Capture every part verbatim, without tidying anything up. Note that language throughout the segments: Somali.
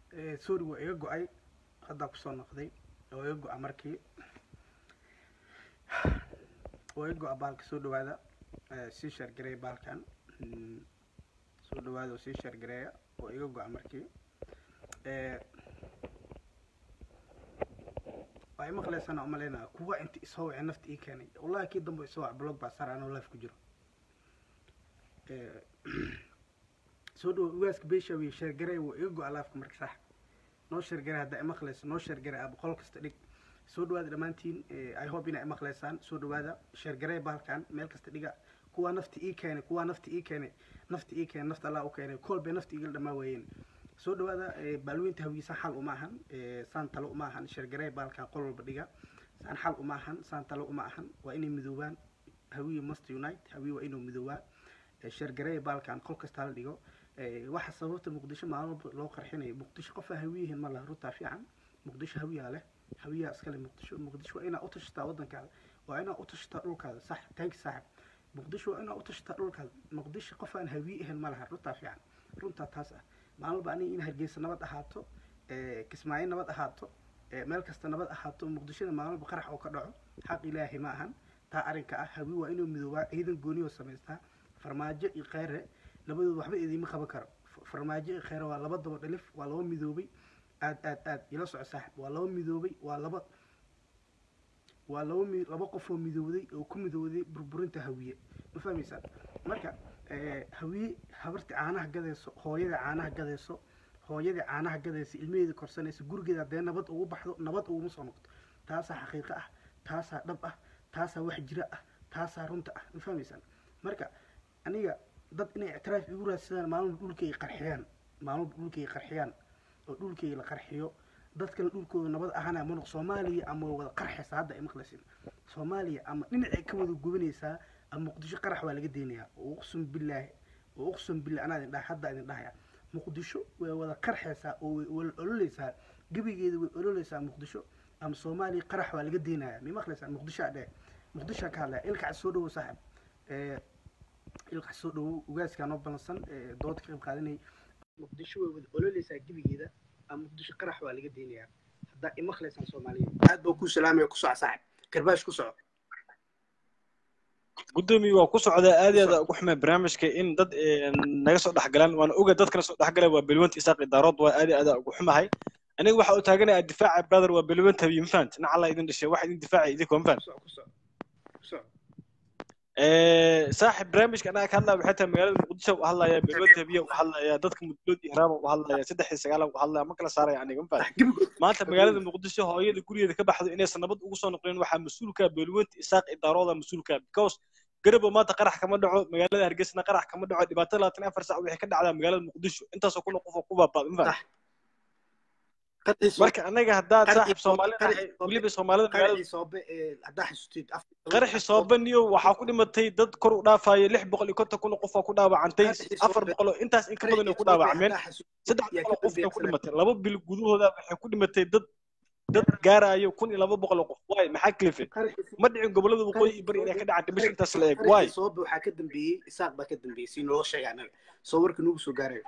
سوري وإيجو أي هذا كسر نقدي وإيجو أمريكي وإيجو أبالك سودو هذا سيشر جري بالكان سودو هذا سيشر جري وإيجو أمريكي واي مخلص أنا عملنا كوا أنت إسوا نفط إيه كاني والله أكيد دم إسوا بلوك بصار أنا ولا في كجرا سودو ويسك بيشة ويشر جري وإيجو ألاف كمرك صح نوشر جري هذا مخلص نوشر جري أبو خلق استدق سودو هذا دمانتين أي هو بينا مخلصان سودو هذا شر جري بالكان ملك استدق كوا نفط إيه كاني كوا نفط إيه كاني نفط إيه كان نفط الله وكاني كل بنفط إيه لما وين سودو هذا بالوين تهوي سحل وماهن سان تلو ماهن شر جري بالكان قلب بدقة سان حل وماهن سان تلو ماهن وإني مذوبان هوي مست يونايت هوي وإنه مذوبان شر جري بالكان قل كستال ديجو واحد صورت مقدشة مع لو قرحيني مقدشة قفة هويه ما له رتع في عن مقدشة هوية له هوية أسكال مقدشة مقدشة وأنا أطشت أودن كذا وأنا أطشت أقول كذا صح تانك صاحب مقدشة وأنا أطشت أقول كذا مقدشة قفة هويه ما له رتع في عن رتع تاسع مع لو بعني إن هرجيس نبض أحاطه كسماعين نبض أحاطه ملك استنبض أحاطه مقدشة مع لو بقرح أو كذا حق إلهي معهن تأرين كأهوي وإنه مذوبة إذا جوني وسميتها فرماجة يقارئ labadooda waxba idima qaban karo farmaajo khayr waa laba daba dhalif waa laba midoobay aad aad aad ila soco saaxib waa laba midoobay waa laba waa laba laba qof oo midooday oo ku midooday burburinta hawiye ma fahmaysan marka ee hawiye habarta caanaha gadayso hooyada caanaha gadayso hooyada caanaha gadayso ilmeeda korsanayso gurigeeda hadee nabad ugu baxdo nabad ugu soo noqdo taas xaqiiqo ah taas dhab ah taas wax jira ah taas runta ah ma fahmaysan marka aniga dad inay اعتراف igu raadsadaan maalmo dhulkay qarxiyaan maalmo dhulkay qarxiyaan oo dhulkay la qarxiyo dadka dhulkooda nabad ahana ma noq Soomaaliya ama wada qarxis hadda ay maqlaysin Soomaaliya ama dhinacay ka wada gubanaysa ama Muqdisho qarax waa laga deenayaa oo uqsum billaah oo uqsum billaah ana idin hadda idin dhahaya Muqdisho way wada qarxaysa oo way ololeysa gabigeeda way ololeysa Muqdisho ama Soomaaliya qarax waa laga deenayaa ma maqlaysan Muqdisho adee Muqdisho ka hadlaa ilka soo dhaw saaxib ee ilka soo dhaw ugaaskan oo balansan dood ka qayb qaadanay Muqdisho way wada ololeysa gabigeeda ama Muqdisho qarax waa laga deenayaa hadda ima khlaysan Soomaaliya aad baa ku salaamay ku soo saaxib karbaash ku soo gudoomiye waa ku socda aad iyo aad ugu xumay barnaamijka in dad naga soo dhaxgalaan waan oga dadkana soo dhaxgalay waa bilwanta isaaq idaarad waa aad iyo aad ugu xumahay aniga waxa uu taaganay difaaca brother waa bilwanta habiye ma fahantin alla idin dhashay waxa idin difaaci idin koon faan ee saaxib barnaamijka ana ka hadlaa waxay magaalada Muqdisho u hadlaya bilwanta habiye u hadlaya dadka mudlood ihraam u hadlaya saddex iyo sagaal u hadlaya ma kala saaray aniga ma faan maanta magaalada Muqdisho hooyada gurigeeda ka baxdo inay sanabad ugu soo noqdeen waxa mas'uulka bilwanta isaaq idaarada mas'uulka because garabo maanta qarax kama dhaco magaalada Hargeysa qarax kama dhaco dhibaato labaatan iyo afar saac wixii ka dhacda magaalada Muqdisho intaas oo kuna qof ku baabad ma faan marka anaga hadda saaxib Soomaaliyeed ahay waliba Soomaalida magaalada soobe hadda xasuustid qaraxi soobaniyo waxa ku dhimatay dad kor u dhaafay lix boqol iyo konton kun qof ku dhaawacantay afar boqol intaas in ka badan ku dhaawacmeen saddex boqol qof ku dhimatay laba bil gudahooda waxay ku dhimatay dad dad gaarayo kun iyo laba boqol qof way maxaa klife ma dhicin gobolada waqooyi bari inay ka dhacay dhimasho intaas la eeg way soobe waxa ka dambeeyay isaaq ba ka dambeeyay si loo sheegay anaga soo warka nugu soo gaaray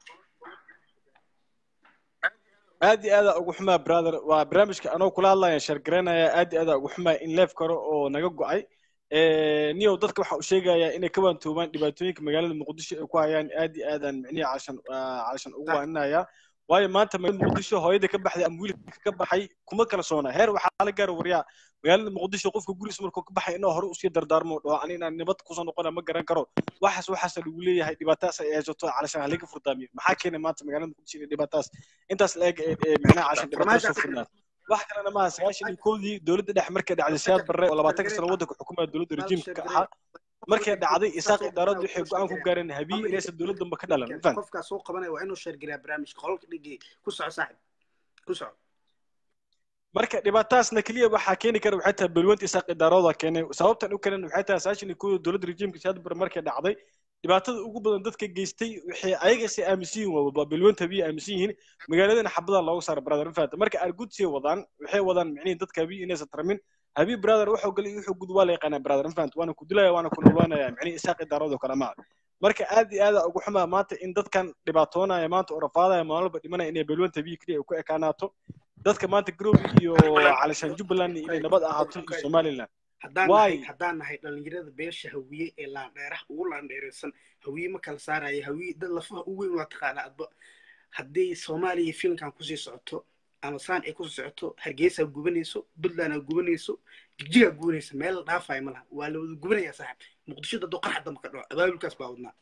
aad iyo aad ugu xumaa brother waa barnaamijka anoo kula hadlayo shar garanaya aad iyo aad ugu xumaa in leef karo oo naga go'ay ee niyo dadka waxa uu sheegayaa inay ka waantoobaan dhibaatooyinka magaalada Muqdisho ay ku hayaan aad iyo aad aan micnihi caashan caashan ugu waanaya waayo maanta magaalada Muqdisho hooyada ka baxday ama wiilka ka baxay kuma kala soona heer waxa la gaar wariyaa magaalada Muqdisho qofka gurigiisa markuu ka baxay inuu hore u sii dardaarmo dhoo aan inaan nabad ku soo noqona ma garan karo waxaas waxaas lagu leeyahay dhibaataas ay haysato calashan haliga furdaamiyo maxaa keenay maanta magaalada Muqdisho in dhibaataas intaas la eeg micnaha caashan dhibaataas soo furnaa wax kalena ma sagaashan iyo koodii dowladda dhex markay dhacday siyaad barre oo labaatan sano waddanka xukuumada dowladda rejiimka ahaa markay dhacday isaaq idaaradu waxay go'aan ku gaareen habiye inaysan dowladda ma ka dhalan faan qofka soo qabanay waa inuu share gareeyo barnaamijka qolka dhigay ku soco saaxib ku soco marka dhibaataasna kaliya waxa keeni kara waxay tahay bilwanta isaaq idaarada keenay sababtan u keenay waxay tahay sagaashan iyo koodii dowladda rejiimka siyaad barre markay dhacday dhibaatada ugu badan dadka geystay waxay ayaga si aaminsan waa bilwanta habiye aaminsan yihiin magaaladana xabada looga saaro brother faan marka argudsi wadaan waxay wadaan micnihi dadka habiye inaysan tarmin habiye brother wuxuu galay wuxuu gud waa la yaqaan brother faan waana ku dilaya waana ku noolaanaya micnihi isaaq idaarada kala ma marka aad iyo aad ugu xumaa maanta in dadkan dhibaatoonaya maanta oo rafaadaya maalba dhimanaya inay balwanta biyo kaliya ku ekaanaato dadka maanta Garowe iyo Calishan Jubbaland inay nabad ahaato iyo Somaliland haddaan nahay haddaan nahay dhalinyarada beesha hawiye ee laandheeraha ugu laandheeraysan hawiye ma kala saaraya hawiye dad lafaha ugu weyn waa taqaana adba haddii Soomaaliya filimkan kusii socoto ama saan ay kusii socoto Hargeysa gubanayso Puntland gubanayso Jigjiga gubanayso meel dhaafay malaha waa la wada gubanaya saaxib Muqdisho dad qarxa dam ka dhaco abaabulkaas baa wadnaa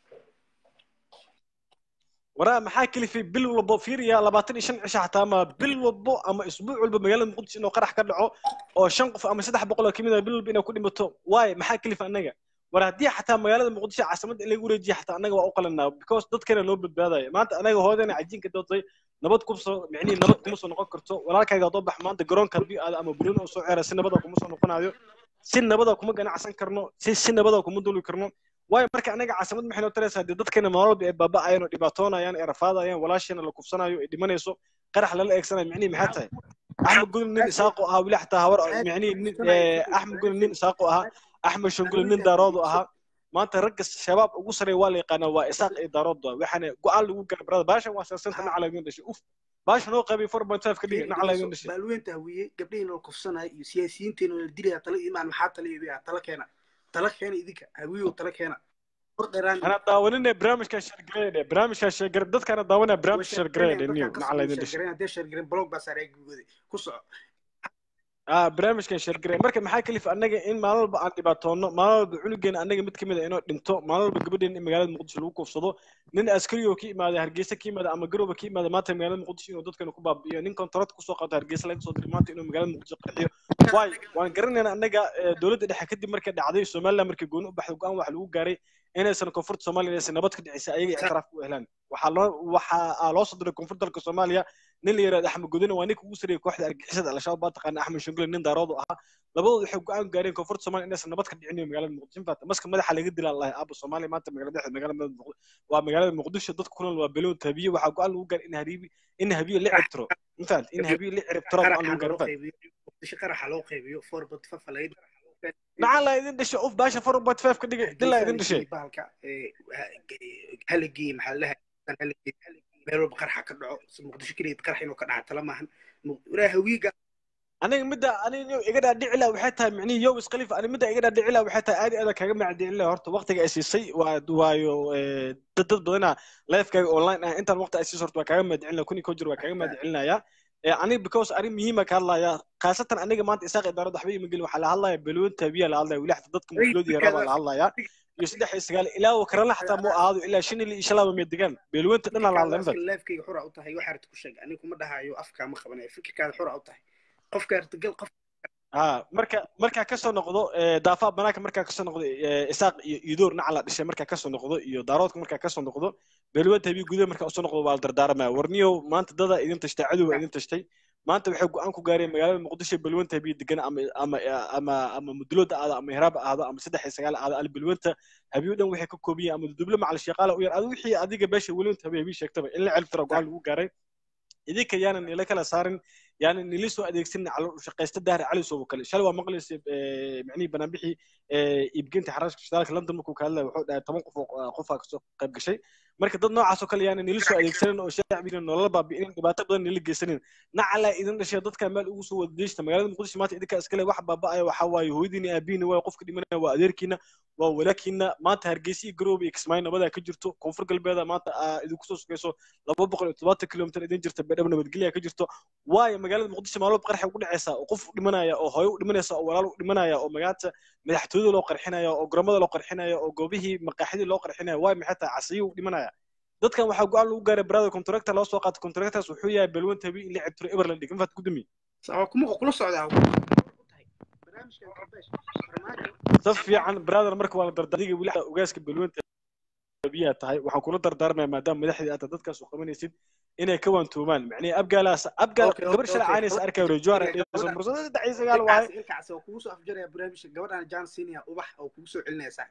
waraa maxaa kalifi bil walba fiiriya labaatan iyo shan cisho xataa ma bil walba ama isbuuc walba magaalada Muqdisho inuu qarax ka dhaco oo shan qof ama saddex boqol oo kamid ah bil walba inay ku dhimato waay maxaa kalifi anaga war haddii xataa magaalada Muqdisho caasimada in lagu wareejiyo xataa anaga waa u qalanaa because dadkana loo badbaadayo maanta anaga hoodana cajiinka doodtay nabad kubso micnii nabad kuma soo noqon karto walaalkayga doo bax maanta garoonka haddii aad ama Bruno oo soo ceeray si nabada kuma soo noqonayo si nabada kuma ganacsan karno si si nabada kuma duli karno way marka anaga caasimad maxay noo taraysaa dadkana maalba ay baaba'ayaan oo dhibaatoonayaan ee rafaadayaan walaashina la kufsanayo ee dhimanayso qarax lala eegsanayo micnii maxay tahay axmed gudul nin isaaqo ah wili xataa hawar micnii axmed gudul nin isaaqo ah axmed shungul nin daaroodo ahaa maanta ragga shabaab ugu sareey waa la yaqaana waa isaaq ee daaroodo waxana go'aan lagu gaar barada baashan waa saasanta nacala idin dhashay uf baashan oo qabi four point five ka dhigay nacala idin dhashay baalweynta hawiye gabdhihiina la kufsanayo iyo siyaasiyiinteena la dilaya tala iimaan maxaa tala iibiya tala keena tala keena idinka hawiye tala keena أنا داوننا برامج كشر جريدة برامج كشر جريدة دت كان داوننا برامج كشر جريدة نيو نعلى يدش جريدة شر جريدة بلوك بس عليك جودي كوسع آه برامج كشر جريدة مركب محاكي في أنك إن مالل بعد باتون مالل بعنقين أنك متكمل إنه دمتو مالل بقبل إن مجال المقدس الوقوف صدو نن أسكريو كي ما ده هرجيسة كي ما ده أما جروب كي ما ده ما تم مجال المقدس إنه دت كانوا كباب يعني نن كونترات كوسا قط هرجيسة لين صدر ما إنه مجال المقدس قرية واي وأنا قررنا أنك دولة اللي حكيت مركب عادي الصومال مركب جون بحث قام وحلو جاري إن سنة كونفورت سوماليا سنة نبض كده عيسى اعتراف وإهلان وحلا وحلا صدر الكونفورت الكوسوماليا نلي يراد أحمد جودين وانيك وسري كواحد أرجعسد على شباب بات قان أحمد شنقل نين دارادو أها لبض يحب قان قارين كونفورت سوماليا إن سنة نبض كده عني مجال المقدسين فات مسك مدح على جد الله أبو الصومالي ما أنت مجال ده مجال المقدس ومجال المقدس ضد كلهم وبلون تبيه وحق قال له قال إن هريبي إن هبيه لعب ترى مثلا إن هبيه لعب ترى قال له قال فات شكرا حلوقي بيو فور بتفف ليد نعلا يدين دش أوف باشا فور بات فاف كده دلا يدين دش هلقي محلها هلقي ميرو بقرحة كدعو مقدش كده يتقرح إنه كدعة تلمهن ولا هويجا أنا مدة أنا يقدر أدعي له وحتى معني يوم إسقليف أنا مدة يقدر أدعي له وحتى أدي أنا كجمع أدعي له هرت وقت أساسي ودوايو ضد بدنا لايف كي أونلاين أنت الوقت أساسي هرت وكجمع أدعي له كوني كوجر وكجمع أدعي لنا يا يعني بكوس أري مهمة كالله يا خاصة أنا جماعة إساق إدارة حبيبي مقول وحلا الله يبلون تبيه لله ولا حتضدكم مجلودي ربع الله يا يصدح إسقال إلا وكرنا حتى مو هذا إلا شنو اللي إن شاء الله بميدقان بلون تدنا على الله مثلا لايف كي حرة أوتها هي وحرت كل شيء أنا كم ده هايو أفكار مخبنة فكر كان حرة أوتها قف كارت قل قف آه مركا مركا كسر نقضو دافع بناك مركا كسر نقضو إساق يدور نعلى الشيء مركا كسر نقضو يدارات مركا كسر نقضو بلون تبي جودة مركا كسر نقضو بالدر دار ما ورنيو ما أنت ضد إذا تشتعلوا وإذا تشتي ما أنت بحق أنكو قارين مجال المقدس بلون تبي دقن أما أما أما أما مدلود هذا أما هرب هذا أما سدح إسقال هذا البلون ت هبيو دم وحكي كوبية أما دبلة مع الشقالة وير هذا وحي أديك باش ولون تبي هبي شكتبه إلا عرف ترى قال هو قارين إذا كيان إن لك لا صارن يعني إن لسه أديك سن على شقيست الدهر على سو وكل شلوا مقلس معني بنبيحي يبقين تحرش كشتاك لندن مكو كله تمام قف قفك قب شيء marka dad noocaas oo kale yaani nilisoo adeegsanin oo shacbiga nolol baabi'in dhibaato badan nila geysanin nacala idin dhashay dadka meel ugu soo wadaysta magaalada muqdisho maanta idinka iskale wax baaba'aya waxa waaye hooyadiina aabiina waa qofka dhimanaya waa adeerkiina waa walaakiina maanta hargeysa garoob iyo kismaayo nabada ka jirto koonfur galbeeda maanta idinku soo sugayso laba boqol iyo todobaatan kiiloomitir idin jirta beedhab nabadgelya ka jirto waayo magaalada muqdisho maalmo qarxa ugu dhacaysa oo qof dhimanaya oo hooyo u dhimanaysa oo walaal u dhimanaya oo magaalada madaxtooyada loo qarxinayo oo garoomada loo qarxinayo oo goobihii maqaaxidii loo qarxinayo waayo maxay tahay casiyo u dhimanaya dadkan waxa go'aan lagu gaaray brother contractor loo soo qaato contractors wuxuu yahay balwan tabi in la cibtiro Everland dhigin faad gudumi sawa kuma kula socdaa barnaamijka qarbash saf fiican brother marka waa la dardariga wili ogaaska balwan tabiya tahay waxa kula dardaarmay maadaama madaxdii aad dadkaas u qabanaysid inay ka waantoomaan macnii abgaalaas abgaal gabar shalay aanaysa arkay rajoora iyo mursada daciis sagaal waay ilkaas oo kugu soo afjaraya barnaamijka gabadhan Jan Senior ubax oo kugu soo celinaysa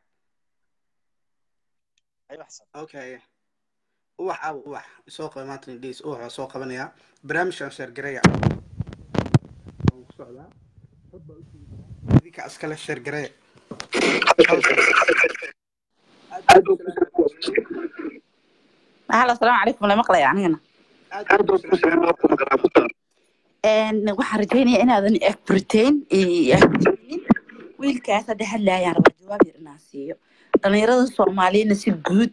ayo xasan okay ubax aw ubax soo qaba maanta dees ubax soo qabanaya barnaamijkan share gareeya oo ku socda xubba u jeeda ka askala share gareeya هلا السلام عليكم ولا مقلة يعني هنا ان waxaan rajeynayaa inaadan ekbritain wiilkaas hadda hadlaayaan rabaa jawaab yar inaan siiyo dhalinyarada Soomaaliyeedna si guud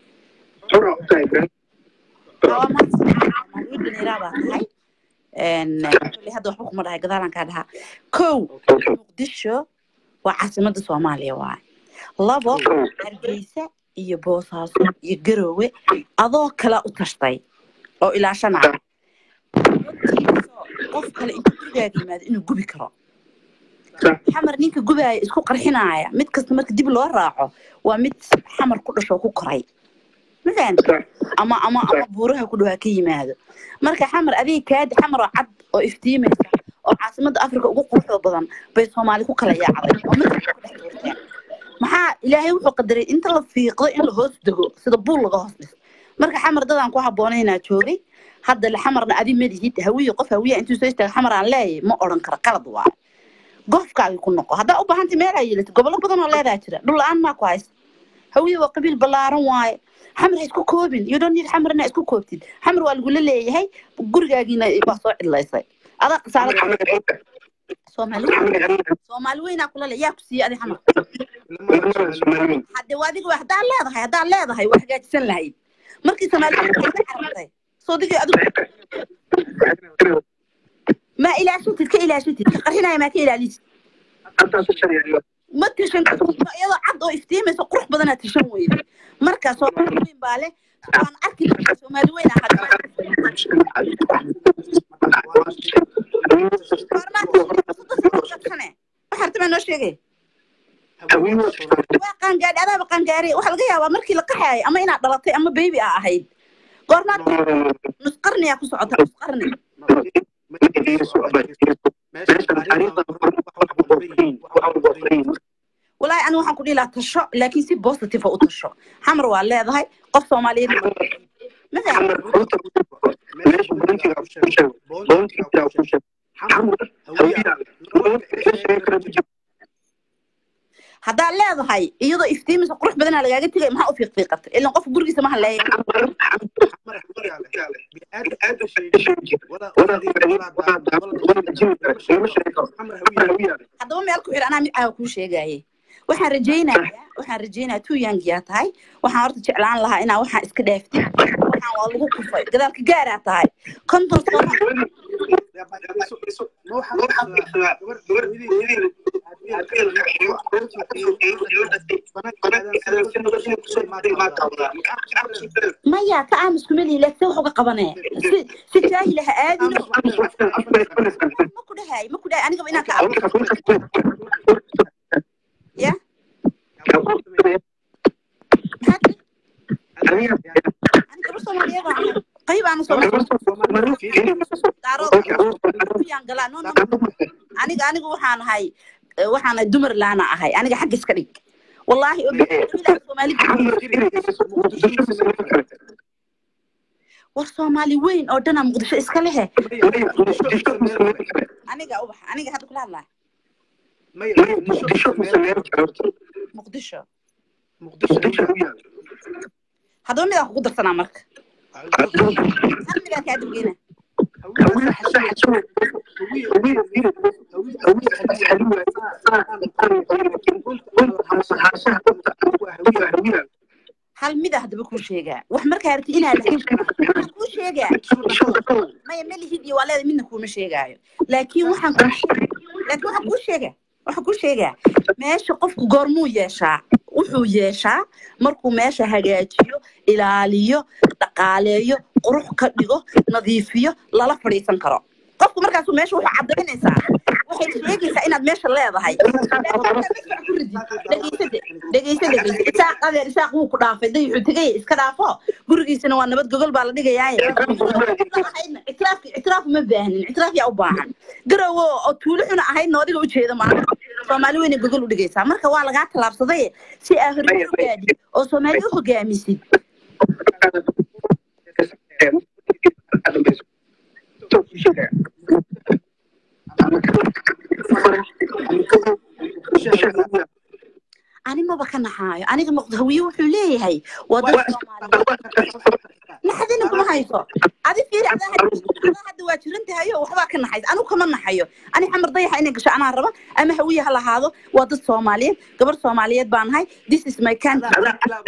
dhalinyarada baa tahay ان hadda waxba kuma dhahay gadaalan ka dhaha kow Muqdisho waa caasimadda Soomaaliya waay labo Hargeysa iyo Boosaaso iyo Garowe adoo kala u tashtay oo ilaashanaa qof kale inta gurigaaga yimaado inuu gubi karo xamar ninka gubaya isku qarxinaaya mid kasta marka dib loo raaco waa mid xamar ku dhasho ku koray مثلا أما أما أما بوره كلها كيماده مركا حمر أذي كاد حمر عد أو إفتيمة أو عاصمة أفريقيا وقوة بدن بس Soomaali ku kala yaacday maxaa ilaahay wuxuu qadaray inta la fiiqdo in la hoos dago sida buul laga hoos dhiso marka xamar dadaan ku haboonayna joogay hadda la xamarna adi madihid hawiyo qof hawiya intuu soo istaag xamar aan leeyahay ma oran kara qalad waa qofkaaga ku noqo hadda u baahanti meel ay yeelato gobolo badan oo leedahay jira dhul aan ma ku haysto hawiyo waa qabiil balaaran waaye حمر isku koobin you don't need حمرنا isku koobtid حمر waa lagu leeyahay gurigaagiina waa soo cidlaysay adaa qasaalad Soomaali Soomaali weyna kula leeyahay ku sii adi حمر hadda waadiga wax daa leedahay hada leedahay wax hagaajisan lahayd markii Soomaali ka xarantay soo digay adigu ma ilaashitid ka ilaashitid qarxinaya ma ka ilaalisid ما تشن يلا عض أو إفتيمة قرح بدنا تشن وين مركز Soomaali وين باله أنا أكيد Soomaali وين أحد وحرت منه شيء وقان قاعد أنا بقان قاري وحلقيها ومركي لقحي أما إنا ضلتي أما بيبي أهيد قرنا نسقرني يا كسعة نسقرني والله أنا waxaan ku dhihi lahaa tasho laakiin si positive u tasho xamar waa leedahay qof Soomaaliyeed هذا لا هاي يضو إفتيمس قروح بدنا على جاكتي ما هو في قطة إلا قف برجي سماها لا هذا ما يلكو أنا معه كل شيء جاي وحن رجينا وحن رجينا تو يانجيات هاي وحن عرضت إعلان لها إنا وحن إسكدافتي وحن والله كفاية كذلك جارات هاي كنت صراحة ما يا كأمس كملي لا تسوي حاجة قبنا ستاهي لها آدي ما كده هاي ما كده أنا قبنا كأمس يا أنا قبل صومالية قريب أنا صومالية أنا أنا وحنا هاي وحنا الدمر اللي أنا هاي أنا حق إسكريك والله الصومالي والصومالي وين أردنا مقدسة إسكالها أنا جا أوبح أنا جا هذا كل هذا مقدسة مقدسة هذول ماذا قدر سنة مرك هم ماذا كاتب جينا هل ماذا هذا بكل شيء وحمر كارتينا لكن بكل شيء ما يملي هدي ولا منك كل شيء لكن وحن لكن وحن كل شيء وحن كل شيء ماشي قف قرمو يشاع wuxuu yeeshaa markuu meesha hagaajiyo ilaaliyo dhaqaaleeyo qurux ka dhigo nadiifiyo lala fadhiisan karo qofku markaas uu meesha wuxuu cadeynaysaa waxay sheegaysaa inaad meesha leedahay dhageysade dhageysade isaaq adeer isaaq wuu ku dhaafay day wuxuu tagay iska dhaafo gurigiisana waa nabad gogol baa la dhigayaa itraafki itraaf ma baahnin itraaf yaa u baahan garowo oo tuulixuna ahayd noodiga u jeeda maanta Soomaali weyn gogol u dhigaysaa marka waa laga talaabsaday si aad hor u gaadhi oo Soomaali u hogaamisid أنا ما بكنا حاجة أنا كم هوية وحليه هاي وضع نحدنا كم هاي صار هذه في هذا هذا هذا واجر أنت هاي وحبا كنا حاجة أنا كمان نحيو أنا حمر ضيح إنك شو أنا عربة أما هوية هلا هذا وضع الصوماليين قبل الصوماليات بان هاي this is my country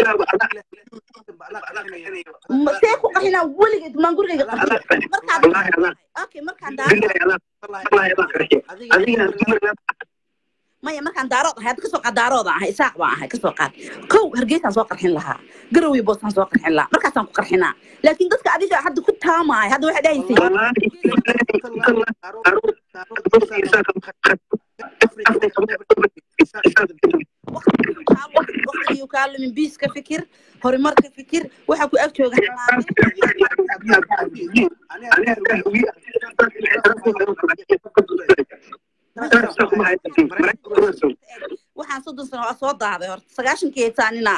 سيكو قحنا ولقيت ما نقول لك مركز أوكي مركز دار maya markaan daarood ahay ka soo qaad daarood ahay isaaq baan ahay ka soo qaad kow hargeysan soo qarxin lahaa garowi boostan soo qarxin lahaa markaasaan ku qarxinaa laakiin dadka adiga hadda ku taamaay hadda waxa dhahaysay waqtigiiu kaa lumin biis ka fikir horumar ka fikir waxa ku ag jooga waxaan soddon sano soo daaday horta sagaashankii taanina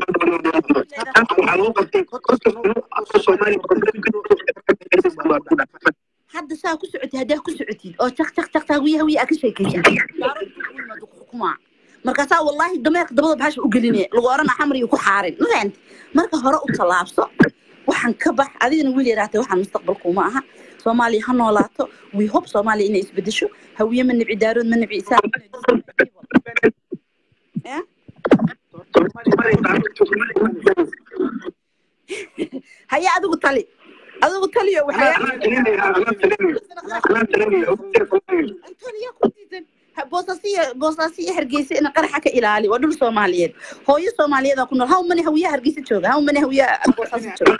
hadda saa ku socotid haddaa ku socotid oo jaq jaq jaq taawiya hawiya ka sheekaysid kuma markaasaa wallahi dameerka dabada bahasha u gelinaya lagu orana xamriyo ku xaarin ma fahanti marka hore u talaabso waxaan ka bax adigana wiil yaraatay waxaan mustaqbalku ma aha Soomaaliya ha noolaato we hope Soomaaliya inay isbedesho hawiye ma nibci daarood ma nibci isaaq eh haya adigu tali adigu taliyo waxay boosasiya boosasiya hargeysa in qaraxa ka ilaali waa dhul Soomaaliyeed hooyo Soomaaliyeed ku nool how many hawiye hargeysa jooga how many hawiye boosasi jooga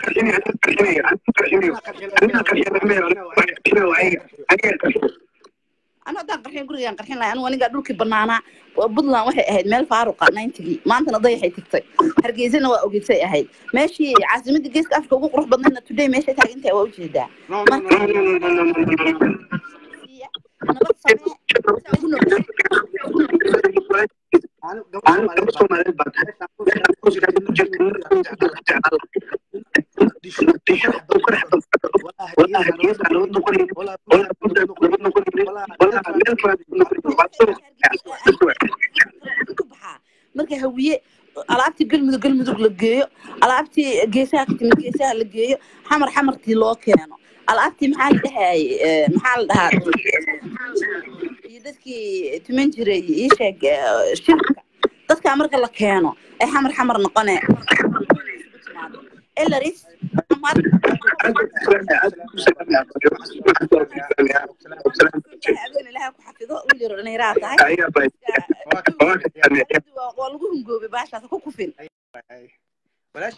أنا أدان قرحين قرية قرحين لا أنا وأنا قاعد لك بنانا وبضلنا واحد أهيد مال فاروقة ناينتي ما أنت نضيع حي تكتي هرجيزنا وأوجد شيء أهيد ماشي عازمة الجيس أفكار وقروح بدنا تودي ماشي تاعي أنت وأوجد ده أنا بس أنا marka hawiye alaabti galmudug galmudug la geeyo alaabti geesaha ka timid geesaha la geeyo xamar xamartii loo keeno alaabti maxaa la dhahay maxaa la dhahaa dadkii tuman jiray ii sheeg shirka dadka marka la keeno ay xamar xamar noqonee إلاريس أمر أبين لها كحفظة ويجرو أنا يراثة والقوم جوبي باشا تكوكو فين ولاش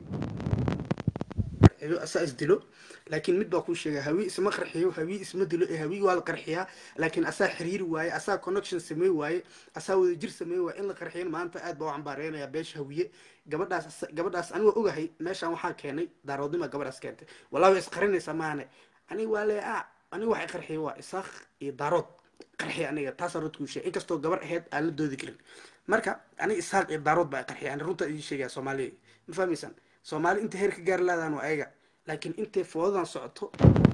أساس دلو لكن مد بقول شيء هوي اسمه قرحية هوي اسمه دلو هوي والقرحية لكن أسا حرير واي أسا كونكشن سمي واي أسا وجر سمي واي إن القرحية ما أنت قاعد بوعم بارين يا بيش هوية قبل داس قبل داس أنا وأوجهي ماشي أنا وحنا كأني دارودي ما قبل داس كنت والله يسقرني سمعني أنا ولا آ أنا واحد قرحية واي إساخ يدارود قرحية أنا تصرت كل شيء إنك استو قبل هاد على الدو ذكرين مركا أنا إساخ يدارود بقى قرحية أنا رنت أي شيء يا سومالي مفهمي سن سومالي أنت هيرك جار لا دانو أيجا لكن أنت فوضى صعته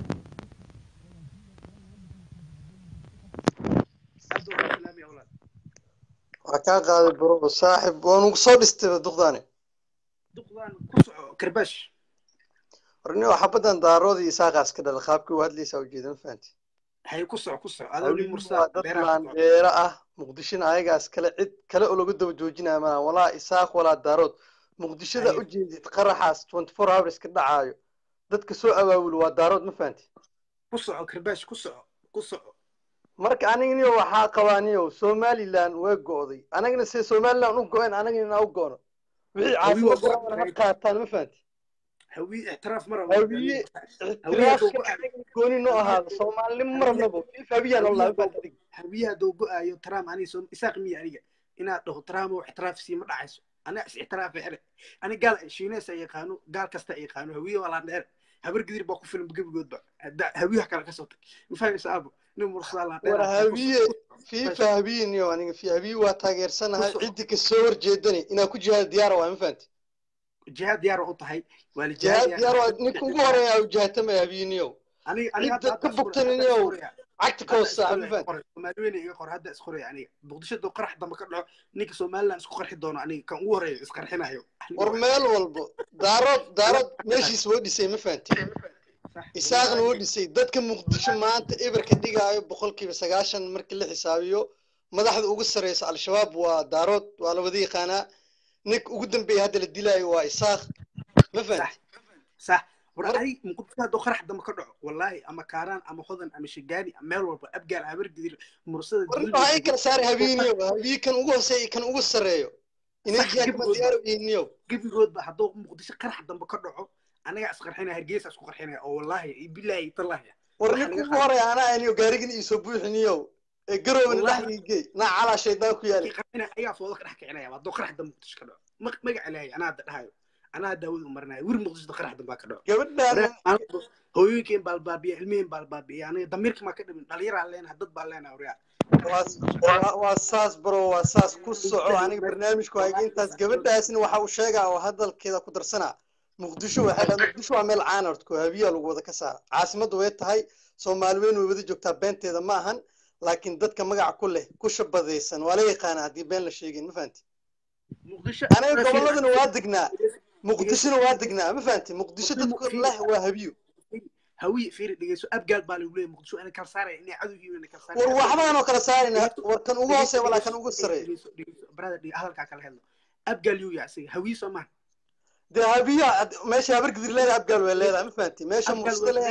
وكان قاعد برو صاحب ونقصد استوى دقداني دقدان كسع كربش رنيو حبدان دارودي ساقاس كده الخابك وهاد لي سو جيدن فهمتي هي كسع كسع هذا اللي مرسال ددلان ديرا مقدشين ayagas kala cid kala oo lagu daba joojinaa ma wala isaaq wala daarood muqdishada u jeedid qaraxaas twenty-four hours ka dhacayo dadka soo awaawul waa daarood ma fahanti ku soco karbash ku soco ku soco marka anigana waxa qabaaniyo Somaliland way go'day anagana si Somaliland u go'een anagana u go'no wixii caasimada qaataan ma fahanti hawi اعتراف mara hawi gooni no ahaa Soomaaliland marnabo hawiya wallahi baad hawiya doo go'ayo Trump ani soo isaaq miya aniga ina dhaho Trump oo اعتراف si ma dhacayso أنا اعتراف إيه أنا قال شيني سيقانو قال كستا يقانو هوية ولا نير هبر قدير باكو فيلم بجيب جود بقى هوية كلا كسوتك مفهم سأبو نمر صالة ورا هوية في فهبين يو يعني في هوية وتاجر سنة عندك الصور جدني إنا كجهاد ديار وين فهمت جهاد ديار وطهي والجهاد ديار نكون قارئ أو جهات ما هبين يو أنا أنا كبكتني يو cagta koosaa ma fahanti Soomaaliyeena iga qor hadda isqoray aniga muqdisho doo qarax dambe ka dhaco ninka Somaliland isku qarxi doono aniga kan ugu horeeyo isqarxinayo war meel walbo daarood daarood meeshiis woo dhisay ma fahanti isaaqna woo dhisay dadka muqdisho maanta eberka dhigaayo boqolkiiba sagaashan markii la xisaabiyo madaxda ugu sareysa al-shabaab waa daarood waa la wada yaqaanaa nink ugu dambeeya hadda la dilaayo waa isaaq ma fahanti صح ورأي مقبل هذا قرح دم كرع والله أما كاران أما خذن أما شجاني أما والله أبقى عبر قدير مرصد والله هاي كان صار هبينيو هبي كان أقول سي كان أقول سريو إنك يا كم ديارو إنيو قبل رود بحضو مقدس قرح دم كرع أنا قاعد أسقر حين هرجيس أسقر حين والله بالله طلع ورنيك ورا أنا إنيو قارقني يسبوح إنيو قروا من الله يجي نا على شيء ذاك يالي أنا أيها فوضك رحكي عليها بعضو قرح دم مقدس كرع ما ما عليه أنا هاي أنا داود مرنا ور مقدس قرح دم كرع قبلنا هو يمكن بالبابي علمين بالبابي يعني ضميرك ما كده من دليل علينا هدد بالنا وريا واس واساس برو واساس كسعو أنا برنامجكو هاي أنت قبلنا اسن وحاو شيء وهذا كذا قدر سنة مقدشو هذا مقدشو عمل عانرتكو هبيه لو ودا كسا عاصمة ويت هاي Soomaaliyeed way wada joogtaa beenteeda ma ahan laakiin dadka magac ku leh ku shabadaysan wala yaqaan hadii been la sheegin ma fahanti muqdisho anaga goboladana waa degnaa muqdishona waa degnaa ma fahanti muqdisho dadku leh waa habiyo hawi fiir dhigayso abgaal baa lagu leeyahay muqdisho ana kala saaray inay cadowgiina inay kala saaray war waxbaan oo kala saarina war kan ugu hooseeyo wala kan ugu sareeyo brother dhig hadalka kala hadlo abgaal yu yaasi hawi Soomaal ذهبية ماشي هبرك ذي ليه أبقى ولا لا ما فهمتي ماشي مصطلح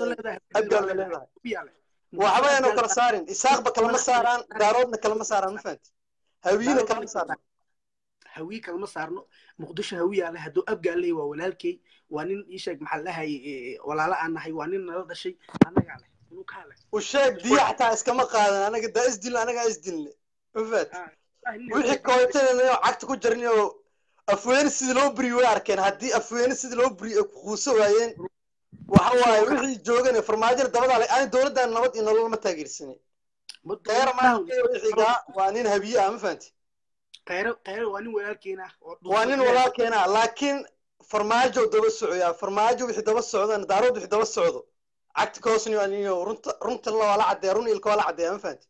أبقى ولا لا وحبايا أنا كرسارين إساق بكلمة ساران دارودنا كلمة ساران ما فهمتي هوينا كلمة ساران هوي كلمة سارنو مقدش هوية على هدو أبقى لي وولالكي وانين إيشك محلها ولا لا أنا حيوانين هذا شيء أنا قاله منو قاله والشيء دي حتى إسكما قاله أنا قد أسدل أنا قاعد أسدل ما فهمت وحكي كويتين أنا عكت كجرني afween sida loo bari way arkeen hadii afween sida loo bari quuso waayeen waxa waay wixii joogan farmaajo dabada leh aan dawladda nabad in nolol ma taageersanay qeyr ma wixiga waa nin habiya ma fahanti qeyr qeyr waa nin walaalkeena waa nin walaalkeena laakiin farmaajo daba socda farmaajo wixii daba socdaan daarood wixii daba socdo cagti koosni waa nin runta runta la wala cadeey run ilka wala cadeey ma fahanti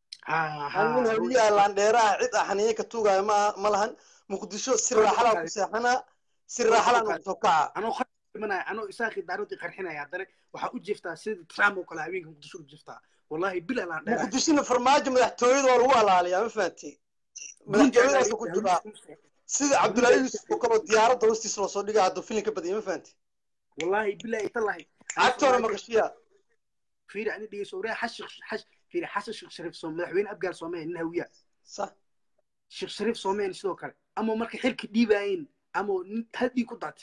ha nin habiya laan dheeraha cid ahaniye ka tuugay ma ma lahan مقدشو سر حلا كسحنا سر حلا نتوقع أنا خد منها أنا إساقي دارودي قرحنا يا دنا وحاول جفتا سيد ترامو كلا هبين مقدشو جفتا والله بلا لا مقدشين فرماج مدحتويد والهو على يا ما فهمتي مدحتويد أسوق جبا سيد عبد الله يوسف وكانوا ديارة وستي سلو صديقة عدو فيلم كبدي ما فهمتي والله بلا يطلع عكتوا أنا مقشيا فيري أنا دي سوريا حش حش فيري حس الشيخ شريف صوم مدحوين أبقى صومين إنها وياه صح الشيخ شريف صومين شلو كان أما مركي حلك ديباين أما هدي كدات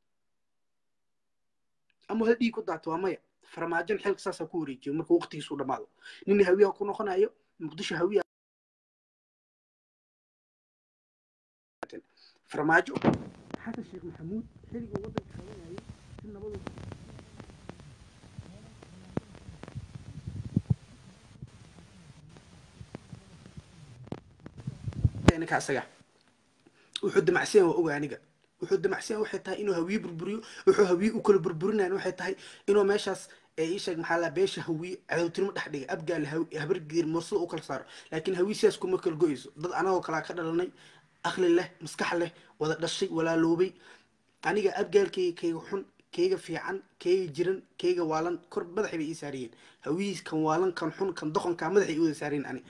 أما هدي كدات وامايا فرماجن حلك ساسا كوري جو مركو وقتي سودا مالو نيني هوية كونو خنا أيو مقدش هوية فرماجو حتى الشيخ محمود حلق وضع خلاني أيو سنة بضو يعني كاسجع وحد معسين وأوجانيجا وحد معسين وحتى إنه هوي بربريو وحو هوي وكل بربرنا إنه وحتى إنه ماشاس إيش محلا بيش هوي على ترم تحدي أبقى الهوي هبر غير مرسل وكل صار لكن هوي سياس كم كل جويز ضد أنا وكلا كذا لني أخلي له مسكح له وذا الشيء ولا لوبي أنيجا أبقى كي كي وحن كي في عن كي جرن كي والن كرب مدحي بيسارين هوي كان والن كان حن كان ضخم كان مدحي بيسارين أنا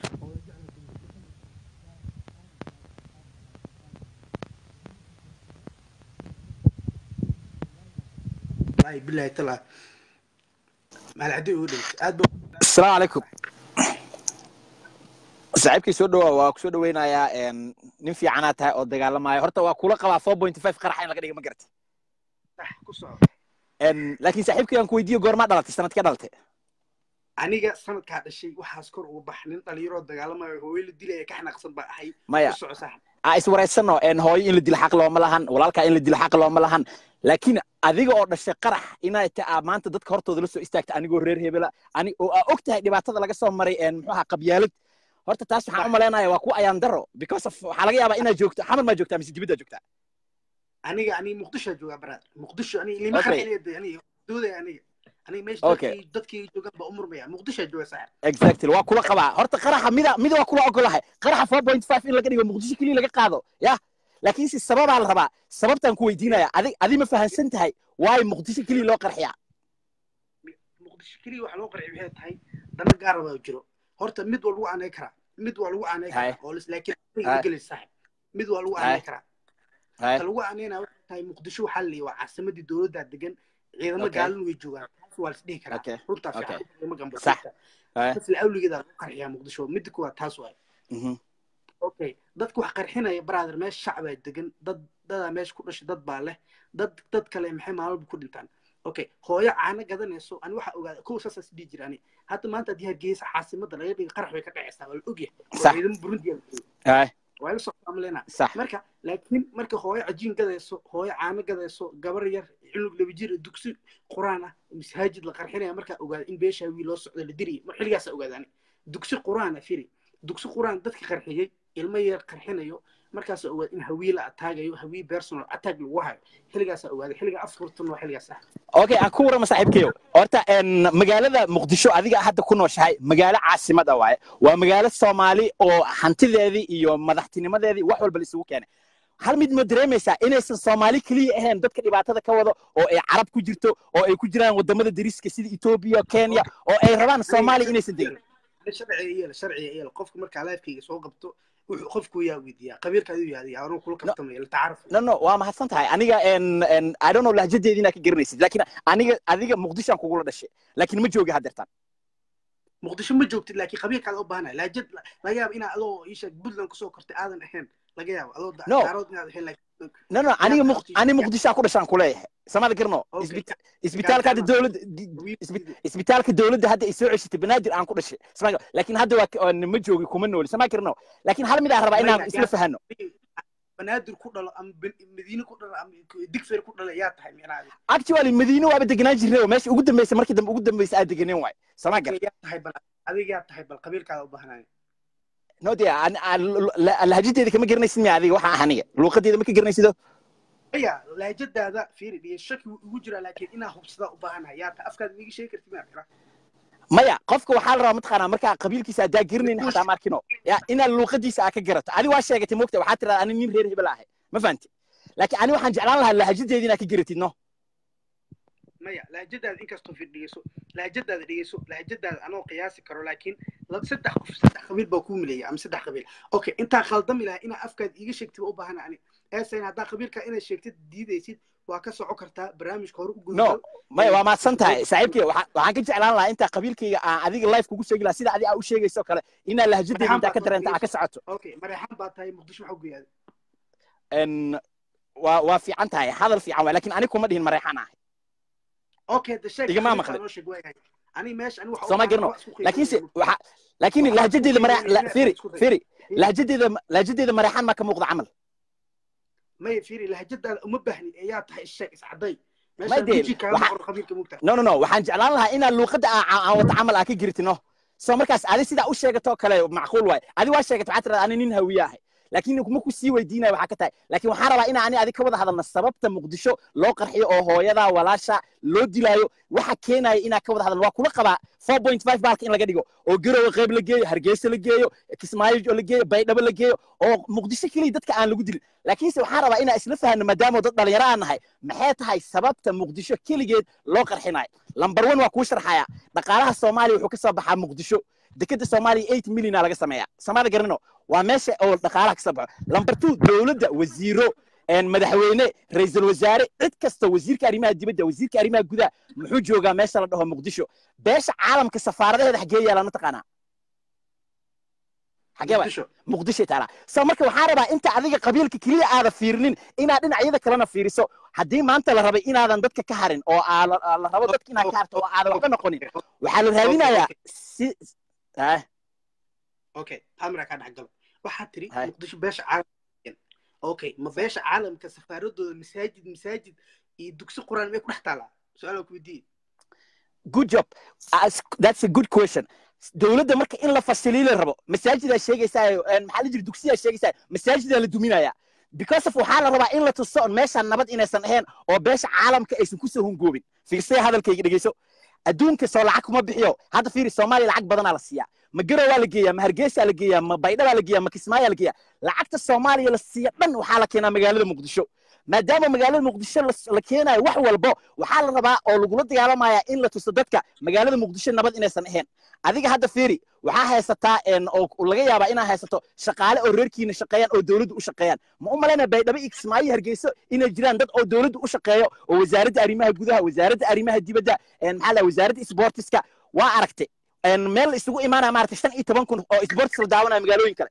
بالله طلع مع العدو ودي السلام عليكم صاحبكي soo dhawa waa ku soo dhaweynaya een nin fiican aad tahay oo dagaalamaya horta waa kula qabaa four point five qarax in laga dhigo ma gartay sax ku soo een laakiin saaxiibkii aan ku weydiiyo goorma dhalatay sanadkii dhalatay aniga sanadka dhashay waxaas kor ugu baxnin dhalinyaro dagaalamaya hooyo la dilay ka xanaaqsan baa ahay ku soo sax ay is wareysano een hooyo in la dil xaq looma lahan walaalka in la dil xaq looma lahan laakiin adiga oo dhashay qarax inay taa maanta dadka hortooda la soo istaagta anigoo reer hebela ani oo og tahay dhibaatada laga soo maray een muxuu ahaa qabyaalad horta taas waxaan u maleynayaa waa ku ayaan daro because of waxa laga yaabaa inaad joogto xamar ma joogtaa mise dibadda joogtaa aniga ani muqdisho jooga baraad muqdisho ani lima xaqeeyay ani dooday aniga aniga meesha Okay. dadkii dadkii joogan baa umurmaya muqdisho jooga saaxib exactly waa kula qabaa horta qaraxa mida mida waa kula ogolahay qaraxa four point five in laga dhigo muqdisho kaliya laga qaado ya laakiin si sababaa la rabaa sababtan ku weydiinaya adi adi ma fahansan tahay waay muqdisho kaliya loo qarxiyaa muqdisho kaliya waxa loo qarxiy waxay tahay dana gaar ah jiro horta mid waa lagu aanay karaa mid waa lagu aanay karaa oo laakiin ay galay saaxib mid waa lagu aanay karaa ta lagu aanayna waxay tahay muqdisho waxa la waa caasimadii dawladda degan ciidamo gaalan way joogaan waa la dhihi karaa runta fiican ma gambo sax bas la awligeeda lagu qarxiyaa muqdisho mid kuwa taas waay okay dadku wax qarxinaya brother meesha shacab ay degan dad dada meesha ku dhashay dad baa leh dad dad kale maxay maalba ku dhintaan okay hooyo caana gadanayso ani waxa ogaada kuwa saas dhigi jiraan hadda maanta hadii Hargeysa caasimada laga dhigo qarax way ka dhacaysaa wal ogyahay ciidan Burundi ay waa la soo qaamalena marka laakiin marka hooyo cajiin gadayso hooyo caana gadayso gabar yar cilug laba jir dugsi quraan ah masaajid la qarxinaya marka ogaada in beesha wiil loo socdo la diri mar xiligaas ogaadaan dugsi quraan ah firi dugsi quraan dadka qarxiyay ilmo yar qarxinayo markaas ogaad in hawiila ataagayo hawi personal attack lagu hayo xiligaas ogaad xiliga afurtan waa xiligaas ah okay aan ku warama saaxiibkeeyo horta en magaalada muqdisho adiga hadda ku nooshahay magaalo caasimad ah waaye waa magaalo Soomaali oo hantideedii iyo madaxtinimadeedii wax walba la isugu keenay hal mid ma dareemaysaa inaysan Soomaali kaliya ahayn dadka dhibaatada ka wado oo ay carab ku jirto oo ay ku jiraan wadamada dariska sida Ethiopia Kenya oo ay rabaan Soomaali inaysan degin sharciga sharciga qofka marka live-kiga soo qabto wuxuu qofku yaa weydiiyaa qabiilka ayuu yaadiyaa anuu kula kaftamay la taaruf no no waa mahadsan tahay aniga en en I don't know lahjadeedina ka garanaysid laakiin aniga adiga muqdisho aan kugu la dhashay laakiin ma joogi hadeertan muqdisho ma joogtid laakiin qabiilkaada u baahanay lahjad laga yaabo inaad adoo isha Puntland ku soo kortay aadan ahayn laga yaabo adoo daarood inaad ahayn laakiin no no aniga ani muqdisho ku dhashaan ku leeyahay samada garno isbitaalka hadda dawladda isbitaalka dawladda hadda ay soo ceshatay banaadir aan ku dhashay samada laakiin hadda waa ma joogi kuma nool samada garno laakiin hal mid aan rabaa inaan isla fahano banaadir ku dhalo ama madiina ku dhalo ama digfeer ku dhalo yaa tahay micnaheedu actually madiina waa deganaan jirnay meesha ugu dambeysay markii dambe ugu dambeysay aad deganeen waay samada gar yaa tahay bal adiga yaa tahay bal qabiilkaada u baahanay no dia lahjadeeda kama garanaysid ma adiga waxa ahaniga luuqadeeda ma ka garanaysido aya lahjadaada fiiri iyo shaki ugu jira laakiin ina hubsada u baahanahay yaa ta afkaad iga sheegi kartid ma arkira maya qofka waxa la rabaa mataqaana marka qabiilkiisa adaa garanayn xataa markino ya ina luuqadiisa aa ka garato adiga waa sheegatay moogta waxa tiraada ani nin reer hebel ahay ma fahanti laakiin ani waxaan jeclaan lahaa lahjadeeda ina ka garatid no maya lahjadaada inkastoo firdhigayso lahjadaada dhigayso lahjadaada anoo qiyaasi karo laakiin saddex qof saddex qabiil baa ku mileeya ama saddex qabiil okay inta khaldami laha ina afkaad iga sheegtid u baahan ani eesayn hadda qabiilka ina sheegtid diidaysid waa ka soco kartaa barnaamijka hore u gudbo no maya waa maadsan tahay saaxiibkay waxaan ka jeclaan lahaa inta qabiilkayga aan adiga live kugu sheegi lahaa sida adiga aa u sheegayso kale ina lahjadeeda inta ka dareenta aa ka socoto okay mareexan baa tahay muqdisho waxa ku yaad en waa waa fiican tahay hadal fiican waa laakiin ani kuma dhihin mareexan ah okay the sheeg igama maqlay ani meesh ani waxa soo ma garno laakiin si waxa laakiin lahjadeeda mareexan firi firi lahjadeeda lahjadeeda mareexan ma ka muuqda camal ما يفيري لهجة وما بهني يا تح الشيء سعدي ما يدري no no no waxaan jeclaan lahaa inaan luuqada aan wada camal aan ka girtino soo markaas adi sida u sheegato kale macquul waay adi waa sheegatay waxa tiraada ani nin hawiyahay laakiin kuma ku sii weydiinay waxa ka tahay laakiin waxaan rabaa in aan adi ka wada hadalno sababta muqdisho loo qarxiyo oo hooyada walaasha loo dilaayo waxa keenaya in aan ka wada hadalno waa kula qabaa four point five baalka in laga dhigo oo garowe qayb la geeyo hargeysa la geeyo kismaayo la geeyo baydhabo la geeyo oo muqdisho kaliya dadka aan lagu dilin laakiin se waxaan rabaa in aan isla fahanno maadaama dad dhalinyaro aan nahay maxay tahay sababta muqdisho kaligeed loo qarxinayo lambar one waa kuu sharxaya dhaqaalaha soomaaliya wuxuu ka soo baxaa muqdisho dekada soomaaliya eight million aa laga sameeyaa samada garanno waa meesha oo dhaqaalaha ka soo baxo lambar two dowladda wasiiro madaxweyne ra'iisul wasaare cid kasta wasiirka arrimaha dibadda wasiirka arrimaha gudaha muxuu joogaa meesha la dhaho muqdisho beesha caalamka safaaradaheeda xagee yaalaan mataqaanaa xagee waa muqdisho taala soo marka waxaan rabaa inta adiga qabiilka kaliya aada fiirinin inaad dhinacyada kalena fiiriso haddii maanta la rabay inaadan dadka ka harin oo la rabo dadka inaad ka harto oo aadan waxba noqonin waxaa la raadinayaa si okay hamra ka dhacgal waxaa tiri muqdisho beesha caalamka okay ma beesha caalamka safaaradooda masaajid masaajid iyo dugsi quraan may ku dhex taalaa su'aal ku weydiin good job that's a good question dowladda marka in la fasiliyo rabo masaajida sheegaysaa maxaa la jiri dugsiya sheegaysaa masaajida la duminaya because of waxaa la rabaa in la tuso meesha nabad inaysan ahayn oo beesha caalamka aysan ku soo hungoobin fiirsay hadalkayga dhageyso adduunka soo lacag kuma bixiyo hadda fiiri Soomaaliya lacag badan la siiya ma garow waa la geeyaa ma Hargeysa la geeyaa ma Baydhabo la geeyaa ma Kismaayo la geeyaa lacagta Soomaaliya la siiya dhan waxa la keenaa magaalada Muqdisho maadaama magaalada Muqdisho la keenayo wax walba waxa la rabaa oo lagu la dagaalamaya in la tuso dadka magaalada Muqdisho nabad inaysan ahayn adiga hadda fiiri waxa haysataa in oo laga yaabaa inaa haysato shaqaale oo reerkiina shaqeeyaan oo dawladdu u shaqeeyaan ma u maleynaa Baydhabo iyo Kismaayo Hargeysa inay jiraan dad oo dawladdu u shaqeeyo oo wasaaradda arrimaha gudaha wasaaradda arrimaha dibadda een maxaa la wasaaradda sportiska waa aragtay een meel isugu imaanaya maartay shan iyo toban kun oo sports la daawanaya magaalooyin kale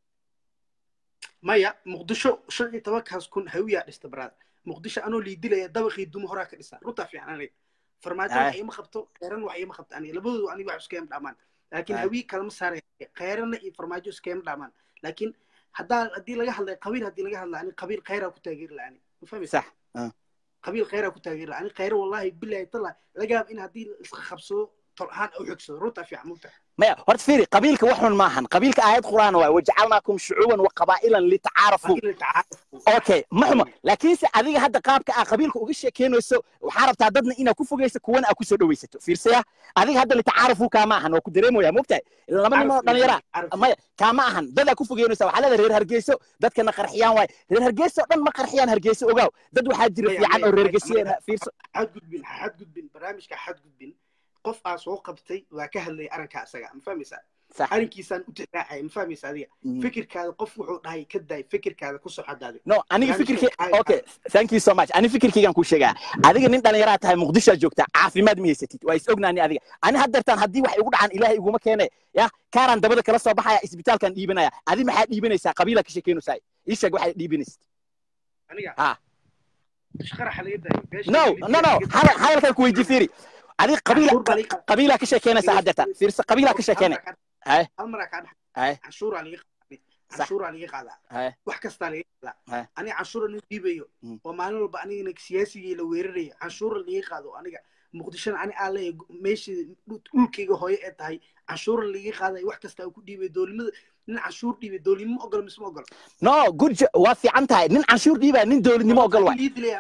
maya Muqdisho shan iyo toban kaas kun hawiya dhista baraad Muqdisho anoo liidilaya dabaqii dumo horaa ka dhisan runta fiican aniga farmaajo waxay ma qabto qeeran waxay ma qabto aniga labadoodu aniga wax iskeem dhamaan laakiin hawi kalma saaray qeeranna iyo farmaajo iskeem dhamaan laakiin hadaa hadii laga hadlay qabiil hadii laga hadlay aniga qabiil qeera ku taageer laani ma fahmi sax qabiil qeera ku taageer laani qeer wallahi billahi talla laga yaab in hadii iska qabso طرحان أو حكسو روتا في عموته ما هرت فيري قبيلك وحن ماهن قبيلك آيات قرآن وجعلناكم شعوبا وقبائلا لتعارفوا أوكي مهما لكن سأذيك هذا قابك قبيلك وغش كانوا يسو وحارب تعددنا إنا كفوا جيس كون أكو سو دويستو فيرسيا هذيك هذا اللي تعارفوا كماهن وكدريمو يا مبتع لما ما نيرا ما كماهن دد كفوا جينو سو حلا رير هرجيسو دد كنا قرحيان واي رير هرجيسو دن ما قرحيان هرجيسو اوغاو دد waxaa jira fiican oo reer gasiin fiirso xad gudbin xad gudbin barnaamijka xad gudbin qof aan soo qabtay waa ka hadlay aranka asaga ma fahmaysaa arinkiisan u tixraacay ma fahmaysaa adiga fikirkaada qof wuxuu dhahay ka day fikirkaada ku soo xadaade no aniga fikirkii okay thank you so much ani fikirkaygan ku sheegaa adiga nin dhalinyaro tahay Muqdisho joogta caafimaad ma haysatid waa is ognaani adiga ani haddartan hadii wax igu dhacan ilaahay iguma keenay ya kaaran dabada kala soo baxaya isbitaalkan dhiibanaya adi maxaa dhiibanaysaa qabiila ka sheekeenaysaa ii sheeg waxa dhiibanaysid aniga ha shaqara laga dayo no no no hada hadalkan ku weydi fiiri هذه قبيلة قبيلة كشة كينا ساعدتها في قبيلة كشة كينا هاي أمرك عن هاي عشورة على عشورة على قاعدة هاي وحكست على قاعدة أنا عشورة نجيبه وما أنا بأني إنك سياسي لو يري عشورة اللي قاعدة أنا مقدشان أنا على ماشي تقول كي هاي هاي عشورة اللي قاعدة وحكست أو كدي بدول nin canshuur dhiibay dawladnimo ogol mise ma ogol no good waa fiican tahay nin canshuur dhiibay nin dawladnimo ogol waa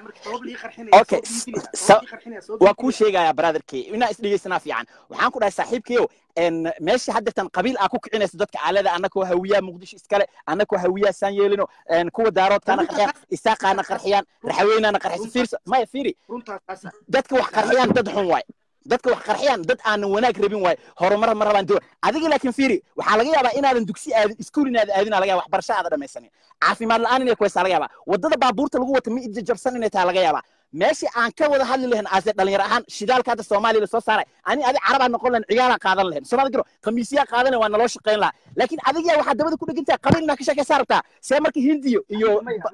okay waa ku sheegaya brotherkay ina isdhigeysana fiican waxaan ku dhahay saaxiibkeeyo en meesha haddan qabiil aan ku kicinayso dadka aalada anako hawiya Muqdisho iskale anako hawiya san yeelino en kuwa daarood kana qarxiyaan isaaqana qarxiyaan raxweynana qarxis fiirso ma fiiri dadka wax qarxiyaan dad xun waay dadka wax qarxiyaan dad aan wanaag rabin way horumar ma rabaan doo adiga laakiin fiiri waxa laga yaabaa inaadan dugsi aad iskuul inaad aadin laga yaabaa waxbarasho aad dhamaysan caafimaad la'aan inay ku laga yaabaa wadada baabuurta lagu wato mid jabsan inay taa laga yaabaa meeshii aan ka wada hadli lahayn aase dhalinyaro ahaan shidaalka hadda Soomaaliya soo saaray ani adi carab noqon lahayn ciyaara qaadan lahayn Soomaaliya garo khamiisiya qaadan waa naloo shaqeyn lahaa laakiin adiga waxa dabada ku dhigantay qabiilna ka shaqeyn saartaa see markii Hindiyo iyo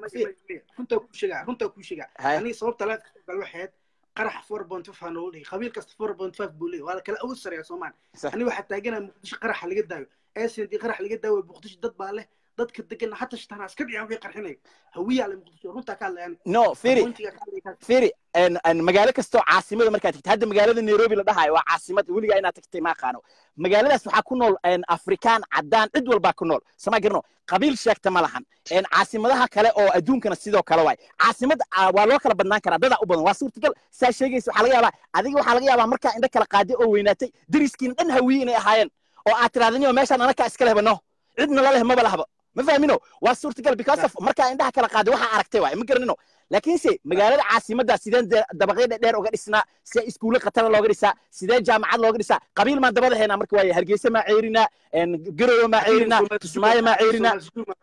runta ku sheega runta ku sheega ani sababta la gal waxaad قرح four point five نقول لي قبيل كست four point five بقولي ولا كلا أول سريع سومان أنا واحد تاجنا مقدش قرح اللي قدامي إيش دي قرح اللي قدامي مقدش ضد باله ضد كدقنا حتى شتنا عسكر يعني في قرحنا هوية على مقدش رنتا كلا يعني no فيري فيري إن إن مجالك استو عاصمة مركز تهدم مجال النيروبي لده هاي وعاصمة ولي جاينا تكتي ما كانوا مجال السبحة كنول إن أفريكان عدان عدول باكنول سما جرنو قبيل شيك تملحن إن عاصمة ده كلا أو أدون كنا سيدو كلاواي عاصمة والوكالة بدنا كنا ده أبدا وصور تقول ساشيجي سحلية با هذيك وحلية با مركز عندك القادة أو ويناتي دريسكين إن هوين هاين أو أترادني وماشي أنا كأسكله بنو عندنا لا ما بلاه ما فاهمينه وصور تقول بكاسف مركز عندها كلا قادة وح عرفتي واي مقرنينه لكن سي مجال العاصمة ده سيدان دبغي دير أو قريسنا سي إسكول قتال لو قريسا سيدان جامعات لو قريسا قبيل ما دبغي هنا مركز واي هرجيسة ما عيرنا إن جرو ما عيرنا تسماية ما عيرنا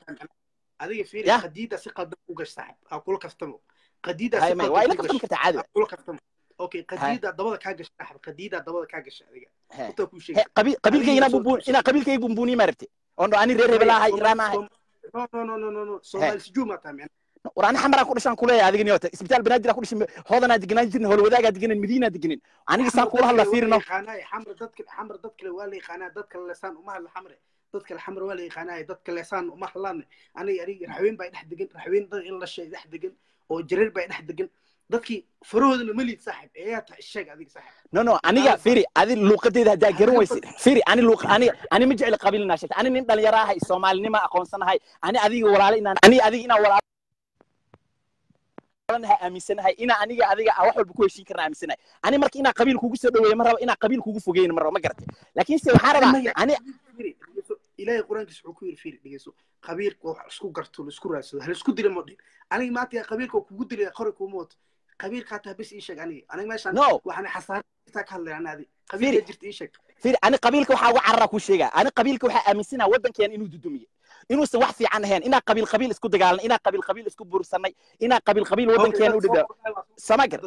هذه فيري قديدة ثقة دبوج صاحب أقول كفتمو قديدة هاي ما واي لا كفتم كتعادل أقول كفتمو أوكي قديدة دبغي كاجش صاحب قديدة دبغي كاجش هذه قبيل قبيل كي ينبون إنا قبيل كي يبوني مرتي أنه أنا رير بلا هاي إيران no no no no no no Soomaali sijuma taam yani وراني حمرا كل شان كله هذا جنيوت إسبيتال بنادي كل شيء هذا نادي جنين جن هو الوداع جنين مدينة جنين أنا جسان كلها الله فيرنا خاناي حمر ضدك حمر ضدك الوالي خاناي ضدك اللسان وما الحمر ضدك الحمر والي خاناي ضدك اللسان وما حلان أنا يعني رحوين بعد أحد جن رحوين ضد إلا شيء أحد جن أو جرير بعد أحد جن ضدك فروض الملي صاحب إيه الشيء هذيك صاحب no no أنا جا فيري هذه اللقطة ده ده جرون ويصير فيري أنا اللق أنا أنا مجعل قبيل ناشط أنا نبدأ يراها الصومال نما أقون سنة هاي أنا هذه ولا أنا أنا هذه أنا ولا anaha aaminsanahay ina aniga adiga wax walba ku heshiin karnaa aaminsanahay ani marka ina qabiil kugu soo dhaweeyo ma rabo ina qabiil kugu fogeeyo ma rabo ma garatay laakiin se waxa rabaa ani ilaahay quraankiisa wuxuu ku yiri fiir dhigeyso qabiilku wax isku garto isku raadsado hal isku dilo modin aniga maanta qabiilku kugu dilay qori ku mood qabiilka taa bis ii sheeg aniga aniga meeshan waxaan xasaarta ka hadlay anaadi qabiilka jirta ii sheeg fiir ani qabiilka waxa ugu carara ku sheega ani qabiilka waxa aaminsanahay wadankeena inuu dudumiyo inuu san wax fiican ahayn ina qabiil qabiil isku dagaalan ina qabiil qabiil isku bursanay ina qabiil qabiil wadankeena u dhiga samagar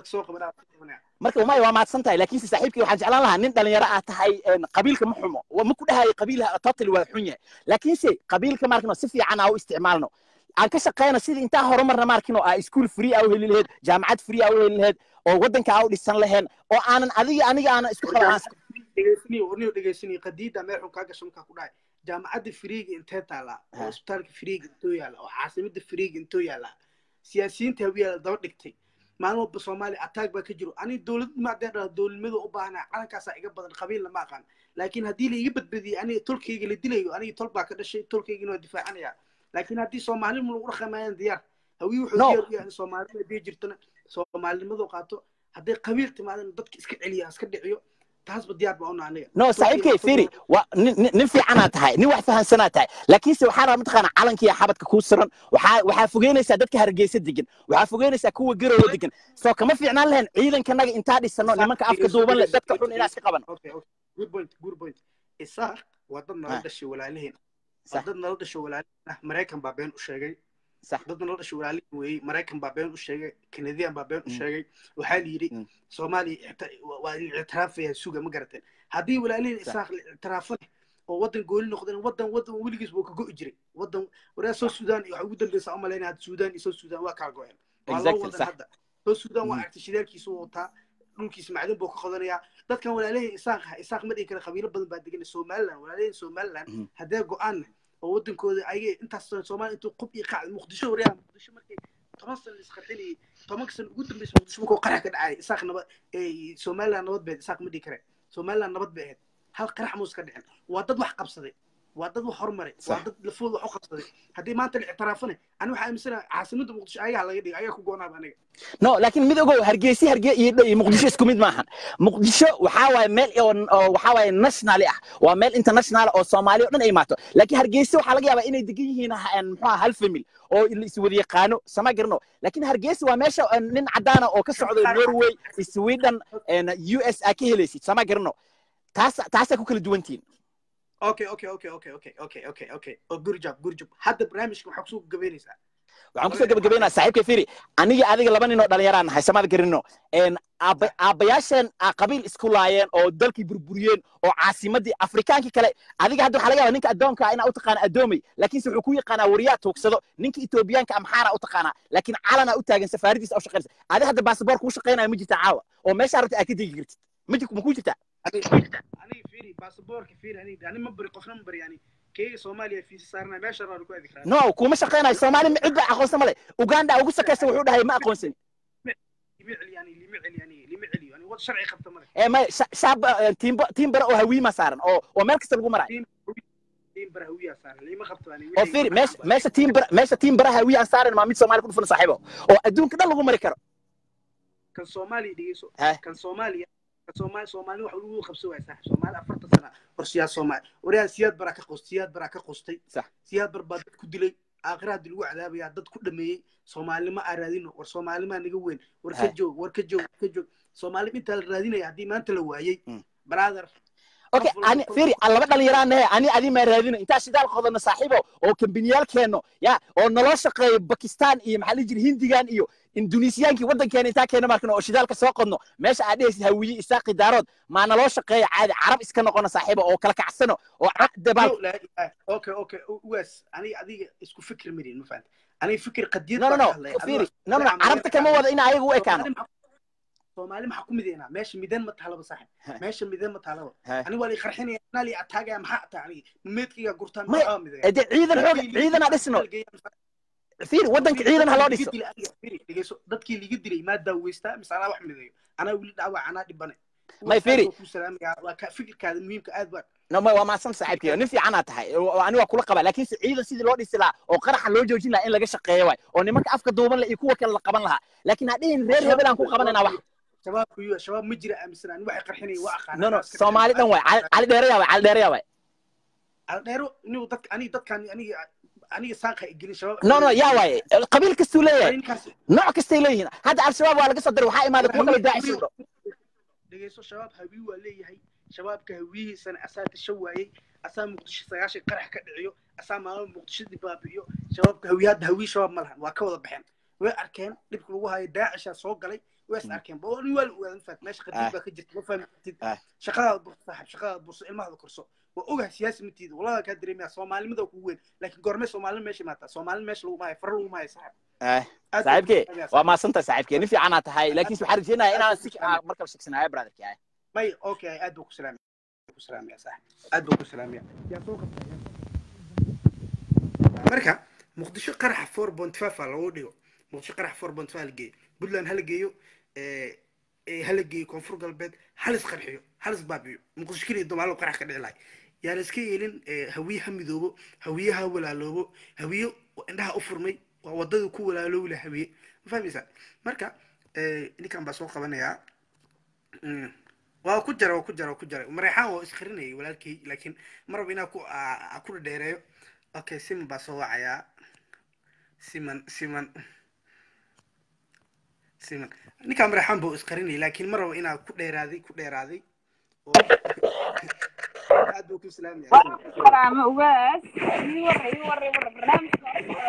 marka uma waa maadsan tahay laakiin saaxiibkii waxaan jeclaan lahaa nin dhalinyaro ah tahay qabiilka ma xumo ma ku dhahay qabiilha total waa xun yahay laakiin se qabiilka markano si fiican ah u isticmaalno aan ka shaqeyno sidii inta horumarna markino ah school free ah u heli lahayd jaamacad free ah u heli lahayd oo wadanka ah u dhisan lahayn oo aanan adiga aniga aan isku qabaas dhageysaniyo warniyo dhageysaniyo qadiida meel xun ka gasho marka ku dhahay jaamacadda firiiga intee taala hospitaalka firiiga intoo yaala oo caasimada firiiga intoo yaala siyaasiyiinta hawiyaala daba dhigtay maalin walba soomaali attack baa ka jiro ani dowlad maadeen dowladnimada u baahnaa calankaasaa iga badan qabiilna ma aqaan laakiin haddii la iga badbadiyay aniga tolkayga la dilayo aniga tol baa ka dhashay tolkaygina waa difaacanaya laakiin haddii soomaalima lagu dhaqamayaan diyaar hawi wuxuu diyaar u yahay soomaalida haddii jirtana soomaalinimadu qaato hadday qabiil timaadana dadka iska celiya iska dhiciyo taas badiyaar baa una aniga no saaxiibkay fiiri waa nin fiicanaa tahay nin wax fahansanaa tahay laakiin se waxaa rabaa mataqaana calankiiya xabadka kuu suran waxaa waxaa fogeynaysaa dadka hargeysa degan waxaa fogeynaysaa kuwa garowa degan soo kama fiicnaan lahayn ciidankanaga intaa dhisano nimanka afka duuban leh dadka xun inaa iska qaban good point good point isaaq waa dad nala dhashay walaalaheen waa dad nala dhashay walaalaheen maraykan baa been u sheegay صح ضد نرد شو عليه وي مريكان بابين وشيء كنديان بابين وشيء وحال يري سومالي والاعتراف فيها السوق ما قرتين هذه ولا لين إساق الاعتراف وودن قول نقدر ودن ودن ولقيس بوك جو إجري ودن ورأس السودان ودن بس عملنا هذا السودان يسوي السودان واقع قوين exactly صح السودان واقع تشيلك يسوتها dhulkiis macdin buu ka qodanayaa dadkan walaalay isaaq isaaq ma dhigi kara qabiilo badan baa degan Soomaaliland walaalay Soomaaliland haday go'aan oo wadankooda ay intaas Soomaaliland intuu qub iyo qacd Muqdisho wariyaa Muqdisho markay toban sano isqarxinay toban sano ugu dambeysay Muqdisho markuu qarax ka dhacay isaaq nabad ee Soomaaliland nabad bay isaaq ma dhigi kara Soomaaliland nabad bay ahayd hal qarax muus ka dhicin waa dad wax qabsaday waa dad wax hormaray waa dad lafood wax u qabsaday hadii maanta la ictiraafana ani waxa aaminsanaa caasimada Muqdisho ayaa laga dhigay ayaa ku goonaaba aniga no laakiin mid ogow hargeysi hargey iyo Muqdisho isku mid maahan Muqdisho waxa waay meel oo waxa waay national ah waa meel international oo Soomaaliya dhan ay maato laakiin hargeysi waxa laga yaabaa inay degan yihiin muxuu hal family oo is wada yaqaano sama garno laakiin hargeysi waa meesha nin cadaan oo ka socdo Norway Sweden U S A ka helaysid sama garno taas taas ku kala duwantiin okay okay okay okay okay okay okay okay oo gurjab gurjab hadda barnaamijka waxa ku soo gabeynaysaa waxaan ku soo gabagabeynaa saaxiibkay fiiri aniga adiga laba nin oo dhalinyaraan nahay samada garino een aabayaasheen qabiil isku laayeen oo dalkii burburiyeen oo caasimadii afrikaankii kale adiga hadda waxa laga yaabaa ninka adoonka ina u taqaan adoomay laakiin wuxuu ku yaqaanaa wariyaa toogsado ninka Etoobiyaanka amxaara u taqaanaa laakiin calana u taagan safaaridiisa oo shaqeynaysa adiga hadda baasaboor ku shaqeynaya ma jirta caawa oo meesha rabta aad ka digi kartid ma jirku ma ku jirta aniga fiiri baasaboorka fiiri aniga ani ma bari qofna ma bari yani كي سوماليا في سارنا ما شرّا لكو أذكر. نو كوما شقينا سومالي عد أقوس ماله أوغندا أوغو سكيس وحده هاي ما أقوسني. لمعلي يعني لمعلي يعني لمعلي يعني وضع شرعي خبط ماله. إيه ما شاب تيم تيم برا أو هوي ما صارن أو ومالك سلقو مرة. تيم تيم برا هوي صار اللي ما خبط يعني. أو فير ماش ماش تيم برا ماش تيم برا هوي صارن ما ميت سومالي كل فن صاحبه أو أدون كده لقو مريكر. كان سومالي ديسو. كان سومالي. Soomaali Soomaali wax lagu qabso way sax Soomaali afartan sano qorshiya Soomaali wariyaa siyad baraka qoostiyad baraka qoostay sax siyad barbad ku dilay aakhirad lagu cadaabaya dad ku dhameeyay Soomaali ma aradino war Soomaali ma naga weyn war ka joog war ka joog ka joog Soomaali inta la raadinaya hadii maanta la waayay brother okay ani fiiri laba dhalinyaraan ah ani adi ma raadino inta sidaal qodana saaxiibo oo kambaniyal keeno ya oo nolol shaqeeyo Pakistan iyo maxalli jir Hindigan iyo Indonesiaanki wadankeena inta keena markana oo shidaalka soo qodno meesha aad dhehaysid hawiye isaaqi daarood ma nolol shaqeeyo caadi carab iska noqona saaxiibo oo kala kacsano oo dabal okay okay was ani adiga isku fikir mirin ma fahanti ani fikir qadiyad no no fiiri no no carabta kama wada in ayagu u ekaano Soomaali ma ku mideyna meesha midan ma talaba saaxib meesha midan ma talaba ani wali qarxinaya nali ataaga ma taani meedkiga gurtaan ma midey ee ciidan xoog ciidan adisno fiir wadanka ciidan ha loo dhiso fiiri dhigeyso dadkii liga dilay ma daaweysta misala wax mideeyo ana wili dhaawac ana dhibane ما يفيري ku salaamaya waa ka fikirkaada muhiimka aad baa نما وما سن صاحبتي نفي عنها تحي وأنا وكل قبل لكن سعيدة سيد لوري سلا أو قرح لو جوجين لا إن لقى شقية واي أو نمك أفكر دوبن لا يكون كلا قبل لها لكن هذين غير هبل أنكو قبل أنا واحد شباب كيو شباب مجرى أمسنا أنا واحد قرحني واقع نو نو سومالي دم واي على ديريا واي على ديريا واي على ديرو إنه ضد أني ضد كان أني أني ساقة يجري شباب نو نو يا واي قبيل كستولية نوع كستولية هذا على الشباب ولا قصة درو حاي ما ذكر كل داعي سورة دقيسو شباب هبي ولا هي شباب كهويه سنة أسات الشواي أسام مقدش سياش قرح كدعيو أسام ما مقدش دبابيو شباب كهويات هوي شباب ملهن وكوض بحين وأركان نبكي هاي داعش سوق علي ويس أركان بقول ولا ولا نفت ماشي قديم بخجت ما فهم شغال بص صاحب شغال بص ما هذا كرسو وأوجه سياسي متيد والله كدري ما صومالي مذا كوين لكن قرمي صومالي ماشي ماتا صومالي ماشي لو ما يفرلو ما يصاحب اه صاحبك وما سنت صاحبك نفي عنها تهاي لكن سو حرج هنا أنا سك مركب سكسنا هاي برادر كيا ماي أوكي أدوك سلام سلام يا صاحبي أدوك سلام يا يا سوق مركا مقدشو قرح فور بونت فافا لو ديو مقدشو قرح فور بونت فافا لجي بدلان هل جيو إيه هل جي كونفور قلبت هل قرحيو هل بابيو مقدشو كلي دوم على قرح كدعي لاي يا لسكي يلين هويه همدوبو هويه ولا لوبو هويه عندها أفرمي ووددو كو ولا لو لا هويه فاهميسا مركا إيه اللي كان بسوق بنيا waa ku jira waa ku jira waa ku jira marayxaan waa iskhirinayay walaalkay laakiin marba inaa ku ku dheereeyo okay siman baa soo wacaya siman siman siman ninka marayxaan buu iskhirinayay laakiin marba inaa ku dheeraaday ku dheeraaday aad buu ku salaamay salaam ugaas ii waray ii waray barnaamijka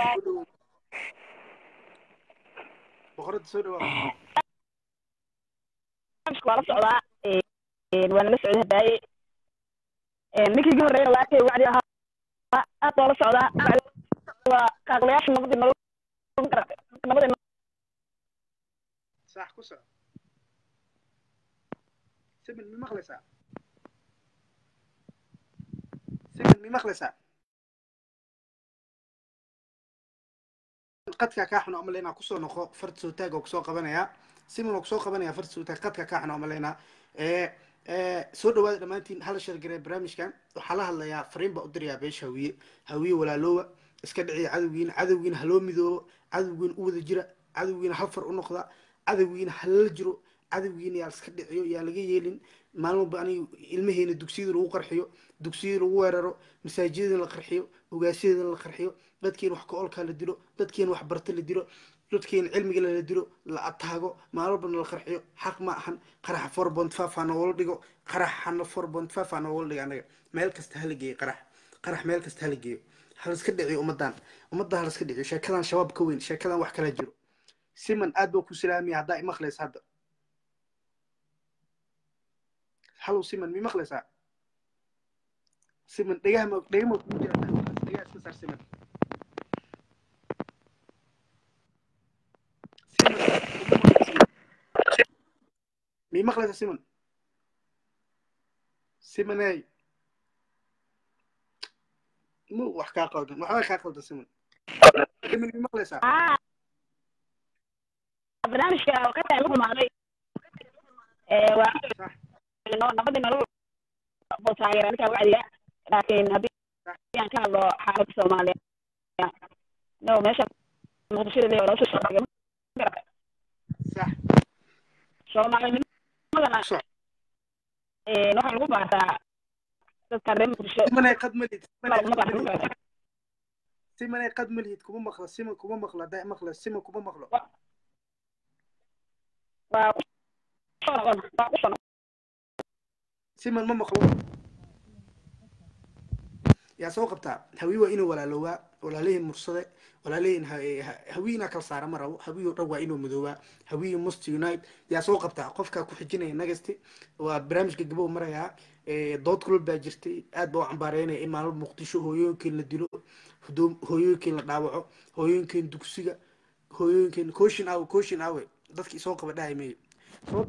boqorada soo dhawaad waa la socdaa وانا لسه عندها داي نيكي جور رينا واكي وعدي ها اطول سعودة وكاغلياش نبضي نلو نبضي صح كسر سبن مي مخلصة سبن مي مخلصة قد كاحنا عملنا كسر نخو فرد سوتاج وكسر قبنا سيمون وكسر قبنا فرد سوتاج قد كاحنا عملنا إيه إيه سود واحد لما أنتي هلا شرقة برامج كان وحلا هلا يا فريم بقدر يا بيش هوية هوية ولا لو اسكدعي عدوين عدوين هلو مذو عدوين أود جرا عدوين حفر النقطة عدوين هل جرو عدوين يا اسكدعيو يا لقي يلين معلوم بأني المهين الدكسيد رو قرحيو دكسيد رو ويررو مساجد القرحيو وقاسيد القرحيو بدكين وحكوا أول كان للدلو بدكين وحبرت للدلو dadkeen cilmiga la diro la ataago maalba la qarxiyo xaq ma ahan qarax four point five ana wal dhigo qaraxana four point five ana wal dhigo anaga meel kasta haligeey qarax qarax meel kasta haligeeyo hal iska dhiciyo umadan umadan hal iska dhiciyo sheekadan shabaab ka weyn sheekadan wax kala jiro siman aad buu ku salaamay hadaa ima khlees hada halo siman mi makhleesa siman dhigaha ma dhigaha ma ku jira dhigaha iska sar siman مي مخلص سيمون سيمون هاي مو وحكا قودن وحكا كا قودن سيمون سيمون مي مخلص اه برنامج وقت لكم مغلي ايه و صح انه نبدي نروح بوصاير انا كوعدي لكن هذه يعني كان له حاله الصوماليه لو ماشي مقدشي اللي ولا شو صح صومالي صح إيه نروح نقول بعد تتكلم في الشيء سيمون قد مليت سيمون قد مليت كم مخلص سيمون كم مخلص داي مخلص سيمون كم مخلص سيمون ما مخلص يا سوق بتاع هوي وإنه ولا لوا ولا ليه مرصدة ولا ليه هوينا كل صار مرة هوي روا إنه مذوبة هوي مست يونايت يا سوق بتاع قفك كحجنا نجستي وبرامج جبوا مرة يا ضد كل باجرتي أدبوا عن بارينا إما المقدشو هو يمكن نديله هدوم هو يمكن نضاوعه هو يمكن دكسية هو يمكن كوشن أو كوشن أو ضدك سوق بدأ يمي سوق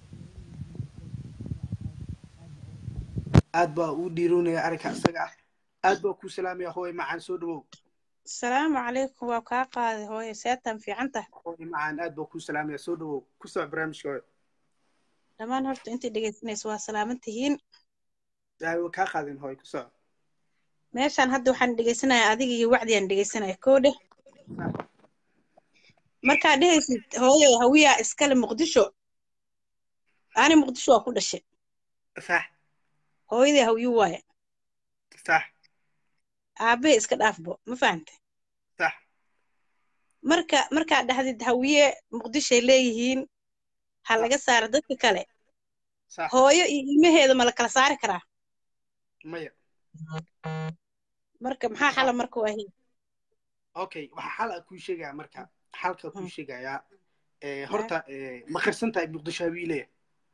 aad baa u dhiiroonaya arrinka isaga ah aad baa ku salaamaya hooy macaan soo dhawow السلام عليكم وكاقا هوي سيتم في عنته hooy macaan aad baa ku salaamaya soo dhawow ku soo barnaamijka hooy لما نهرت انت دقيتنيس وسلامتهين aywa kaa qaadin hooy ku soo meeshaan hadda waxaan dhegeysanaya adiga iyo wacdiyan dhegeysanaya koodhe markaa dhehaysid hooyo hawiya iskale muqdisho ani muqdisho waa ku dhashay sax hooyadii hawiyu waaye sax aabahe iska dhaafbo ma fahantay sax marka markaa dhahdid hawiye muqdishoay leeyihiin ha laga saaro dadka kale sax hooyo iyo ilmaheeda ma la kala saari karaa maya marka maxaa xala marka waahi okay waxa xal ah ku sheegaya marka xalka ku sheegaya ee horta ee ma qarsan tahay muqdisho hawiile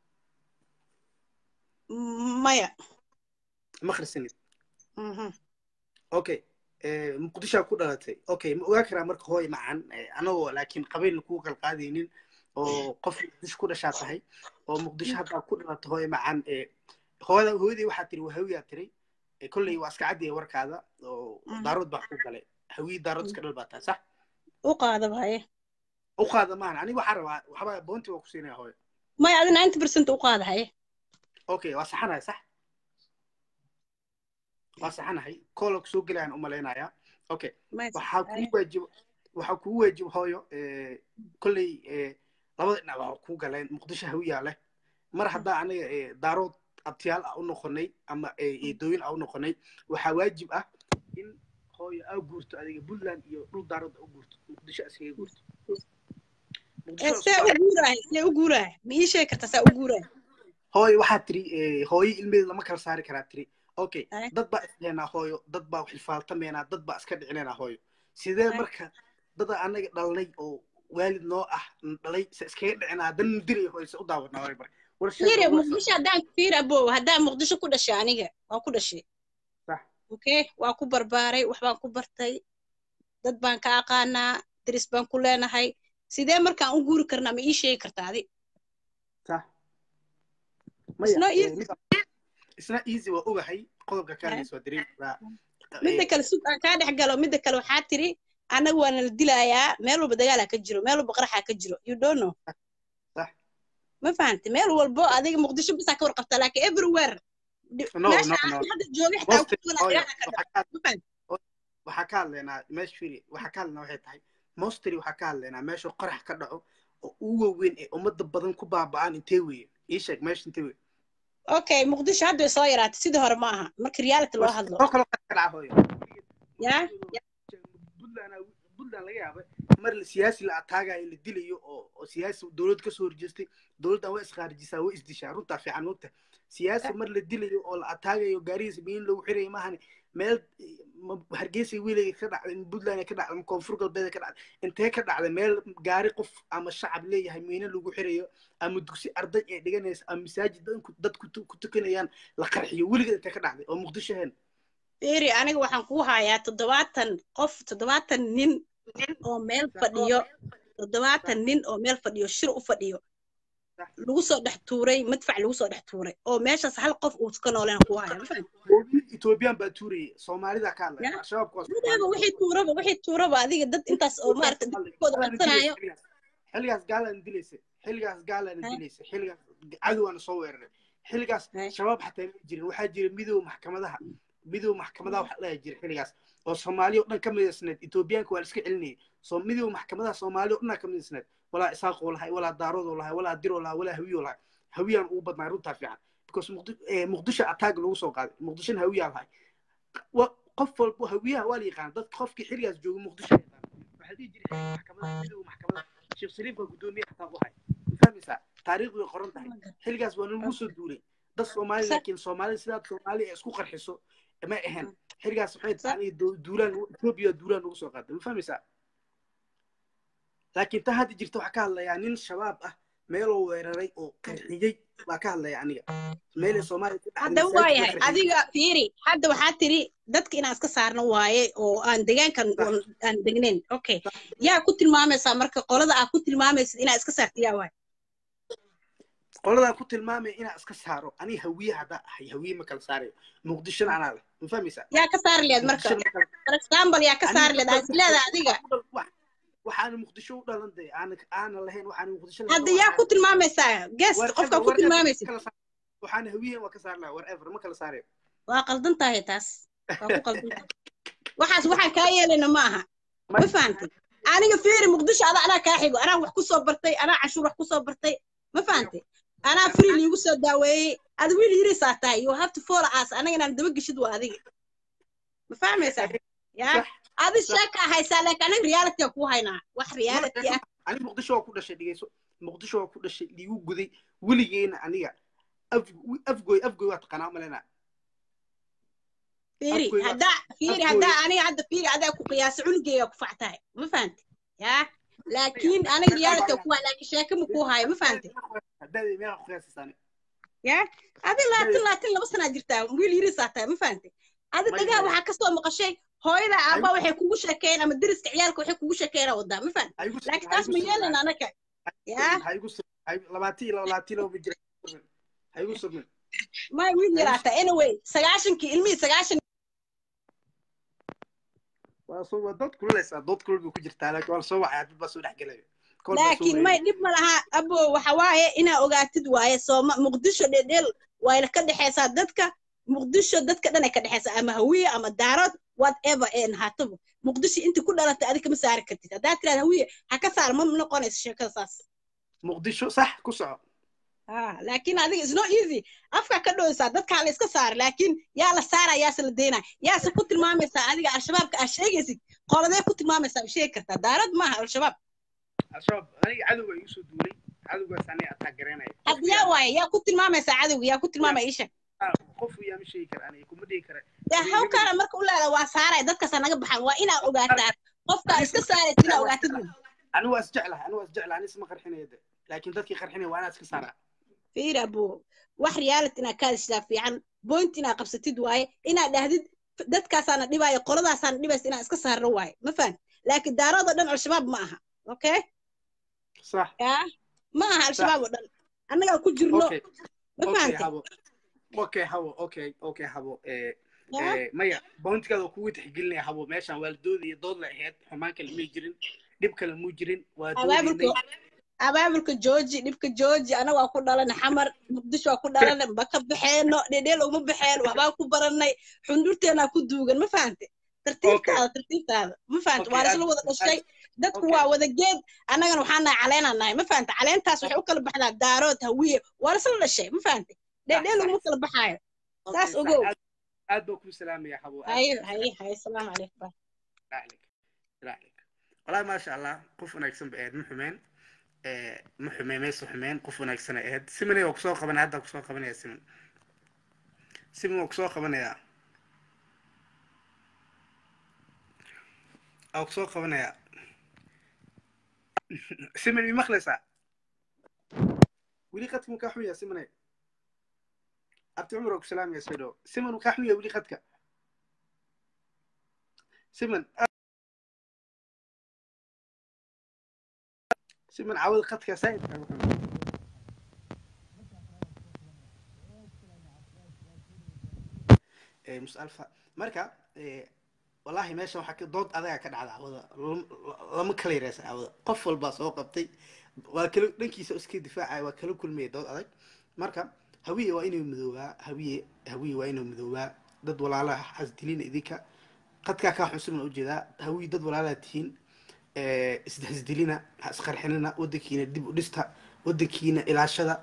maya ma qarsanid mhm okay ee muqdisho ku dhalatay okay ma ogaa karaa marka hooy macaan anagoo laakiin qabiil ku kala qaadaynin oo qof muqdisho ku dhashaa tahay oo muqdisho hadda ku dhalatay hooy macaan ee hooyada hooyadii waxa tiri waa hawiya tiri ee kulli waa iska cadiyay warkaada oo daarood baa ku galay hawi daarood iska dhalbata sax u qaada baaye u qaada maan aniga waxa rabaa waxba boonti waa ku siinaya hooyo maya adi ninety percent u qaada haye okay waa saxanahay sax waa saxanahay koolok soo galayaan u maleynaya okay waxa ku waajib waxa ku waajib hooyo ee kulli ee labada dhinac waxa ku galeen muqdisho hawiya leh mar hadda aniga ee daarood abtiyaal u noqonay ama ee dooyin u noqonay waxa waajib ah in hooyo aa guurto adiga Puntland iyo dhul daarood u guurto muqdisho asaga guurto see u guurahay see u guurahay ma ii sheegi kartaa saa u guurahay hooyo waxaa tiri hooyo ilmeed lama kala saari karaa tiri okay dad baa isdheenaa hooyo dad baa xilfaaltameena dad baa iska dhicinayna hooyo sidee marka dad anaga dhalnay oo waalid noo ah dhalay iskaga dhicinaa dan diray hooyo u daawadnaa hooyo marka fiiri muqdisho haddaan fiir abo haddaan muqdisho ku dhashay aniga waa ku dhashay sax okay waa ku barbaaray wax baan ku bartay dad baan ka aqaanaa diris baan ku leenahay sidee markaan u guuri karnaa ma ii sheegi kartaa adi sax maya isna easy waa ogahay qodobka kaalis waa dareemaa midda kale sug aan kaa dhex galo midda kale waxaa tiri anaga waana la dilayaa meel walba dagaalaa ka jiro meel walba qaraxaa ka jiro you don't know sax ma fahantay meel walbo adiga muqdisho bisaa ka warqabtaa laakiin everywhere meesha hadda joogay xitaa waxaa ka hadlaynaa meesha firi waxaa ka hadlaynaa waxay tahay mostly waxaa ka hadlaynaa meesha qarax ka dhaco oo ugu weyn ee ummadda badan ku baaba'aan intee weeye ii sheeg meesha intee weeye okay muqdisho hadda way soo yaraatay sidii hore ma aha marka reality loo hadlo ya Puntland laga yaabay mar la siyaasi la ataagayo la dilayo oo siyaasi dawlad ka soo horjeestay dawladdan way isqaarjisaa way isdishaa runta fiican runta siyaasi mar la dilayo oo la ataagayo gaarigiisa biin lagu xiray maahan meel hargeysa wiilay ka dhacday Puntland ka dhacday koonfur galbeed ka dhacday intee ka dhacday meel gaari qof ama shacab leeyahay miina lagu xirayo ama dugsi arday ee dhiganaysa ama masaajid dad ku tukanayaan la qarxiyo wiliga intee ka dhacday oo muqdisho heen fiiri aniga waxaan ku hayaa toddobaatan qof toddobaatan nin oo meel fadhiyo toddobaatan nin oo meel fadhiyo shir u fadhiyo lagu soo dhex tuuray madfac lagu soo dhex tuuray oo meeshaas hal qof uu ka nooleen ku haya Ethiopian baa tuuray Soomaalida ka hadlay shabaab ku asoo wixii tuuraba wixii tuuraba adiga dad intaas oo maartay dadkooda wadsanayo xilligaas gaalan dilaysa xilligaas gaalan dilaysa xilligaas cadawna soo weeraray xilligaas shabaab xataa ma jirin waxaa jira midoow maxkamadaha midoow maxkamadaha waxa la jira xilligaas oo Soomaaliya oo dhan ka midaysnayd Ethiopianka waa iska celinay soo midoow maxkamadaha Soomaaliya oo dhan ka midaysnayd wala isaaq walahay wala daarood walahay wala diro walahay wala hawiyo walahay hawiyaan ugu badnaa runta fiican because muqdisho attack lagu soo qaaday muqdisho hawiyaa lahay qof walba hawiyaha waa la yaqaan dad qofkii xilligaas jooga muqdisho waxa dhigi jiray maxkamadaha midoow maxkamadaha Sheekh Shariif waa gudoomiye xataa u hay fahmaysa taariikhdu way qoran tahay xilligaas waa lagu soo duulay dad Soomaali laakiin Soomaali sida Soomaali isku qarxiso ma ahan xilligaas waxay tahay duulaan Ethiopia duulaan ugu soo qaaday fahmaysa laakiin ta hadda jirto waxa ka hadlayaa nin shabaab ah meel oo weeraray oo qarxiyay waa ka hadlaya aniga meel Soomaali ka hadda waayahay adiga fiiri hadda waxaa tiri dadka inaan iska saarno waaye oo aan deegaankan aan degnayn okay yaa ku tilmaamaysaa marka qolada aad ku tilmaamaysid inaa iska saarto yaa waay qolada ku tilmaamay inaa iska saaro aniga hawiye hadda ahay hawiye ma kala saarayo muqdisho anaa leh ma fahmaysaa yaa ka saari leed marka for example yaa ka saari leed aad leedahay adiga waxaan muqdisho u dhalan day aan aan lahayn waxaan muqdisho hadda yaa ku tilmaamaysaa guest qofka ku tilmaamaysaa waxaan hawiyeen waa ka saar lahaa whatever ma kala saareen waa qaldan tahay taas waa ku qaldan tahay waxaas waxaan kaa yeelayna ma aha ma fahantay aniga fiiri muqdisho ada anaa kaa xigo anaa wax ku soo bartay anaa cashuur wax ku soo bartay ma fahantay anaa free liigu soo daaweeyey ad wiil yirisaa tahay you have to follow us anaga inaan daba geshid waa adiga ma fahmaysaa yaa adi sheeka haysaa laakiin aniga reality ku haynaa wax reality ah aniga muqdisho waa ku dhashay dhigayso muqdisho waa ku dhashay liigu guday weligeena aniga afgoy afgoy waa taqaanaa malena fiiri hadda fiiri hadda aniga hadda fiiri adaa ku qiyaas cunugeyga ku factahay ma fahantay yaa laakiin aniga reality ku waa laakiin sheeka ma ku hayo ma fahantay hadda meeqa ku qiyaasaysan yaa adi laatin laatin laba sana jirtaa wiil yirisaa tahay ma fahantay adi dagaa waxa ka soo maqashay hooyada aabba waxay kugu sheekeen ama dariska ciyaalka waxay kugu sheekeen wada ma fahantay laakiin taas ma yeelan anaka yaa haygu labaatan labaatan loo bijir haygu submin ma wiil yiraata anyway sagaashankii ilmihii sagaashan waa soo dad kuleysa dad kulbi ku jirtaa laakiin waa soo waxay dad baa soo dhaxgalay laakiin may dib ma laha abo waxa waaye inaa ogaatid waaye Sooma Muqdisho dhedhel waa ka dhaxaysaa dadka Muqdisho dadka dhan ay ka dhaxaysaa ama hawiye ama daarad whatever een haatabo Muqdisho inta ku dhalatay adiga ma saari kartid hadaa tiraad hawiye ha ka saar ma noqonayso sheekada saas Muqdisho sax ku soco ah laakiin adiga is not easy afka ka dhooysa dadka la iska saar laakiin yaa la saara yaa la deena yaa se ku tilmaamaysa adiga al-shabaabka aad sheegaysid qoladee ku tilmaamaysa sheeg karta daarad ma aha al-shabaab al-shabaab aniga cadowga igu soo duulay cadowgaas aniga aad taageeranay hadiya waay yaa ku tilmaamaysa cadowga yaa ku tilmaamay isha qof yaa ma sheegi kara aniga kuma dhigi kara yaa how kara marka u leedahay waa saaray dadka san naga baxan waa ina ogaataa qofka iska saaray tina ogaatid aniga waa isjeclahay aniga waa isjeclahay aniga isma qarxinayda laakiin dadkii qarxinay waa inaad iska saaraa fiir abo wax reality ina ka isla fiican point ina qabsatid waaye ina dhahdid dadkaasana dhibaayo qoladaasana dhibays ina iska saarno waaye ma faham laakiin daarada dhan al-shabaab ma aha okay صح يا ما هالشباب ودن أنا قاعد كجرنو ما فهمت أوكي حبو أوكي أوكي حبو إيه إيه مايا بونت كذا قوة تحقلني حبو ماشان والدودي ضد لحيات حماك المجرين دبك المجرين ودودي أبابلك جوجي دبك جوجي أنا وأكون دالنا حمر مقدش وأكون دالنا بكب بحينه ديدل ومو بحين وأباكو برناي حندورتي أنا كدوغن ما فهمت ترتيب هذا ترتيب هذا ما فهمت وارس لو وضع الشيء dadku waa wada geed anagana waxaan nahay caleynanahay ma fahanta caleentaas waxay u kala baxdaa daarood hawiye waa isla dhashay ma fahanta dheedheel uma kala baxaayo saas ogow aad baa ku salaamaya xabo hay hay hay salaam alaykum alayk alayk walahi ma sha Allah qof wanaagsan baa ma xumeen ee ma xumeen meesha xumeen qof wanaagsan aad siman oo ku soo qabanay hadda ku soo qabanaya siman siman oo ku soo qabanaya oo ku soo qabanaya سمن مخلصة ولي قدك مكاحوية سمن أبت عمرك سلام يا سيدو سمن مكاحوية ولي قدك سمن سمن عوض قدك يا سيد إيه مش ألفا مركا إيه والله ماشي وحكي ضد أذاك كان على عوضة لما كلي رأس عوضة قفل باص أو قبتي وكل نكي سأسكي دفاع وكل كل مية ضد أذاك مركب هوية وينه مذوبة هوية هوية وينه مذوبة ضد ولا على حزتلين إذيك قد كا حسن من وجهه هوية ضد ولا على تين استهزدلينا أسخر حننا ودكينا دب ودستها ودكينا إلى عشرة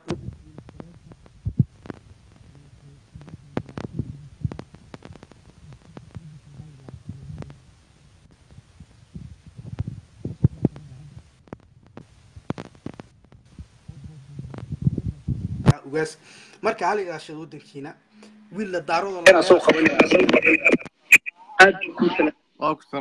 وجس مركا علي عشان ودنكينا ولا دارو ولا أنا سوق بني أجل أكثر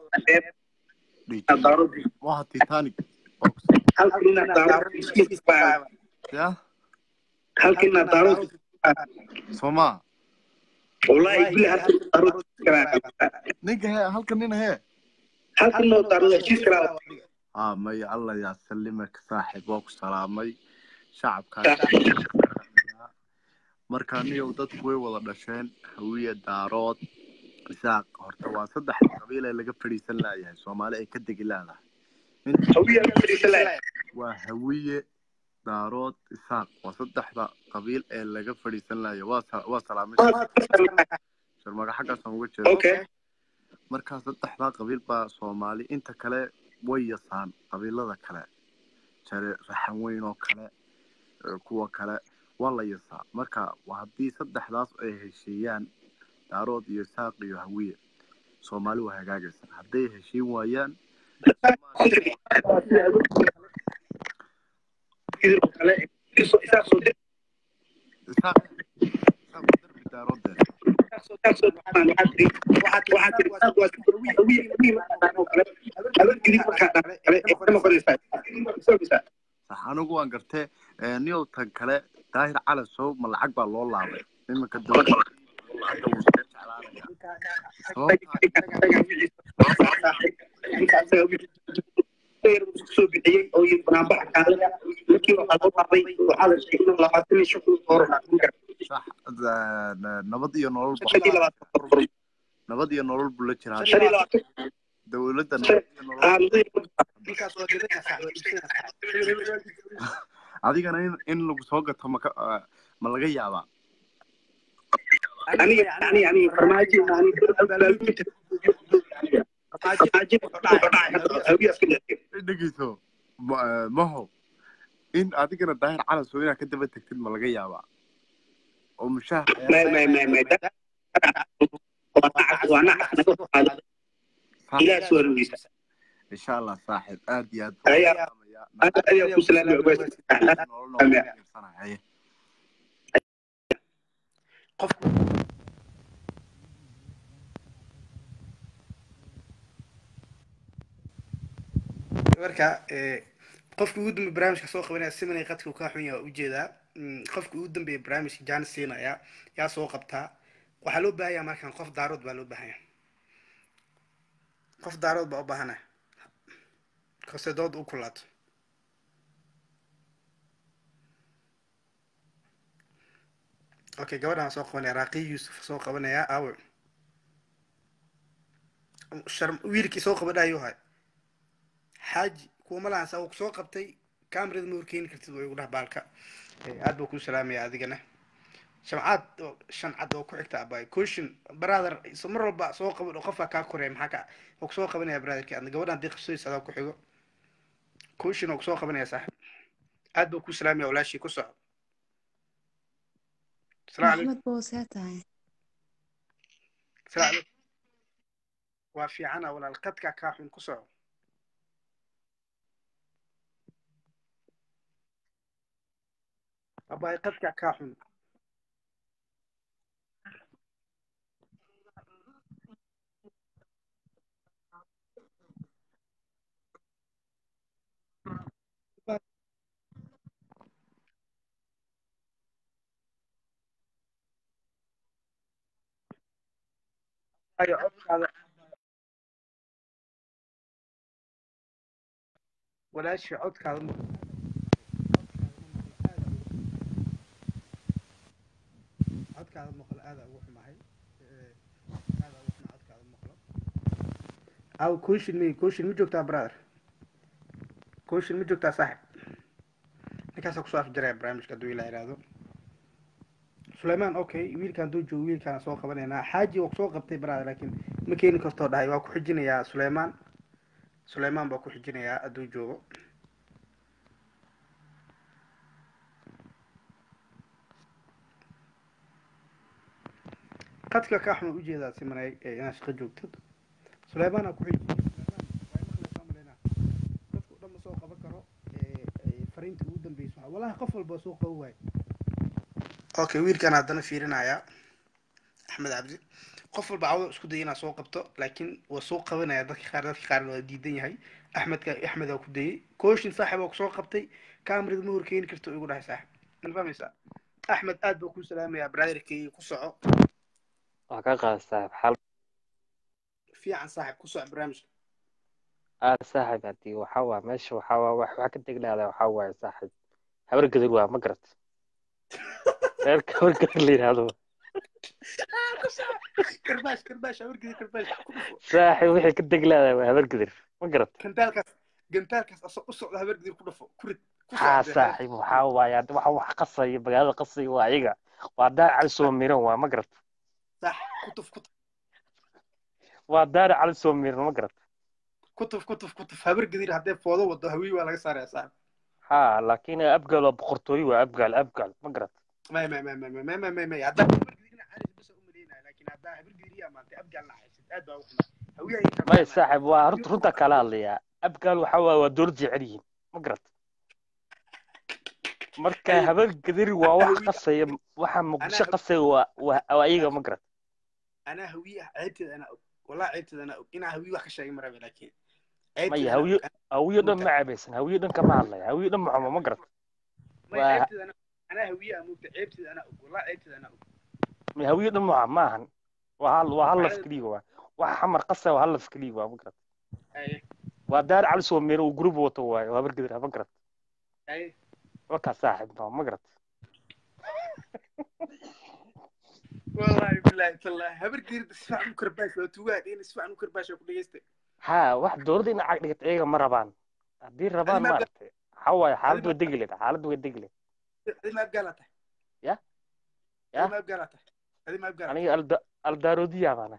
دارو واحد تيتانيك هل كنا دارو يا هل كنا دارو سوما والله يقول هل دارو نيجا هل كنا هي هل كنا دارو كيسرا آه مي الله يسلمك صاحب وقت سلامي شعب كان marka niyow dadku way wada dhasheen hawiye daarood isaaq horta waa saddex qabiil ee laga fadhiisan laayahay soomaali ay ka degi laadahay hawiye laga fadhiisan lahayd waa hawiye daarood isaaq waa saddexda qabiil ee laga fadhiisan laaya waa sa- waa salaamay sharmaga xaggaasaan uga jeedo okay markaa saddexdaa qabiil baa soomaali inta kale way yasaan qabiilada kale jare raxan weyn oo kale ee kuwa kale waa la yasaa marka waa haddii saddexdaas ay heshiiyaan daarood iyo isaaq iyo hawiye soomaali waa hagaagaysa hadday heshiin waayaan isaaq isaaq darbi daaroodeen sax anigu waan gartee niyow tan kale daahir cali sow ma lacag baa loo laabay iminka dowladda lacagta wuu iska jeclaanaya soo bixiyey oo yiri banaanbax kaalada markii waxaa loo laabay waxaa la sheegay in labaatan iyo shan kun oo ruux sax nabad iyo nolol shan iyo labaatan nabad iyo nolol buu la jiraa shan iyo labaatan dowladda nabad iyo nolol adigana in in lagu soo gato ma ka- ma laga yaabaa aniga yani yani farmaajo yani balaalinta dhegeyso ma- maho in adigana daahir cali sow inaad ka daba tegtid ma laga yaabaa oo mushaar ما ما ما ما ده وانا انا الى سؤال ويسا insha allah saaxiib aad iyo aad هيا انا انا كو سلام بس nolol noogu fiirsanahay qofku marka ee qofka ugu dambeeya barnaamijka soo qabanaya simanay qadka uu ka xun yahay ujeedaa Mm, qofka ugu dambeeya barnaamijka jaan siinaya yaa soo qabtaa waxaa loo baahan yahay markaan qof daarood baa loo baahan yahay qof daarood baa u baahanaya kase dood u kulaato okay gabadhaan soo qabanaya raaqi yuusuf soo qabanaya awe shar wiilkii soo qabadhayo hay xaaji kuwa ma lahan saa uu soo qabtay kaamirada ma horkeeni kartid way ugu dhah baalka Eh, aad buu kuu salaamaya adigana shamcaad oo shancad oo ku xigta abay cushion brother so mar walba soo qaban qofka kaa koreey maxaa ka oo soo qabanaya brotherki adna gabadhan diiq soo isaga ku xigo cushion oo soo qabanaya saaxib aad buu kuu salaamaya walaashii ku soco salaam alaykum maxmed boosee tahay salaam alaykum waa fiicana walaal qadka kaa xun ku soco abay qadka kaa xun ayo codkaada walaashii codkaada ma codkaada maqlo aada ugu xumahay Eh, aada ugu xumaa codkaada maqlo aw cushion mi cushion ma joogtaa brother cushion ma joogtaa saaxib ninkaasaa kusoo afjaraya barnaamijka hadduu ilaa yidhaahdo sulaymaan okay wiilkaan hadduu joogo wiilkaan soo qabanaynaa xaaji waa kusoo qabtay brother laakiin ma keeni kartoo dhahay waa ku xijinayaa sulaymaan sulaymaan baa ku xijinayaa hadduu joogo qadka kaa xun ujeedaa simanay ee inaad shaqo joogtid sulaymaan aa ku xiji sulaymaan dadku dhan ma soo qaban karo ee ee fariinta ugu dambeysa waxa- walahi qof walba soo qaban waayo okay wiilkaan haddana fiirinaya axmed cabdi qof walba cawdo isku dayay inaad soo qabto laakiin waa soo qabanaya dadka qaar dadka qaarna waa diidan yahay axmedka axmed aa ku dayay kooshin saaxib oo kusoo qabtay kaamirada ma horkeeni karto igu dhahay saaxib ma fahmaysaa axmed aad baa kuu salaamayaa brotherkii ku soco waa ka qaad saaxiib xal fiican saaxib ku soco barnaamijka aad saaxiib haddii waxaa waa meesha waxaa waa wax wax ka tegnaada waxaa waaye saaxiib habar gadur waa ma garat reerka habar gadir la yidhaahdo كرباش كرباش هبر قدير كرباش saaxib wixii ka deglaada waa habar gadir ma garat كنتالكاس كنتالكاس أصلا أصلا هبر قدير كله كرد haa saaxib waxaa waaye waxa wax qasaya magaalada qasaya waa iyaga waa daar cali soo miran waa ma garat صح كتف كتف waa daar cali soo miran ma garat كتف كتف كتف هبر قدير هدي فوضى وده هوي ولا صار يا صاحب haa laakiin abgaal waa boqortooyo waa abgaal abgaal ma garat ما ما ما ما ما ما ما ما هذا هبر قدير عارف بس أملينا لكن هذا هبر قدير يا ما أنت أبقى الله حسيت أدبا وحنا هوي maya saaxib waa runta runta kala hadlayaa abgaal waxa waaye waa door jecel yihiin ma garat marka habar gadir waa wax qasaya waxa muqdisho qasaya waa waa iyaga ma garat أنا هوي عيبت أنا والله عيبت أنا أنا هوي واحد شيء مرة لكن maya hawiyo hawiyo dhan ma cabaysan hawiyo dhan kama hadlaya hawiyo dhan maxuma ma garat ما عيبت أنا أنا هوي أموت عيبت أنا والله عيبت أنا maya hawiyo dhan maxa maahan waa hal waa hal laf kaliya waa waxa xamar qasaya waa hal laf kaliya waa ma garat أي waa daar cali soo miran uu group wato waaye habar gadir ma garat أي waka saaxib ma garat والله بالله تالله هبر قدير دفع مكرباش لو تواد إن دفع مكرباش أقول ليست haa wax dowladda in cag dhigata iyaga ma rabaan haddii rabaan ما أبقى maaragtay waxa waaye xaaladdu ما way degleed xaaladdu way degleed هذه ما أبقى لته ya هذه ya ما أبقى لته هذه ما أبقى لته aniga alda aldaarodiya baana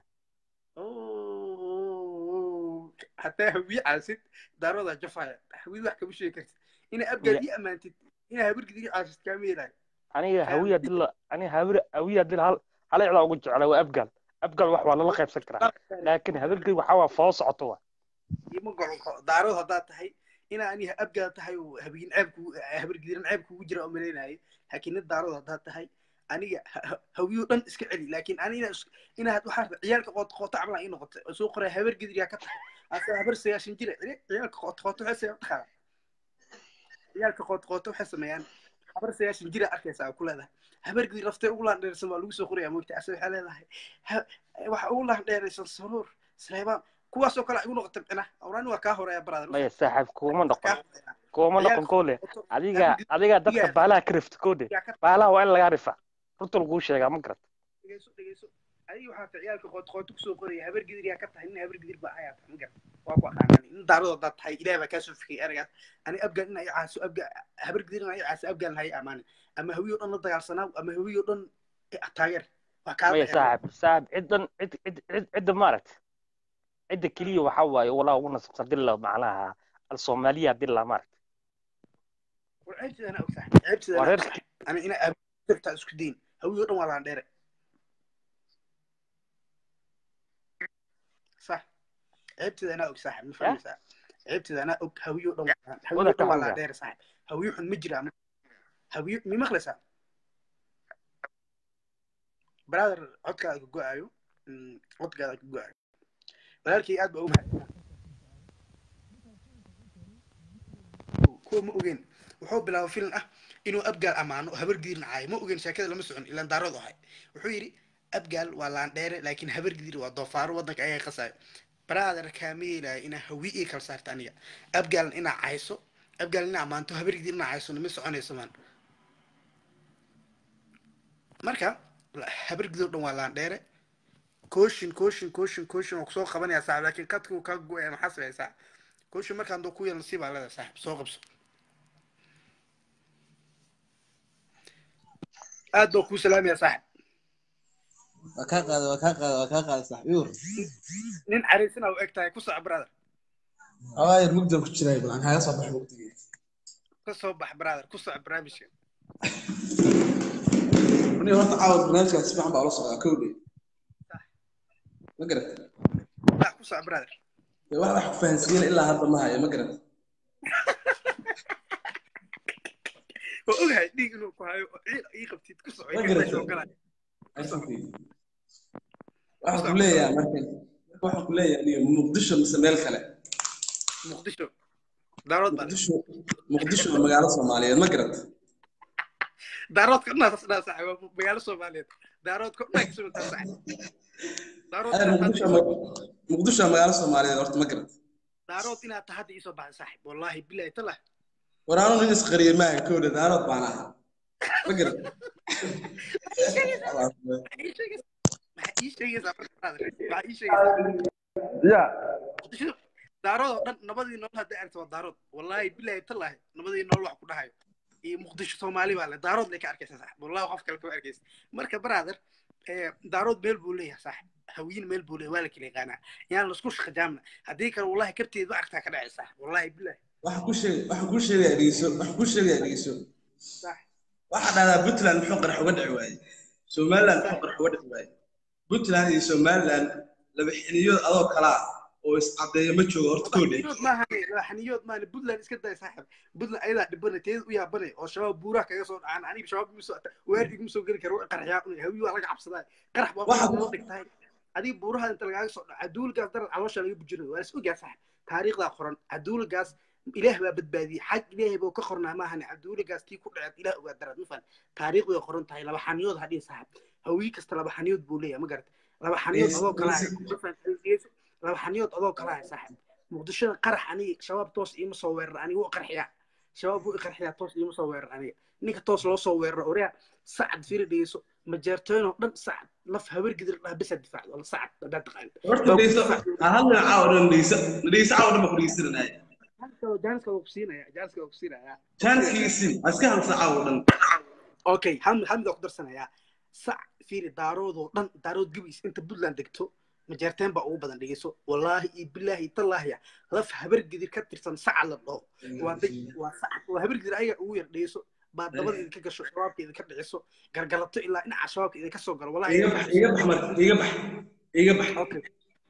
أوه حتى هوي عاسد دارو ذا جفايا هوي واحد كم شيء كرت إن أبقى لي أمانتي إن هبر قدير عاسد كاميرا aniga كام hawiya dil aniga hawir hawiya dil hal hal icla ugu jeclaa waa abgal abgal wax waa lala qaybsan karaa laakiin habargay waxa waa foo socoto waa يما قول دارو هذا تهي إن أني أبقى تهي وهبين عبكو هبر قدير عبكو وجرا أمرين هاي لكن الدارو هذا تهي أني هويو دن إسكعلي لكن أنا إن هاد واحد عيالك قط قط عملا إنه قط سوق ره هبر قدير يا كتر أصلا هبر سياسين جرا عيالك قط قط حسي تخا عيالك قط قط حسي ميان هبر سياسين جرا أركيس أو كل هذا هبر قدير رفته أولا نرسم لو سوق ره موت أسوي حلا هاي واحد أولا نرسم سرور سليمان kuwaasoo kale igu noqotay ina awraan waa ka horeeya brother maya saaxiib kuma noqon kuma noqon koole adiga adiga dadka baalaha krift koode baalaha waa in laga rifa runta lagu sheegaa ma garat dhageyso dhageyso adiga waxaa ta ciyaalka qoot qoot ku soo qoraya habar gidir yaa ka tahay in habar gidir ba ayaa ma garat waa ku aqaanani in daarado dad tahay ilaahay baa ka soo fikay eragaas ani abgaan in ay caaso abga habar gidir in ay caaso abgaan hay amaana ama hawiyo dhan la dagaalsanaa ama hawiyo dhan taageer waa ka maya saaxiib saaxiib cidan cid cid cid maarat عدة كلية وحواي ولا ونص صدلا معناها الصومالية دلا مارك وعيبت أنا أكثر عيبت أنا أكثر أنا أنا أبغى أسكدين هو يقولون ولا عندنا صح عيبت أنا أكثر من فهم صح عيبت أنا أك هو يقولون هو يقولون ولا عندنا صح هو يحن مجرى هو ي مي مخلصة برادر عدك جوعيو عدك جوعيو walaalkii aad baa u mahadsan kuwa ma ogeen wuxuu bilaabay filim ah inuu abgaal amaano habar gidir nacay ma ogeen sheekada lama socon ilaa daarad ahay wuxuu yiri abgaal waa laan dheere laakiin habar gidir waa doofaaro wadanka ayay qasaay brother kaamila ina hawi ee kala saarta aniga abgaal ina cayso abgaal ina amaanto habar gidir ina cayso ma soconayso maan marka habar gidir dhan waa laan dheere كوشن كوشن كوشن كوشن وكسو قبني يا صاحب لكن كتكو كاغو يا محاسب يا صاحب كوشن ما كان دوكو نصيب على هذا صاحب سو قبص ادو كو سلام يا صاحب وكا قاد وكا قاد وكا قاد صاحب يور نين عريسنا واكتاي كو صاحب برادر اواير مقدم كجراي بلان هاي صباح وقتي كسو بخ برادر كو صاحب برامج وني هورتا عاود برنامج كان سبحان الله صدا كودي ما قرأت لا كوسع برادر واحد راح فانسين إلا هذا ما هي ما قرأت وأوجه ديك إنه كهاي يخبتي كوسع ما قرأت أسمعي واحد كلية مركز واحد كلية يعني مقدشة مسمى الخلاء مقدشة دارات مقدشة مقدشة مقالة صومالية ما قرأت دارات كنا تصنع صاحب مقالة صومالية دارات كنا يكسرون تصنع أنا مقدشة مقدشة مقالة صومالية دارت ما قرأت دارات إنها تحدي يسوى بعد صاحب والله بالله تلا ورانا نجلس قريب معي كودة دارات معناها ما قرأت يا دارود دن نبدي نول هدا أنت ودارود والله بالله تالله نبدي نول واحد كده هاي مقدش سومالي ولا دارود لك أركيس صح والله وقف كلك أركيس مركب برادر دارود ميل بوليه صح هوين ميل بوليه ولا كلي قانا يعني نسكوش خدامنا هديك والله كبتي ضعتها كده صح والله بالله waxa ku sheeg waxa ku sheegay dhigeyso waxa ku sheegay dhigeyso صح waxa dhalaa Puntland muxuu qarax uga dhici waayay Somaliland muxuu qarax uga dhici waayay Puntland iyo Somaliland laba xiliyood adoo kala oo is cadeeyo ma joogo horta koodhay xiniyood ma ahan laba xiniyood ma ahan Puntland iska day saaxib Puntland ayada dhibanateed u yaabanay oo shabaab buura kaga soo dhacaan aniga shabaab igu soo weer igu soo gali karo qarxaya hawiyo waa laga cabsaday qarax baa waxa loo dhigtay adiga buuraha inta laga soo dhaca duulgaas dar caloosha laga bujiro waa is ogaa saaxib taariikhda qoran duulgaas إله ببدبادي حق إله بوكخرنا ما هن عدول جاستي كل عد إله وقدرت مثلا تاريخ ويقرن تاي لما حنيود هذه صاحب هويك است لما حنيود بولية ما قرت لما حنيود أضو كلاه مثلا لما حنيود أضو كلاه صاحب مقدش قرح أني شباب توس إيه مصور أني هو قرحيا شباب هو قرحيا توس إيه مصور أني نيك توس لو صور أوريا سعد في رديسو مجرتين ضد سعد لف هبر قدر بس الدفاع والله سعد بدأ تقال ورت ليس هلا عاود ليس ليس عاود ما كريسنا هاي جانسك وبسينا يا جانسك وبسينا يا جانسكيسي أسكان صعودن أوكي هم هم أقدر سنة يا صع في دارود ودن دارود جبيس أنت بدلان دكتو مجرتين بقوا بدن دقيسو والله بالله تالله يا لف هبر قدر كتر سن سع على الله وعندي وسع وهبر قدر أي قوير دقيسو بعد دبل إذا كجا شباب إذا كبر دقيسو قرقلته إلا إن عشاق إذا كسر قر والله يجبح يجبح مر يجبح يجبح أوكي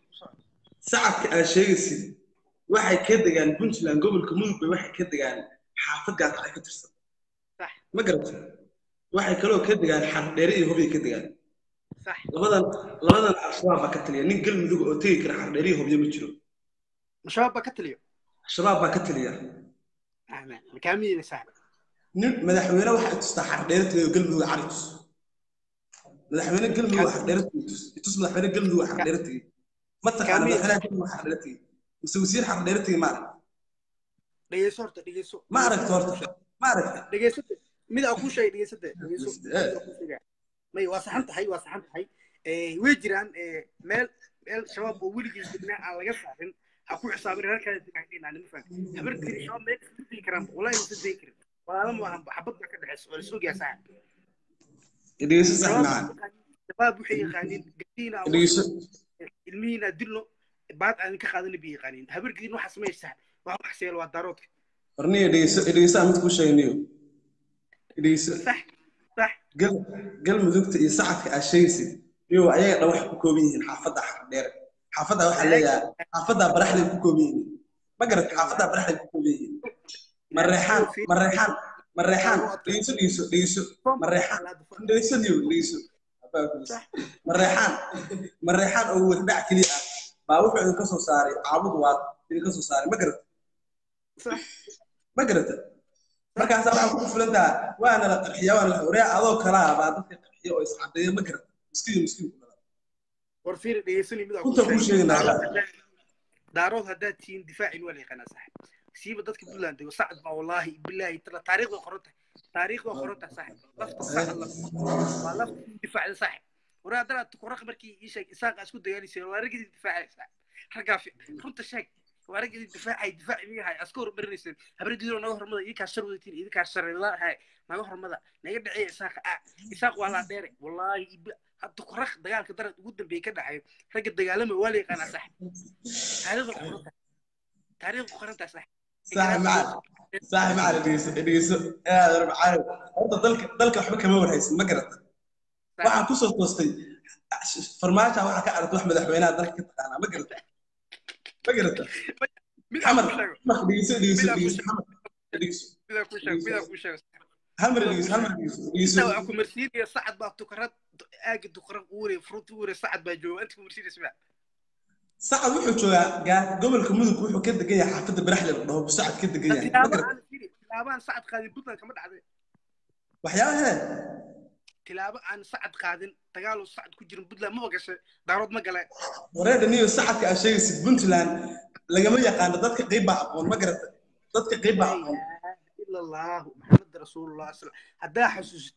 سعك أشيسي waxay ka degaan Puntland gobolka Mudug bay waxay ka degaan xaafad gaar ah ka tirsan sax ma garato waxay kaloo ka degaan xardheere iyo hubay ka degaan sax labadan labadan shabaab ka taliya nin galmudug oo tagi kara xardheere iyo hubyo ma jiro shabaab ka taliya shabaab ka taliya aman kaamiyeen sax nin madaxweyne waxa tustaa xardheere iyo galmudug caritus madaxweyne galmudug xardheere tus madaxweyne galmudug xardheere ma taqaan madaxweyne galmudug xardheere وسوسير حرديرتي ما دغيسو horta دغيسو ما عرفت horta ما عرفت دغيسو mid aan ku sheegay dhegeysade dhegeysoo may waa saxan tahay waa saxan tahay ee way jiraan ee meel meel shabaab oo wiligiis dibnaa aan laga saarin ha ku xisaabin reerkada dibnaa aan ma fahmin habar kiri shabaab meel isdii karaan wallahi ma sidii karin walaalo ma ahan xabad ka dhaxayso oo soo gaasay dhegeysoo saxnaa shabaab wixii yaqaanin gadiina dhegeysoo ilmiina dilno بعد أنا كخادني بيقانين هبر قديم واحد سميه سهل واحد حسيل واداروت ورني ديس ديس أنا تقول شيء نيو ديس صح صح قل قل مذوقت يساعدك أشيسي يو عيا روح كوكوبين حافظة حدير حافظة وحليا حافظة برحلة كوكوبين ما قرأت حافظة برحلة كوكوبين مريحان مريحان مريحان ديسو ديسو ديسو مريحان ديسو نيو ديسو مريحان مريحان أو ودع كليا ما وحده إذا كسر ساري عبود واد إذا كسر ساري ما قرأت صح ما قرأت ما كان سامع كل فلان وأنا لا قرحية وأنا لا وريا أضو كلام بعد قرحية ويسعد ما قرأت مسكين مسكين ورفير يسوني بدأ كنت أقول شيء نعم دارود هذا تين دفاعي ولا قناة صح سيب ضدك بلان دي وسعد ما والله بالله ترى تاريخ وخرطه تاريخ وخرطه صح لفت صح الله لفت دفاع صح ورا درا تقرق مركي يشك إساق أسكت ديالي سير ورا رجل الدفاع حرقة في خرطة شك ورا رجل الدفاع هاي دفاع مية هاي أسكور برنيسن هبرد يلون نوهر مذا يكسر وذتين إذا كسر الله هاي ما نوهر مذا نيجي عي إساق إساق ولا داري والله تقرق ديال كدرت قدام بيكده هاي رجل ديال ما والي أنا صح تاريخ الخرطة تاريخ الخرطة صح صح معك صح معك ديس ديس يا رب عارف أنت ضلك ضلك حبك ما ورهيس ما قرأت waxaan ku soo toostay farmaajo waxa ka aragto wax madaxweynaha dalka ka taqaana ma garata ma garata maxamed ma dhigiso dhigiso dhigiso dhigiso mida ku sheeg mida ku sheeg hamar dhigiso hamar dhigiso dhigiso waa ku marsiinaya sacad baa tukarad aagi tukarad uure fruit uure sacad baa jooga inta ku marsiinaysa ma sacad wuxuu joogaa gobolka mudug wuxuu ka degan yahay xaafadda baraxle oo sacad ka degan yahay ma garata laabaan sacad qaadi puntland kama dhacday waxyaabaha tilaabo aan sacad qaadin dagaal oo sacad ku jirin Puntland ma ogashay daarood ma galay wareeda niyo sacadka ay sheegaysid Puntland lagama yaqaan dadka qayb baa aqoon ma garata dadka qayb baa aqoon illa allah muhammad rasuulullah sallallahu hadaa xasuustid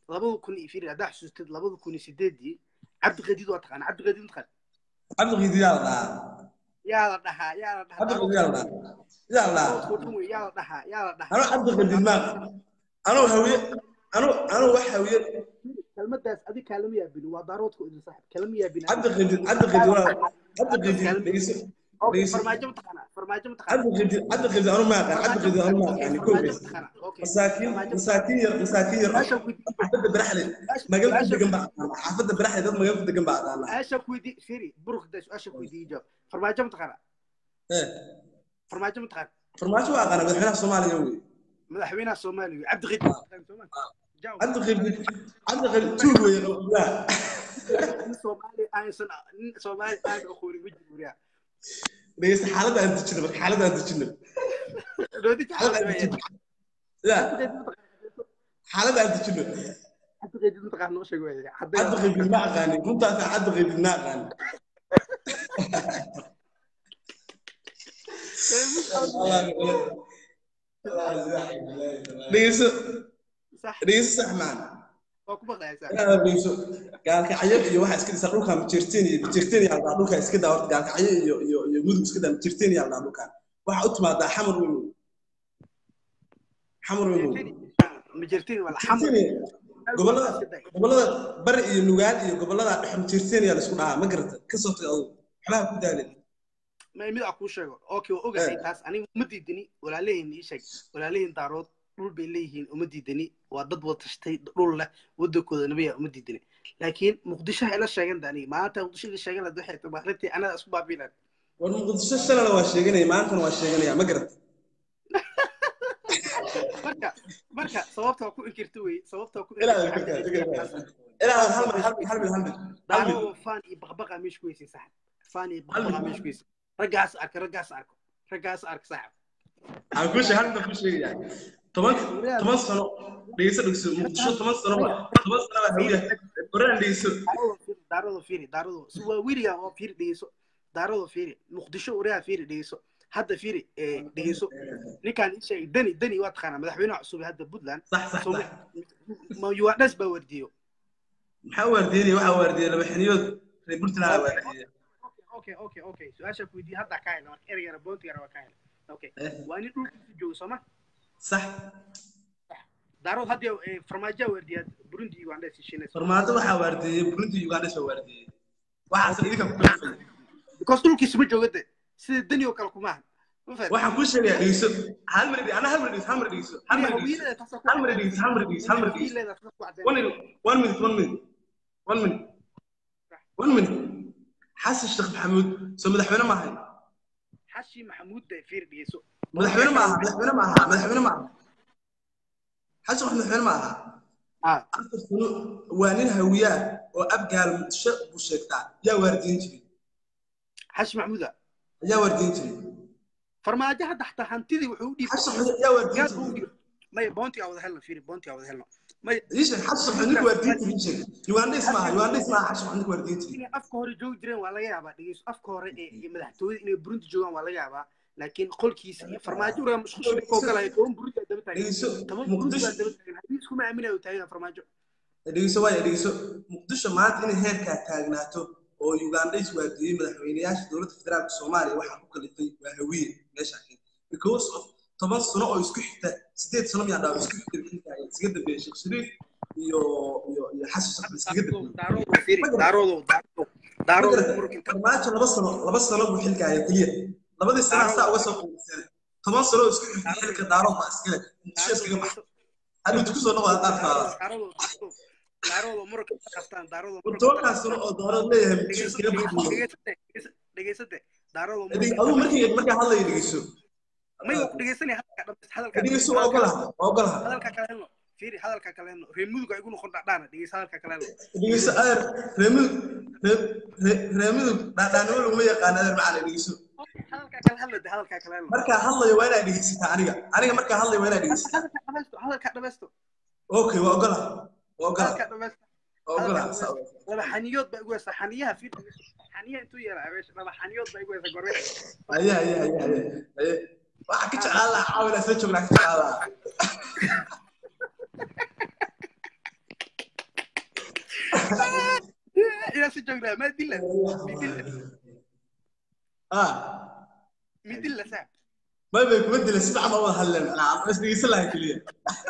labada kun iyo fiiri haddaa xusuustid labada kun iyo sideedii cabdiqadiid waa taqaana cabdiqadiid mataqaan cabdiqadiid yaa la dhahaa yaa la dhahaa yaa la dhahaa cabdiqadiid yaa la dhahaa yaa la dhahaa yaa la dhahaa yaa la dhahaa anuu cabdiqadiid maa anuu hawiye anuu anuu wax hawiye kelmadaas adi kaalama yaabin waa daaroodku idin saaxib kalama yaabin cabdiqadiid cabdiqadiid waa cabdiqadiid dhegeyso farmaajo mataqaana farmaajo mataqaana cabdiqadiid cabdiqadiid anuu maa aqaan cabdiqadiid anuu maa aqaan koogeys masaakiin masaakiin yar masaakiin yar xaafadda baraxle magaalada degan baa aqaan xaafadda baraxle dad magaalada degan baa aqaan aasha ku weydi firi burukdaas aasha ku weydi jawaab farmaajo mataqaana ee farmaajo mataqaana farmaajo waa aqaan madaxweynaha Soomaaliya wey madaxweynaha Soomaaliya cabdiqadiid cabdiqadiid cabdiqadiid tuug wey qalbiga Soomaali aysan Soomaali aan aqooni ma jiro ليس حالة أنت تجنب حالة أنت تجنب لا حالة أنت تجنب حد غير منطقة نوشة قوية حد غير بالماء غاني كنت أنا حد غير بالماء غاني ليس ليس صح معنا لا ليس قال كعيب يو واحد كده سألوك هم تشرتيني تشرتيني على بعضوك إسكده قال كعيب يو يو يو مود إسكده تشرتيني على بعضوك واحد أتما ده حمر ويمو حمر ويمو مجرتيني ولا حمر قبل قبل بري النوال قبل لا إحنا تشرتيني على سكونها ما قرت كسرت أو حلا بدالي ما يمد أكو شيء أوكي وأوكي تاس أنا مديدني ولا ليه إني شيء ولا ليه دارود dhul bay leeyihiin uma diidani waa dad wada tashtay dhul leh wadankooda nabiya uma diidani laakiin muqdisho ay la sheegan daani maanta muqdisho la sheegan la waxay tahay maalintii anada isku baabiinaan war muqdisho shalala waa sheeganay maanta waa sheeganaya ma garad marka marka sababta ku inkirtay way sababta ku ilaa ilaa hal mar hal hal hal daaro fan iyo baqbaqa meesh ku yeesay sax fan iyo baqbaqa meesh ku yeesay ragaas arka ragaas arko ragaas arka sax aan ku sheegay hal ku sheegay toban toban sano dhigeyso dhigeyso muqdisho toban sano toban sano waa hawiye qoraan dhigeyso daarado fiiri daarado si waa wiliga oo fiiri dhigeyso daarado fiiri muqdisho uraa fiiri dhigeyso hadda fiiri ee dhigeyso ninkan ishay dani dani waa taqaana madaxweynaha cusub hadda Puntland صح صح ma yuwadas ba wardiyo maxaa wardiyay waxa wardiyay laba xiniyood reer Puntland waa wardiyay okay okay okay su'aasha ku weydiiyay hadda ka hayna marka ereyga boontiga waa ka hayna okay waa nin dhulkiisa joogo Soomaa صح دارو هدي فرماجة ورديات بروندي يوغندا سيشينة فرماجة وحا وردي بروندي يوغندا سو وردي waxa asal idinka ku dhafay because dhulkii isma joogade sida dani oo kale kuma waxaan ku sheegay dhigeyso hal mar ana hal mar dhigeyso hal mar dhigeyso hal mar dhigeyso hal mar dhigeyso hal mar dhigeyso hal mar dhigeyso one one minute one minute one minute one minute xasan sheekh maxamuud soo madaxweyne ma ahay xashi maxamuud day fiir dhigeyso madaxweyne ma aha madaxweyne ma aha madaxweyne ma aha xasan madaxweyne ma aha ah afar sano waa nin hawiya oo abgaal muqdisho buu sheegtaa yaa waardiin jiray xashi maxamuuda yaa waardiin jiray farmaajo hadda xataa hantidii wuxuu u dhiibay xasan yaa waardiin jiray may boonti awada helno fiiri boonti awada helno may ايش حسب عندك ورديت ريجن يوان اسمع يوان اسمع حسب عندك ورديت afka hore joog jireen waa laga yaabaa dhigeyso afka hore ee madaxtooyada inay Burundi joogan waa laga yaabaa laakiin qolkiisa farmaajo ura mashquul ku galay toban Burundi daba taagan toban Burundi daba taagan hadii isku maaminayo taagan farmaajo dhigeyso way dhigeyso muqdisho maanta inay heerka taagnaato oo Uganda is waadiyay madaxweynayaasha dawladda federaalka Soomaaliya waxa ku kalifay waa hawiye meesha because of toban sano oo isku xigta sideed sano miyaa dhaw isku xigta iska dambeeyay Sheekh Shariif iyo iyo iyo xasan Sheekh iska dambeeyay daaroodo fiiri daaroodo daaroodo farmaajo laba sano laba sano buu xilka ay kaliya labadii sano saa uga soo qeybsan toban sano isku xigta xilka daaroodo ma iska muqdisho iska bax hadii ku soo noqdo qaar daaroodo marka qastaan daaroodo toban sano oo daaroodo leeyahay muqdisho iska bax dhageysade daaroodo adigu markii markii hadlay dhageyso ما يوقف دقيسني هذا هذا دقيسو أقولها أقولها هذا الكلام فيري هذا الكلام ريمودو يقولوا خد دانا دقيس هذا الكلام دقيسو أر ريمود ريمود دانا ولا ما يقان هذا المعنى دقيسو هذا الكلام هذا هذا الكلام مركا هلا وين دقيسي تانية أنا مركا هلا وين دقيسي هذا هذا الكلام بس أوكي وأقولها وأقولها هذا الكلام بس أقولها ولا حنيوت بقول حنيها في حنيها أنتوا يا عبيش ولا حنيوت بقول سجورين أيه أيه أيه أيه waxaa ka jeclaan lahaa xawil asoo joognaa ka jeclaan lahaa inta joognaa ma dilla midilla ah midilla saab ما بيكون لي سبعة ما هلا أنا بس بيسلها كلية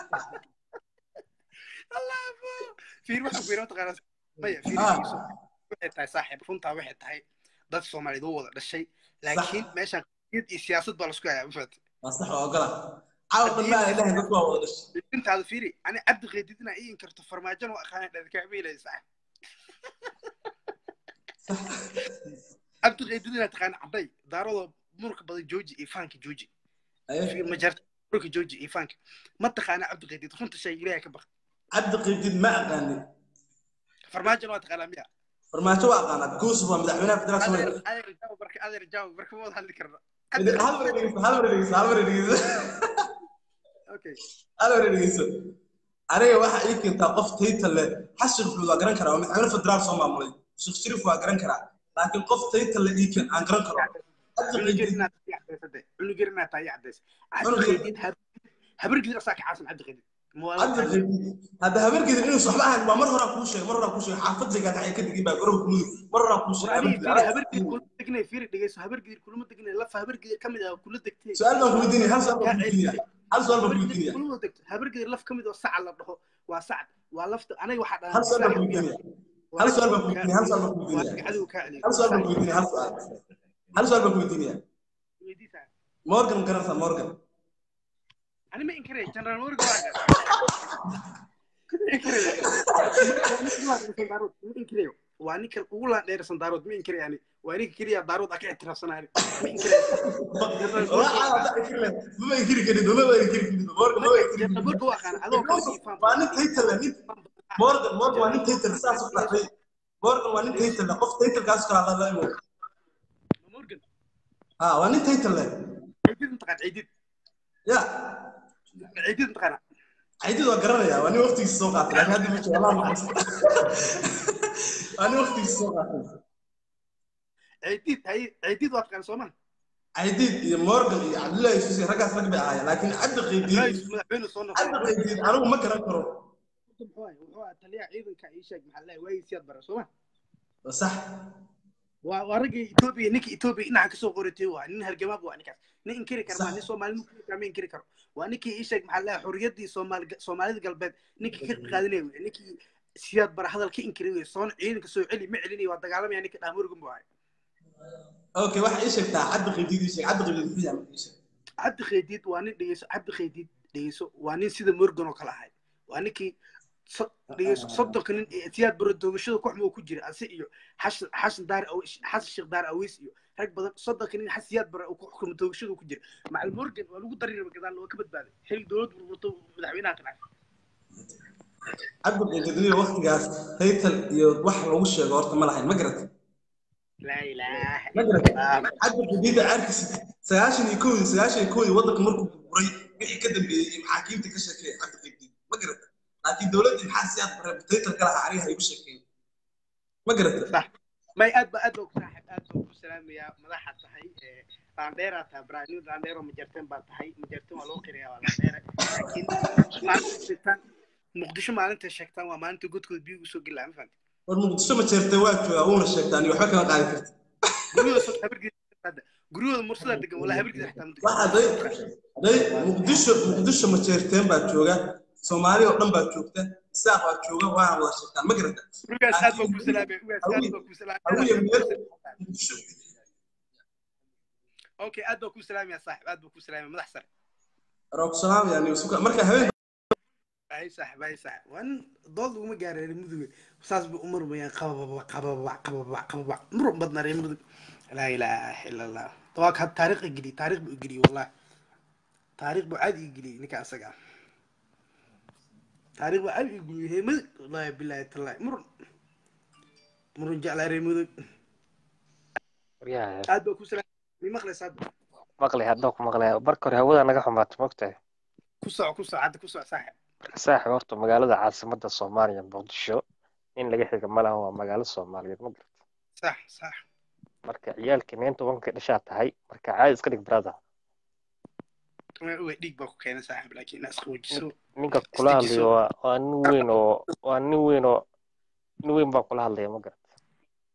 الله أبو في روح في روح تغير مية في آه. روح واحد تاي صاحب فهمتها واحد تاي ضد الصومالي دو وضع الشيء لكن ماشي يد السياسة بالسكوية يا مفت صح وأقرأ عاود ما إله نقوى وضعش انت هذا فيري انا عبد غيدنا اي انكرت فرماجن واخانا كعبيله صح عبد غيدنا تقان عبي دارو مرك بدي جوجي ايفانك جوجي في مجرد مرك جوجي ايفانك ما تقان عبد غيدي كنت شيء ليه كبخ عبد غيدي ما أغاني فرماجن وتقان ميا فرماجن وأغاني كوس هو مدحونا في دراسة هذا هذا رجال برك هذا رجال برك مو هذا الكرة هذا بريديس هذا بريديس هذا بريديس اوكي هذا بريديس أنا واحد يمكن تقف تيتل حسب في الوقران كرا ومدحونا في دراسة ما مولي شيخ شريف وقران كرا لكن قف تيتل يمكن عن قران كرا عنقرنا تايعدس عنقرنا تايعدس عبد غيدي هبرق راسك عاصم عبد غيدي عبد غيدي هذا هبرق إنه صحبها ما مرة راكو شيء مرة راكو شيء حافظ لك هذا كده جيبها قرب كل مرة راكو شيء هبرق كل دقنة فير دقيس هبرق كل ما دقنة لف هبرق كم إذا كل دقتين سؤال ما بوديني هل سؤال ما بوديني هل سؤال ما بوديني كل ما دقت هبرق لف كم إذا ساعة الله رحو وساعة ولفت أنا واحد هل سؤال ما بوديني هل سؤال ما بوديني هل سؤال ما بوديني هل سؤال ما بوديني هل سؤال هل سؤال ما بوديني مورغان كرنسا مورغان أنا ما إنكري جنرال مورغان إنكري وأنا كل أولى دير سندارود مين كري يعني وأنا كري دارود أكيد اعتراف صناعي مين كري لا لا ما ينكري كده ما ينكري كده مورغان ما ينكري مورغان واخان هذا وأنا تيتل مورغان مورغان وأنا تيتل ساس ولا مورغان وأنا تيتل قف تيتل كاس كلا الله لا يموت مورغان آه وأنا تيتل عيدين انتقد عيدين يا عيدين انتقد عيدين وقرنا يا وأنا وقتي السوق لكن هذه مش والله ما أنا وقتي السوق عيدين هاي عيدين وقتنا سوما عيدين مورغان عبد الله يسوي رجع رجع معايا لكن عبد غيدي عبد غيدي أنا ما كان أكره هواي هو تليع عيدن كعيشك محله ويس يدبر سوما صح ورجع إثيوبيا نك إثيوبيا إنها كسوق قرتي وإن هالجماب وإن كذا نإنكر كرمان الصومال ممكن كمان إنكر كرو وإنك إيشك محله حريتي صومال صومالي قلبت نك كذا قادني نك سياد برا هذا الكي إنكري صون عينك سوي علي معلني وتقالم يعني كده أمور جنبه اوكي واحد ايش بتاع عبد غديد ايش عبد غديد في عمل ايش عبد غديد واني ديسو عبد غديد ديسو واني سيده مورغان oo kala ahay واني كي ديسو صدق in اتياد بردوغشada ku xum ku jira asi iyo xash xash daar oo xash sheekh daar awis iyo rag badan صدق in xasiyad bar ku xukumo doogshada ku jira macal morgan waa lagu dareeray gadaan loo ka badbaaday xil dawlad burburto madaxweynaha ka dhacay عبد غديد waqtigaas taytal iyo wax lagu sheego horta ma lahayn ma garatay لا إله إلا الله عبد الجديد عارف سياشن يكون سياشن يكون وضعك مركب قريب وحي كده بحاكيم تكشف عبد الجديد ما قرأت لكن دولتي محاسيات بتيتر كلها عليها يبشر كين ما قرأت صح ما يأدب أدب صاحب أدب السلام يا ملاحة تحي رانديرا تبرانيو رانديرا مجرتين باتحي مجرتين والوقرية ورانديرا لكن ما أنت مقدشو ما أنت شكتان وما أنت قلت كل بيو سوق الله فهمت والمقدسة ما ترتواك أول الشيطان وحكى ما قاعد كرت. قرود صوت هبرق هذا قرود مرسلة دقة ولا هبرق تحتم. واحد ضي ضي مقدسة مقدسة ما ترتين بتشوجا سومالي وقلم بتشوجته ساق بتشوجا وانا ولا الشيطان ما قرأت. رجع سالفة كوسلامة سالفة كوسلامة. أوكي أدو كوسلامة يا صاحب أدو كوسلامة ما تحصل. روك سلام يعني وسوق مركز هذا. أي صاحب أي صاحب وأن ضل وما جاري المذوق وصاص بأمر ما يقبض قبض قبض قبض مر بدنا ريم لا إله إلا الله طواك هذا تاريخ يجري تاريخ بيجري والله تاريخ بعد يجري نكا سجع تاريخ بعد يجري هي مذ والله بالله تلا مر مر جعل ريم مذوق يا هذا كوسلا مي مخلص هذا مقلي هذاك مقلي بركر هودا naga xumaat moogtay كوسع كوسع هذا كوسع صاحب saaxib horta magaalada caasimadda Soomaaliya Muqdisho in laga xiga malaha waa magaalo Soomaaliyeed ma garata صح صح marka ciyaalkii inta wanka dhashaa tahay marka caadi iska dhig brother way dhig baa ku keenay saaxib laakiin naas qoojiso ninka kula hadlayo waa nin weyn oo waa nin weyn oo nin weyn baa kula hadlaya ma garata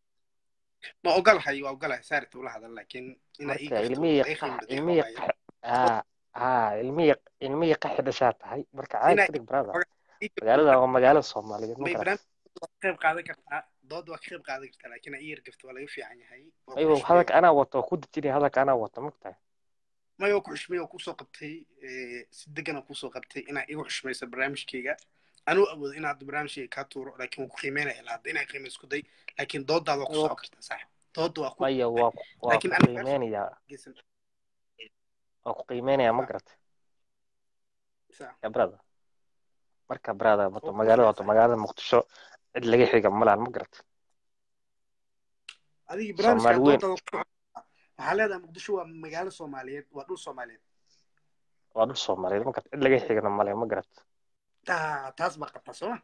ma ogolahay waa ogolahay saarta ula hadal laakiin ina ii marka gafto ilmihii ay qa- qiimo ilmihii waaye qa- haa haa ilmihii ilmihii qaxi dhashaa tahay marka caadi ina ka dhig brother magaalada waa magaalo Soomaaliyeed ma may garat barnaamij waa ka qayb qaadan kartaa dood waa ka qayb qaadan kartaa laakiin ay yar gafto waa laga fiican yahay waa ku ayuu xushmeeyo hadalka anaa wato ku dejinay hadalka anaa wato magtahay may waa ku xushmeeyo oo kusoo qabtay ee, si degan oo kusoo qabtay inaa igu xushmayso barnaamijkayga anuu awoodo inaad barnaamijkayga kaa tuuro laakiin waan ku qiimeynaya ilaa hadda inaa qiime isku day laakiin doodaada waa ku ayuu socon kartaa saaxib doodda waa ku maya waa ku- waa laakiin ku aniga qiimeynayaa geysan waa ku qiimeynayaa ma garat saa ya brother marka brother wato oo ku magaalada wato qiimeysaa magaalada Muqdisho cid laga xiga malahan ma garat adigii barnaamijka Soomaali weyn doodaada ku socon waxaa leedahay muqdisho waa magaalo soomaaliyeed waa dhul soomaaliyeed waa dhul Soomaaliyeed ma garat cid laga xigana male ma garat taa taas baa qabtaa sooma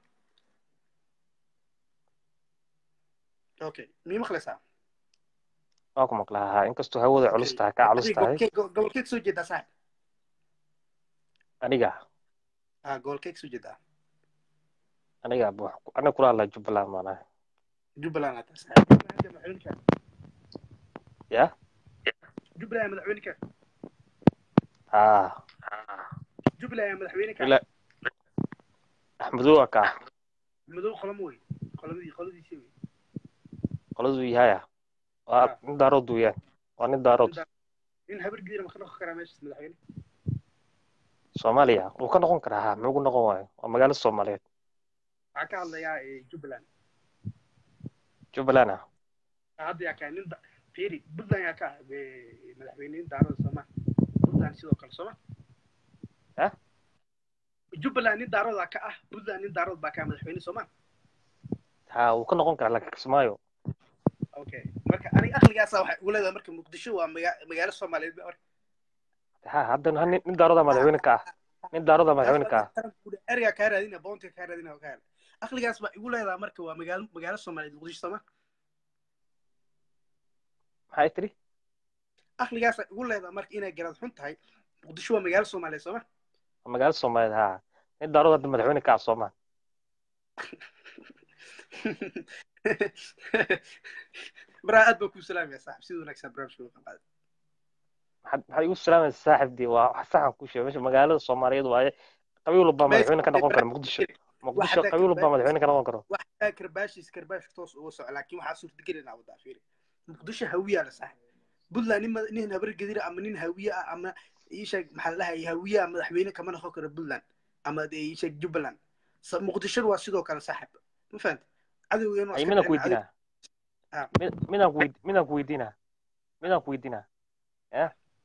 okay mii maqlaysaa waa ku maqlahaa inkastoo hawada culus okay tahay ka culus adiga tahay gobolkee gobolkee kasoo jeedaa saaxib aniga ah gobolkee kasoo jeedaa aniga wax aniga kula hadlaa Jubbaland maanahay jubbaland aa tahay saaxib jubbaland yaa madaxweyneka ya jubbaland yaa madaxweyneka haa jubbaland yaa madaxweyneka ila Axmedow ka madow qolamo wey qolamadii qoladiisii wey qoladu yahay waa ah nin daarood weeyaan waa nin nin daarood daa- nin habar gidir ma ka noqon karaa meeshaas madaxweyne Soomaaliya wuu ka noqon karaa haa muxuu ku noqon waayo waa magaalo Soomaaliyeed waxaa ka hadlayaa ee, jubbaland Jubbaland ah Ah, hadda yaa kaa nin da- fiiri puntland yaa ka ah ee, madaxweyne nin daarada sooma puntland sidoo kale sooma ha jubbaland nin daarooda ka ah puntland nin daarood baa ka ah madaxweyne sooma haa wuu ka noqon karaa laakiin Kismaayo okay marka aniga aqligaasa waxay ugu leedahay marka muqdisho waa maga- magaalo soomaaliyeed ba marka haa hadda nin nin daarooda madaxweyne ka ah nin daarooda taas madaxweyne ka waa ah taran ku erga kaa raadina boonta kaa raadina kaa hela aqligaas baa igu leedahay marka waa magaalo magaalo soomaaliyeed muqdisho sooma maxay tiri aqligaasa igu leedahay marka inay garad xun tahay muqdisho waa magaalo soomaaliyeed sooma waa magaalo Soomaaliyeed haa nin daarooda hadda madaxweyne ka ah Soomaal maraa aad baa kuu salaamaya saaxib sida wanaagsan barnaamijka uga qaad maxaad maxay igu salaamaysaa saaxiibdii waa wax saxan ku sheegay meesha magaalada Soomaaliyeed waaye qabiil walba meesha madaxweyne ka noqon kara Muqdisho Muqdisho qabiil walba madaxweyne ka noqon karo waxaa karbaashiis karbaash toos uga soco laakiin waxaa suurtagal inaa wadaa fiiri muqdisho hawiyaa la saaxib puntland nin mad- nin habar gedira ama nin hawiye ah ama iisheeg maxaa la dhahay hawiye ah madaxweyne kama noqon karo puntland ama iisheeg jubbaland Sa- muqdishona waa sidoo kale saaxib ma fahanta cadowgeena waa ay iska midaan ku dhicin cadow weydiinaa ah mid- midaan ku weyd- midaan ku weydiinaa midaan ku weydiinaa ya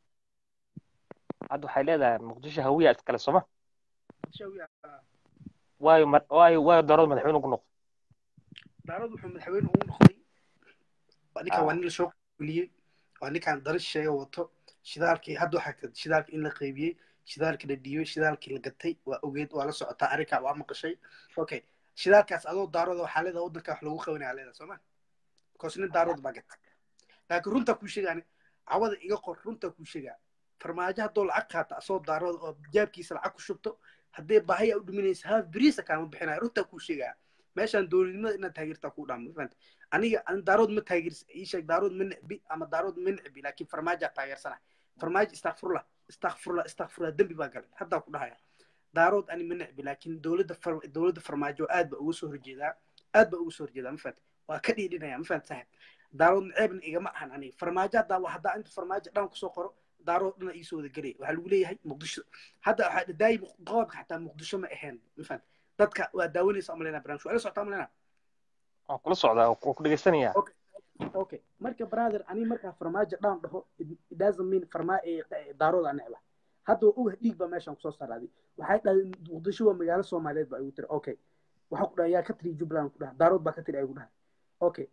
hadda waxay leedahay Muqdisho hawiya iskale sooma muqdisho hawiye ah waayo ma- waayo waayo daarood madaxweyne ku noqon daarood wuxuu madaxweyne ugu noqday waa ninkan waa haa nin lasoo kuliyey waa ninkan dara shisheeye wato shidaalkii hadda waxaa jirta shidaalkii in la qaybiyey shidaalkii la dhiibay shidaalkii la gatay waa ogeed waa la socotaa arrinkaa waa maqashay okay shidaalkaas adoo daarooda waxaa leedahay waddanka wax lagu qabanaya leedahay sooma because nin daarood baa gatay laakiin runtaa kuu sheegaa cawada iga qor runtaa kuu sheegaa farmaajo haddoo lacag qaata asoo daarooda oo jaabkiisa lacag ku shubto haddee baahi aa u dhiminaysa haaf beriisa kaama bixinaya runtaa kuu sheegaa meeshaan dowladnimada inaad taageertaa kuu dhaama mafahanta aniga an daarood ma taageers ii sheeg daarood ma necbi ama daarood ma necbi laakiin farmaajaa taageersana farmaajo istakfurla istakfurla istakfurla dembi baa galay haddaa ku dhahaya daarood ani ma necbi laakiin dowladda far dowladda farmaajo aad baa uga soo horjeedaa aad baa uga soo horjeedaa ma fahanta waa ka dhiidhinaya ma fahanta saaxib daarood ceebna igama ahan aniga farmaajo haddaa waa haddaa inta farmaajo dhan kusoo qoro daarood dhana iisoo wada gelaya waxaa lagu leeyahay muqdisho hadda waxaa daayi qodobka xataa muqdisho ma ahayn ma fahanta dadka waa daawanaysa amalena barnaamij waa la socotaa amalena waan kula socdaa waan ku dhegeysanayaa okay okay marka brother ani markaa farmaajo dhaan dhaho it it doesn't mean farmaa ee daarooda necba hadda waa oga dhiig baa meeshaan kusoo saraaday waxay dhahdeen muqdisho waa magaalo soomaaliyeed baa igu tiri okay waxaa ku dhahay yaa ka tiri jubbaland ku dhaha daarood baa ka tiri ay ku dhahay okay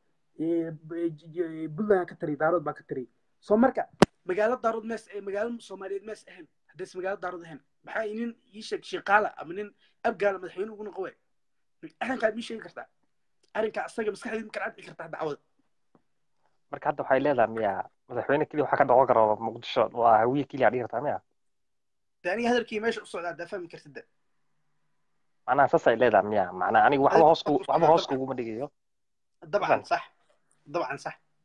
puntland ka tiri daarood baa ka tiri soo marka magaalo daarood mees ee magaalo soomaaliyeed mees ahayn haddayse magaalo daarood ahayn maxaa nin ii sheeg shiqaala ama nin abgaala madaxweyne ugu noqo we arrinkaa mii sheegi kartaa arrinkaa asaga maskaxdeed ma kala cadci kartaa dacwada marka hadda waxay leedahay miya madaxweyne keliya waxaa ka noqon kara Muqdisho waa hawiye keliya dhihi kartaa miya de aniga hadalkii meesha u socdaa daa fahmi kartid de macnaha saas ay leedahay miya macnaha aniga waxba hoos ku waxba hoos kuguma dhigayo dabcan sax dabcan sax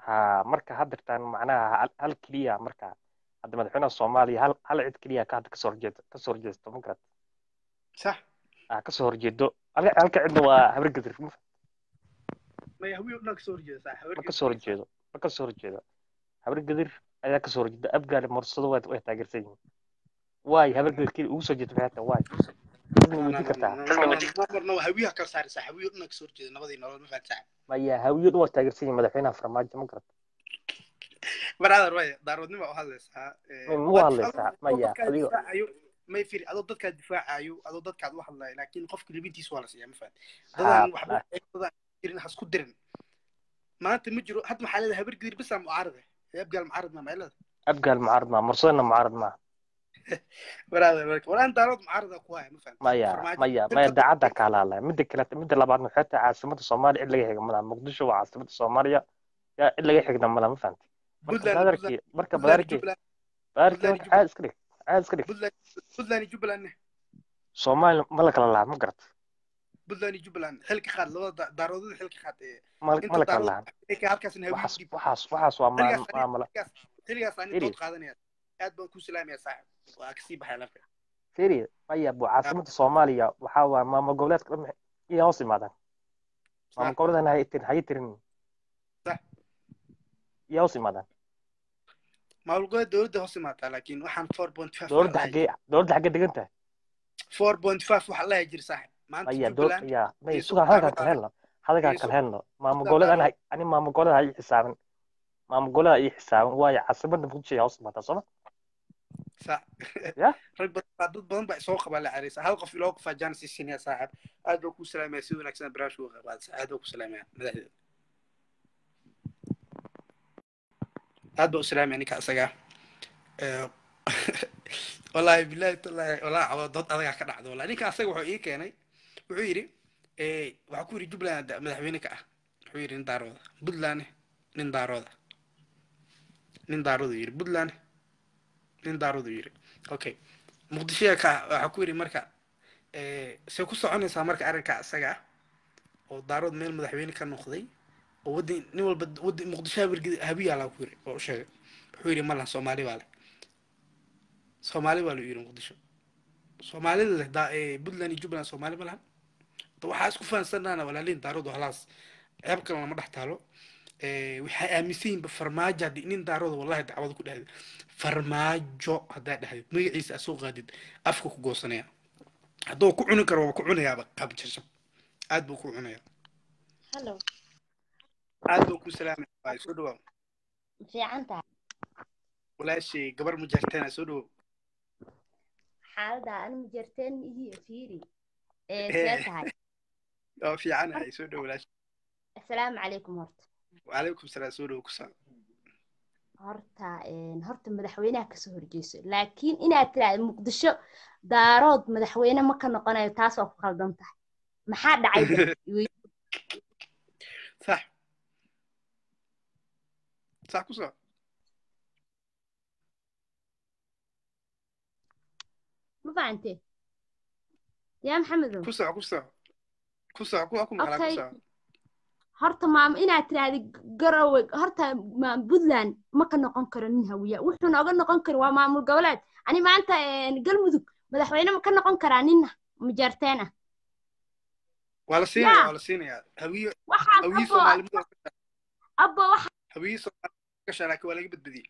ha marka haddirtaan macnaha hal hal keliya marka hadda madaxweynaha soomaaliya hal hal cid keliya ka hadda kasoo horjeedo kasoo horjeesto ma garat صح ah kasoo horjeedo halka halka cidna waa habar gadir ma ما يهوي انك سورجي صح ma kasoo horjeedo ma kasoo horjeedo habar gadir ayaa kasoo horjeeda abgaali morsado way way taageersan yihiin waay habar gadir kii ugu soo jeedo maxay waay isna weydiin kartaa مرنا هويها كسار صح هوي انك سورجي نبدي نول ما فات صح maya hawiyo dhan waa taageersan yihiin madaxweynaha farmaajo ma garat برادر واي دارودنimo oo hadlaysaa ma waa hadlaysaa maya adigo ayo ما يفير adoo dadka difaacayo adoo dadka u hadlay laakiin qofka libintiisa waa la siiyaa ma faad dadaan waxba dadaan jirin has ku dirin maanta ma jiro had maxaa leedahay habar gadir bisam mucaarad ah abgaal mucaarad ma meelada abgaal mucaarad ma marsadana mucaarad ma برادر ولا انت دارود mucaarad ku hay ma faad maya maya maya daacadda ka halaalay midda kale midda labaad waxay tahay caasimada Soomaaliya cid laga xiga malaha Muqdisho waa caasimada Soomaaliya yaa cid laga xigna malaha ma fahanti marka badarkii marka badarkii badarkii waxaa iska dhig aad iska dhig بدلاني جبلان Soomaali ma la kala lahaa ma garat بدلاني جبلان حلك خاد لو دارود حلك خاد ma ma la kala lahaa إيه halkaas in waxaas hawi waxaas waxaas waa maam maamula xiligaas aan dood qaadanaya aad baan ku salaamaya saaxib waa kasii baxay lafka firi maya bu caasimada Soomaaliya waxa waa maamul goboleedka dhan iyo hoos imaadaan maamul goboleedana hay tir hay tirin صح iyo hoos imaadaan maamul goboleed dowladda hoos imaataa laakiin waxaan four point five dowladda xagee dowladda xagee degan tahay four point five waxa la jir saaxib maanta maya dowladda ya may suga halka kala helno halka kala helno maamul goboleed ana ani maamul goboleed hay xisaaban maamul goboleed ay xisaaban waayo caasimada Muqdisho hoos imaataa soo صح يا rag badan baa dad badan baa soo qabaa la cariisa hal qof iloo qof ajaan si sinaya saaxib aad baan ku salaamaya si wanaagsan baraash uga qabaad aad baan ku salaamaya madaxda aad baan u salaamaya ninka asaga ee wallahi billahi tallahi wallahi cawad dad adaga ka dhacdo wallahi ninka asaga wuxuu ii keenay wuxuu yiri ee waxa ku yiri Jubbaland madaxweyne ka ah wuxuu yiri nin daarooda Puntland nin daarooda nin daarooda yiri Puntland nin daarooda yiri okay Muqdisho ka waxa ku yiri marka ee soo ku soconaysa marka arrinka asaga oo daarood meel madaxweyne ka noqday oo wadin nin walba wadin Muqdisho habiya la ku yiri oo sheegay wuxuu yiri malaha Soomaali wale Soomaali wale yiri Muqdisho Soomaalida da ee Puntland iyo Jubbaland Soomaali malaha to waxa isku faansanana walaalin daarood halaas ceeb kale lama dhaxtaalo ee waxay aaminsan ba farmaajo nin daarood wallahi dacwad ku dhahay farmaajo hadaa dhahay magaciisa soo qaadid afka ku goosanaya hadoo ku cuni karo ku cunayaaba qabjasho aad buu ku cunaya hello aad buu ku salaamay ay soo dhawaad fiicanta walaashi gabar mujartana soo dhawaad xaalada aan mujarteen iyo fiiri ee seetahay oo fiican ay soo dhawaad walaashi assalaamu calaykum horta وعليكم السلام سوري وكسان horta een horta madaxweynaha ka soo horjeeso laakiin inaad tiraahdo Muqdisho daarood madaxweyne ma ka noqonayo taas waa ku qaldan tahay maxaa dhacay صح صح كسان ma fahamtay yaa maxamed كسان كسان كسان كو اكو مقلا كسان horta maam inaad tiraahdo garowe horta maam Puntland ma ka noqon karo nin hawiya wuxuu nooga noqon karo waa maamul goboleed ani maanta galmudug madaxweyne ma ka noqon karaa nin mujarteena wala siinaya wala siinaya hawiyo hawiyo Soomaaliyeed abba waxa hawiyo Soomaaliyeed ka sharaaka wala badbadiyay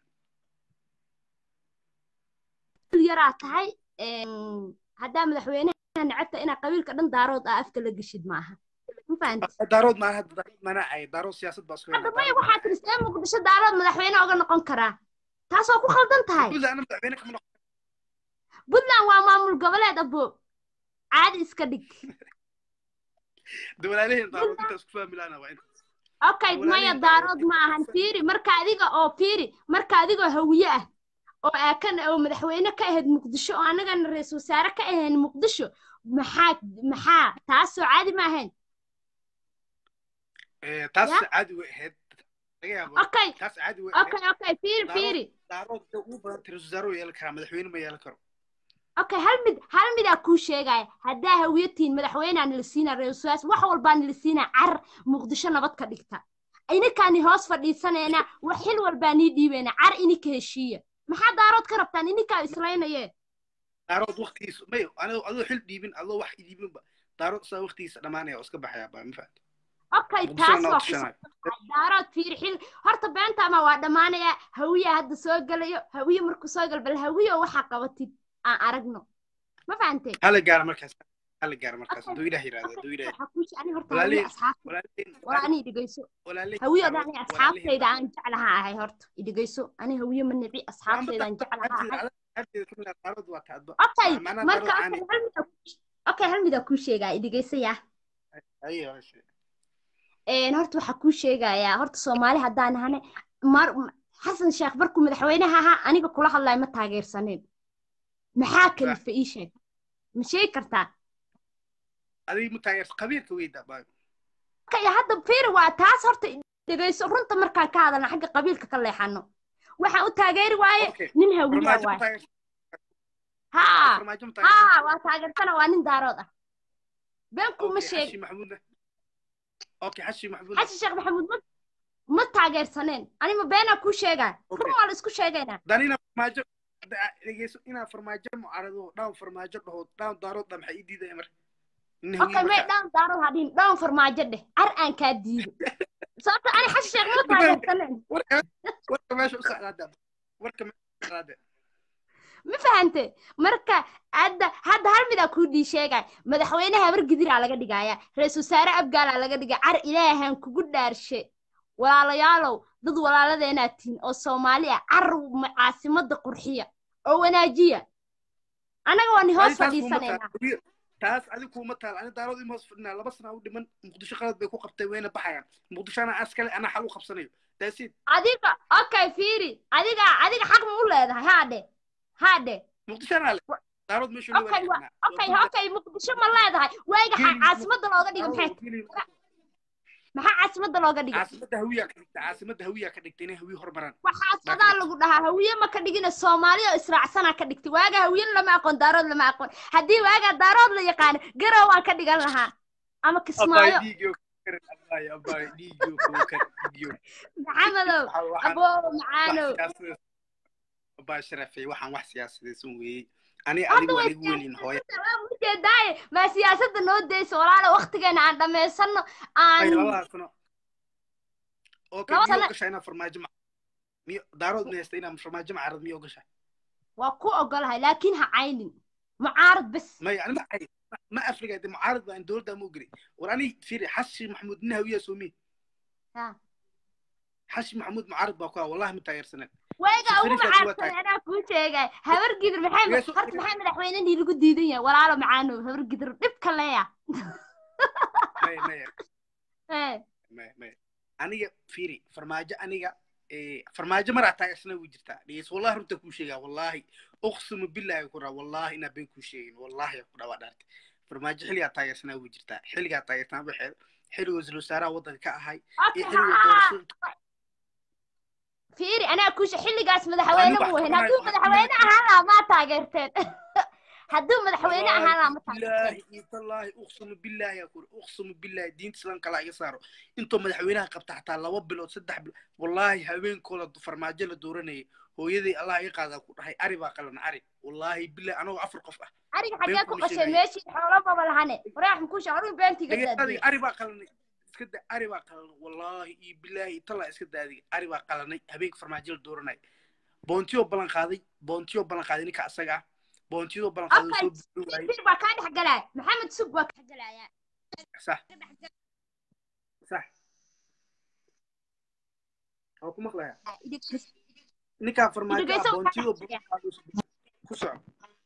yaraa tahay een hadaa madaxweynaha nacabta ina qabiilka dhan daarood ah afka la gashid maaha daarood ma had daarood mana ay daarood siyaasad baa soo hadda may waxa tirsan Muqdisho daarood madaxweyne uga noqon karaa taas oo ku khaldan tahay Puntland madaxweyne ka noqon Puntland waa maamul goboleed abo caadi iska dhig dawladaheen daarood inta isku fahmilaana waa inta okay maya daarood ma ahan fiiri marka adiga oo fiiri marka adiga hawiye ah oo aakan oo madaxweyne ka ahayd Muqdisho oo anagana ra'iisul wasaare ka ahayn Muqdisho maxaa maxaa taas oo caadi ma ahayn taas caadi way ahayd laga yaabo okay taas caadi way okay okay fiiri fiiri daarood uu badan tiro wasaaro yeel kara madaxweyne ma yeel karo okay hal mid hal mid aa ku sheegay hadaa hawiyatiin madaxweynaha la siina ra'iisul wasaare wax walba la siina car Muqdisho nabad ka dhigta ininkaani hoos fadhiisanayna wax xil walbaa nii dhiibayna car ininka heshiiya maxaa daarood ka rabtaan ininkaa islaynayee daarood waqtigiisa may anoo adoo xil dhiibin adoo wax dhiibinba daarood saa waqtigiisa dhamaanaya oo iska baxaya baa ma fahanti okay taas waa ku daarood fiir xil horta beenta ama waa dhamaanaya hawiye hadda soo galayo hawiye markuu soo gal bal hawiye waxa qabatid aan aragno ma fahantay hala gaar markaas hala gaar markaas duu ilaah yiraahdo duu ilaah waxa ku ani horta hawiye asxaab wala ani dhigayso hawiye ani asxaabtayda aan jeclaha ahay horta dhigayso ani hawiye ma nibi asxaabtayda aan jeclaha ahay okay marka okay hal mid ku sheegay dhigaysaya ayo een horta waxa ku sheegaya horta Soomaali hadaan ahane mar Xasan Sheekh barku madaxweynaha aha aniga kula hadlay ma taageersaneen maxaa kale fa ii sheeg ma sheeg kartaa adiga ma taageer qabiilka weyda baa kay hadda fiir waa taas horta dhigayso runta markaan ka hadalna xagga qabiilka ka leexano waxa u taageeri waaye nin hawiye waaye ha ha waa taageertana waa nin daarood ah beenku ma sheeg اوكي حشي محمود حشي شيخ محمود ما تاجرسنين انا ما بينا كل شيء قال كل ما اسكو شيء قال دانينا فرماجو دغيسو انا فرماجو معارضو داو فرماجو دهو داو دارود دم حي ديده امر اوكي ما داو دارود هادين داو فرماجو ده ار ان كا ديدو صوت انا حشي شيخ ما تاجرسنين ورك ماشي خاده ورك ما خاده ما فهمتي marka hadda hadda hal mid ku dhii sheegay madaxweynaha war gidir laga dhigaya ra'iisul wasaare abgaal laga dhigay ar ilaahan kugu dhaarshe walaalayaalow dad walaaladeena tiin oo Soomaali ah ar caasimada qurxiya oo wanaajiya anaga waan hoos fadhiisanayna taas adigu ma taal ana daarood in hoos fadhina laba sano u dhiman muqdisho qalad bay ku qabtay wayna baxayaan muqdisho ana askale ana xal u qabsanayo taasid adiga okay fiiri adiga adiga xaq ma u leedahay haade هذا مقدشة على دارود مش اللي أوكي أوكي أوكي مقدشة ما الله ده واجه عاصمة الوجا دي محيط ما عاصمة الوجا دي عاصمة هوية عاصمة هوية كدكتين هوية هربران وحاصمة ده اللي قلنا هوية ما كدقين الصومالية إسراع سنة كدكتي واجه هوية لما أكون دارود لما أكون هدي واجه دارود اللي يقان جروا كدقين لها أما كسمايو أباي أباي ديجو كوكر ديجو محمد أبو معانو أبا شرفي وحن وح سياسة سوي أنا أدي وأنا قولين هاي مش داي ما سياسة النود دي سوالة وقت كان عندما يصنع عن أي والله صنع أوكي ميو قش أنا فرماج مع ميو دارود نيستينا فرماج مع عرض ميو قش وقو أقولها لكنها عين معارض بس ما يعني ما عين ما أفرق هذا معارض بين دول ده مجري وراني فيري حشي محمود نهوية سومي ها حشي محمود معارض بقى والله متغير سنة ويجا أول معارض أنا كل شيء هبر قدر محمد هرت محمد حوينا اللي يقول ديدية ولا على معانو هبر قدر نبكى ليا ما ما ما ما أنا فيري فرماجة أنا فرماجة مرة تاجسنا وجرتها ليس والله رنت كل شيء والله أقسم بالله يقول والله إن بين كل شيء والله يقول ودارت فرماجة حلي تاجسنا وجرتها حلي تاجسنا بحر حلو زلو سارة وضن كأهاي حلو دورسون فيري أنا كوش حلي قاس مدحوينه مو هنا هدو مدحوينه هلا ما تاجرتين هدو مدحوينه هلا ما تاجرتين والله أقسم بالله يقول أقسم بالله دين سلام كلا يصاروا أنتم مدحوينها قبت حتى الله وبلو صدح والله هوين كل فرماجة لدورني هو يدي الله يقعد هاي أريبا قلنا أري والله بالله أنا وعفر قفة أري حاجة كوشة ماشي حولا ما بالهني وراح نكوش عروي بنتي قد أريبا قلنا اسكد أريبا قلنا والله بالله طلع اسكد هذه أريبا قلنا هبيك فرماجة لدورني بونتيو بلان قاضي بونتيو بلان قاضي نك أسجع بونتيو بلان قاضي سوق في بكان حق لا محمد سوق بك حق لا يا صح صح أو كم خلاص نكا فرماجة بونتيو بلان قاضي كسر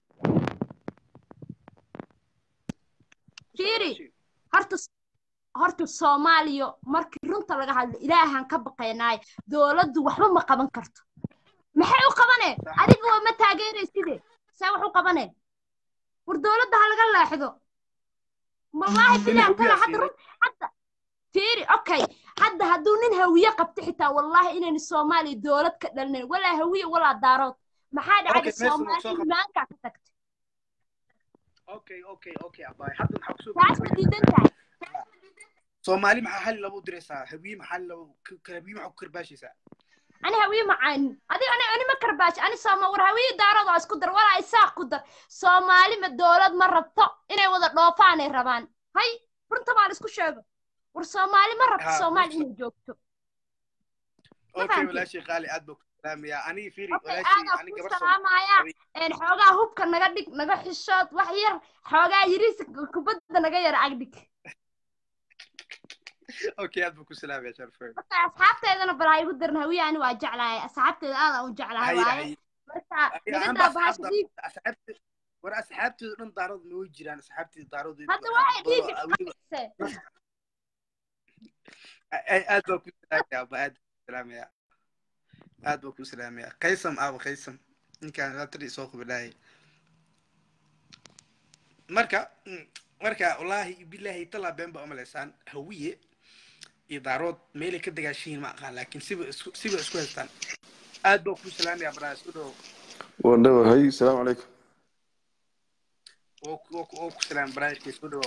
فيري هرت هرت الصوماليو مركي رنت laga hadlo ilaahan ka baqaynay dawladdu waxba ma qaban karto maxay u qabanay adiga waa ma taageeraysid saa wax u qabanay war dawladda ha laga leexdo wallahi bilaan kala hadda hadda fiiri okay hadda haduu nin hawiye qabto xitaa wallahi inaan Soomaali dawlad ka dhalnay wala hawiye wala daarood maxaa dhacay Soomaali maanka ka tagtay okay okay okay abay hadda maxaa ku soo taas diidantahay soomaali maxaa xal lagu diraysaa habiye maxaa lagu habiye maxaa ku karbaashaysaa أنا هوي معين أدي أنا أنا ما كرباش أنا سوما ورهوي دارو داس كدر ولا إساق كدر سومالي مدولد مرة طا إنا وذا روفان الربان هاي برنت ما نسكو شاب ورسومالي مرة سومالي إنه جوكتو أوكي ولا شيء غالي أدبك سلام يا أني فيري ولا شيء أنا قبل سلام يا إن حوجا هوب كان نقدك نقح الشاط وحير حوجا يريس كبد نقير عقدك اوكي ادبك سلام يا شرفين marka asxaabteedana baraay ugu darna hawiye ani waa jeclahay asxaabteeda aad u jeclahay waaye marka naga daabahashadii asxaabteed war asxaabteedu dhan daarad ma way jiraan asxaabteedu daarad hadda waxay dhiigi ay aad baa ku salaamaya aad salaamaya aad baa ku salaamaya qaysam aaba qaysam ninkaan ratri soo qabilay marka marka wallahi billahi tala been ba umaleysaan hawiye إدارات ميلي كده جاشين ما قال لكن سيب سيب اسكو هستان أدو كل سلام يا براس كده ودوا هاي السلام عليكم أوك أوك أوك سلام براس كده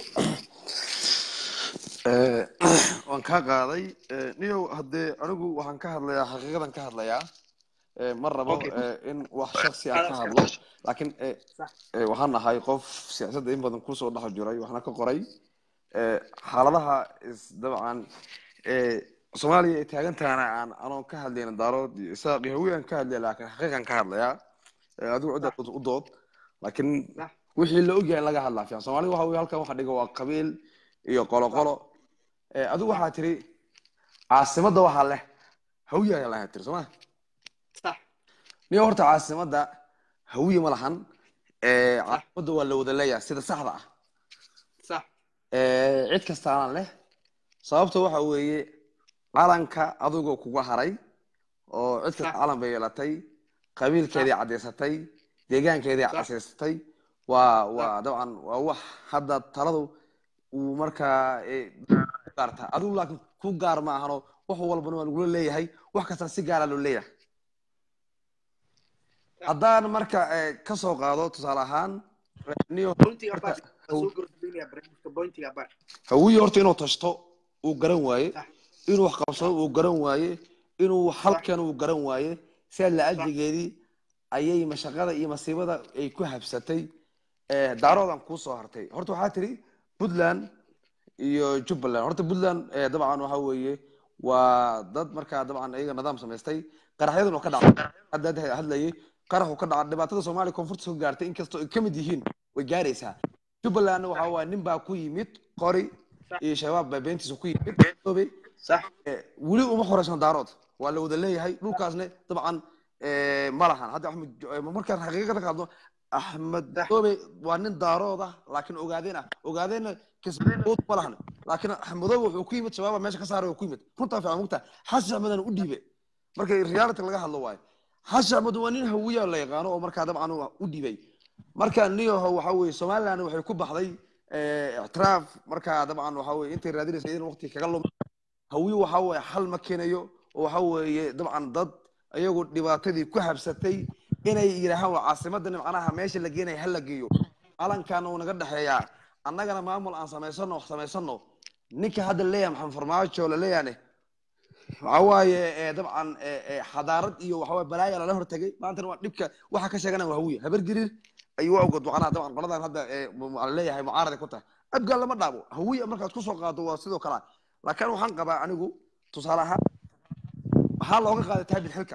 وان كهذا نيو هدي أنا جو وان كهذا يا حقيقة كهذا يا مرة بو إن واحد شخص كهذا لكن وحنا هاي قف سياسة دين بدن كل صوت نحن جري وحنا كقري حالها طبعا Soomaaliya taagantaana aan aan ka hadlayna daarood isaaq hawiyaan ka hadlay laakiin xaqiiqan ka hadlaya adigu cid u dood laakiin wixii la ogyahay laga hadlaa fiican Soomaaliya waxa uu halkan waxa dhiga waa qabiil iyo qolo qolo adigu waxa tiri caasimada waxa leh hawiyaa la tiri Soomaa sax ni horta caasimada hawiye ma lahan ee caasimada waa la wada leeyahay sida saxda ah sax ee cid kasta aan leh sababta waxa weeye calanka adigu kuga haray oo cid kasta calan bay yeelatay qabiilkeedii cadeysatay deegaankeedii cadeysatay waa waa dabcan waa wax hadda taladu uu marka gaarta adigu laakiin ku gaar ma ahano wax walba waa lagu leeyahay wax kasta si gaar ah loo leeyahay haddaan marka ka soo qaado tusaale ahaan niyo hawiye horta inuu tashto uu garan waaye inuu wax qabsado uu garan waaye inuu halkan uu garan waaye si la ajigeedii ayay mashaqada iyo masiibada ay ku habsatay ee daaroodan ku soo hartay horta waxa tiri Puntland iyo Jubaland horta Puntland ee dabcan waxa weeye waa dad marka dabcan ayaga nidaam sameystay qaraxyaduna ka dhacay hadda hadlayay qaraxu ka dhacay dhibaatada Soomaaliya koonfurta soo gaartay inkastoo ay kamid yihiin way gaaraysaa Jubaland waxa waa nin baa ku yimid qori iyo shabaab baabeentiisa ku yimid tobe صح ولي وما خرجنا دارود ولا ودا ليهي دولكاسنا طبعا ما لهان هذا احمد markaan xaqiiqada ka hadlo Ahmed Tobe waa nin daarooda laakiin ogaadina ogaadina kisbood ma lahan laakiin Ahmed wuxuu ku yimid shabaab meesha ka saaray ku yimid runta fahmugta xasan Ahmed u dhiibay markay reality laga hadlo waay xasan Ahmed waa nin hawiya la yaqaan oo marka dabcan u dhiibay marka niyo waxa weey Soomaaliland waxay ku baxday اعتراف marka dabcan waxa weey intii raadinaysa in waqti kaga lum hawiye waxa weey xal ma keenayo oo waxa weeye dabcan dad ayagu dhibaatadii ku habsatay inay yiraahaan caasimadan macnaha meesha la geenay hal la geeyo calankan oo naga dhaxeeya annagana maamul aan sameysano wax sameysano ninka hadda leeyahay maxamed farmaajo la leeyahay waxa weeye dabcan xadaarad iyo waxa weeye balaaya la hortagay maanta waa dhibka waxa ka sheeganaa waa hawiye habar gariir ayuu ogod waxana dabcan qoladan hadda aan leeyahay mucaarad ku tahay abgal lama dhaabo hawiye markaad ku soo qaado waa sidoo kale laakiin waxaan qabaa anigu tusaale ahaan waxa looga qaaday taabid xilka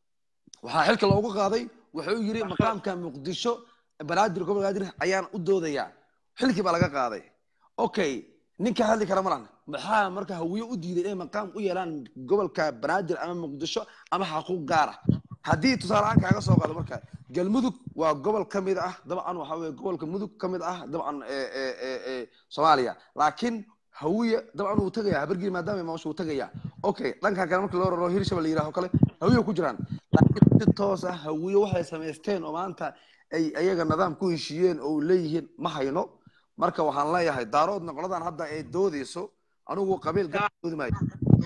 waxa xilka looga qaaday wuxuu yiri maqaamka Muqdisho banaadir gobolka banaadir ayaan u doodayaa xilkii baa laga qaaday okay ninka hadli kara malahan maxaa marka hawiye u diiday inay maqaam u yeelaan gobolka banaadir ama Muqdisho ama xaquuq gaar ah hadii tusaale ahaan kaaga soo qaado marka galmudug waa gobol kamid ah dabcan waxa weeye gobolka mudug kamid ah dabcan ee ee ee Soomaaliya laakiin hawiye dabcan uu tagaya habargii maadaama ma uu tagaya okay dhanka kale marka loo raro hirshabelle yiraahdo kale hawiye ku jiraan laakiin si toos ah hawiye waxay sameysteen oo maanta ay ayaga nidaam ku heshiiyeen oo leeyihiin ma hayno marka waxaan leeyahay daaroodna qoladan hadda ay doodayso anigu qabiil gaar maayo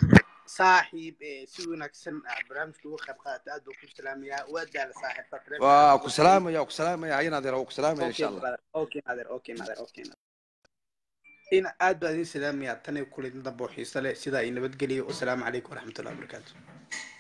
saaxiib si wanaagsan barnaamijka uga qayb qaata aad ku salaamaya wadaal saaxiibta waa ku salaamaya ku salaamaya ayna adeer ku salaamaya insha Allah okay adeer okay adeer okay in aad baa idin salaamaya tan iyo kulidin dambe oo xiiso leh sidaa ay nabadgeliyo wasalaamu calaykum waraxmatullahi wabarakaatu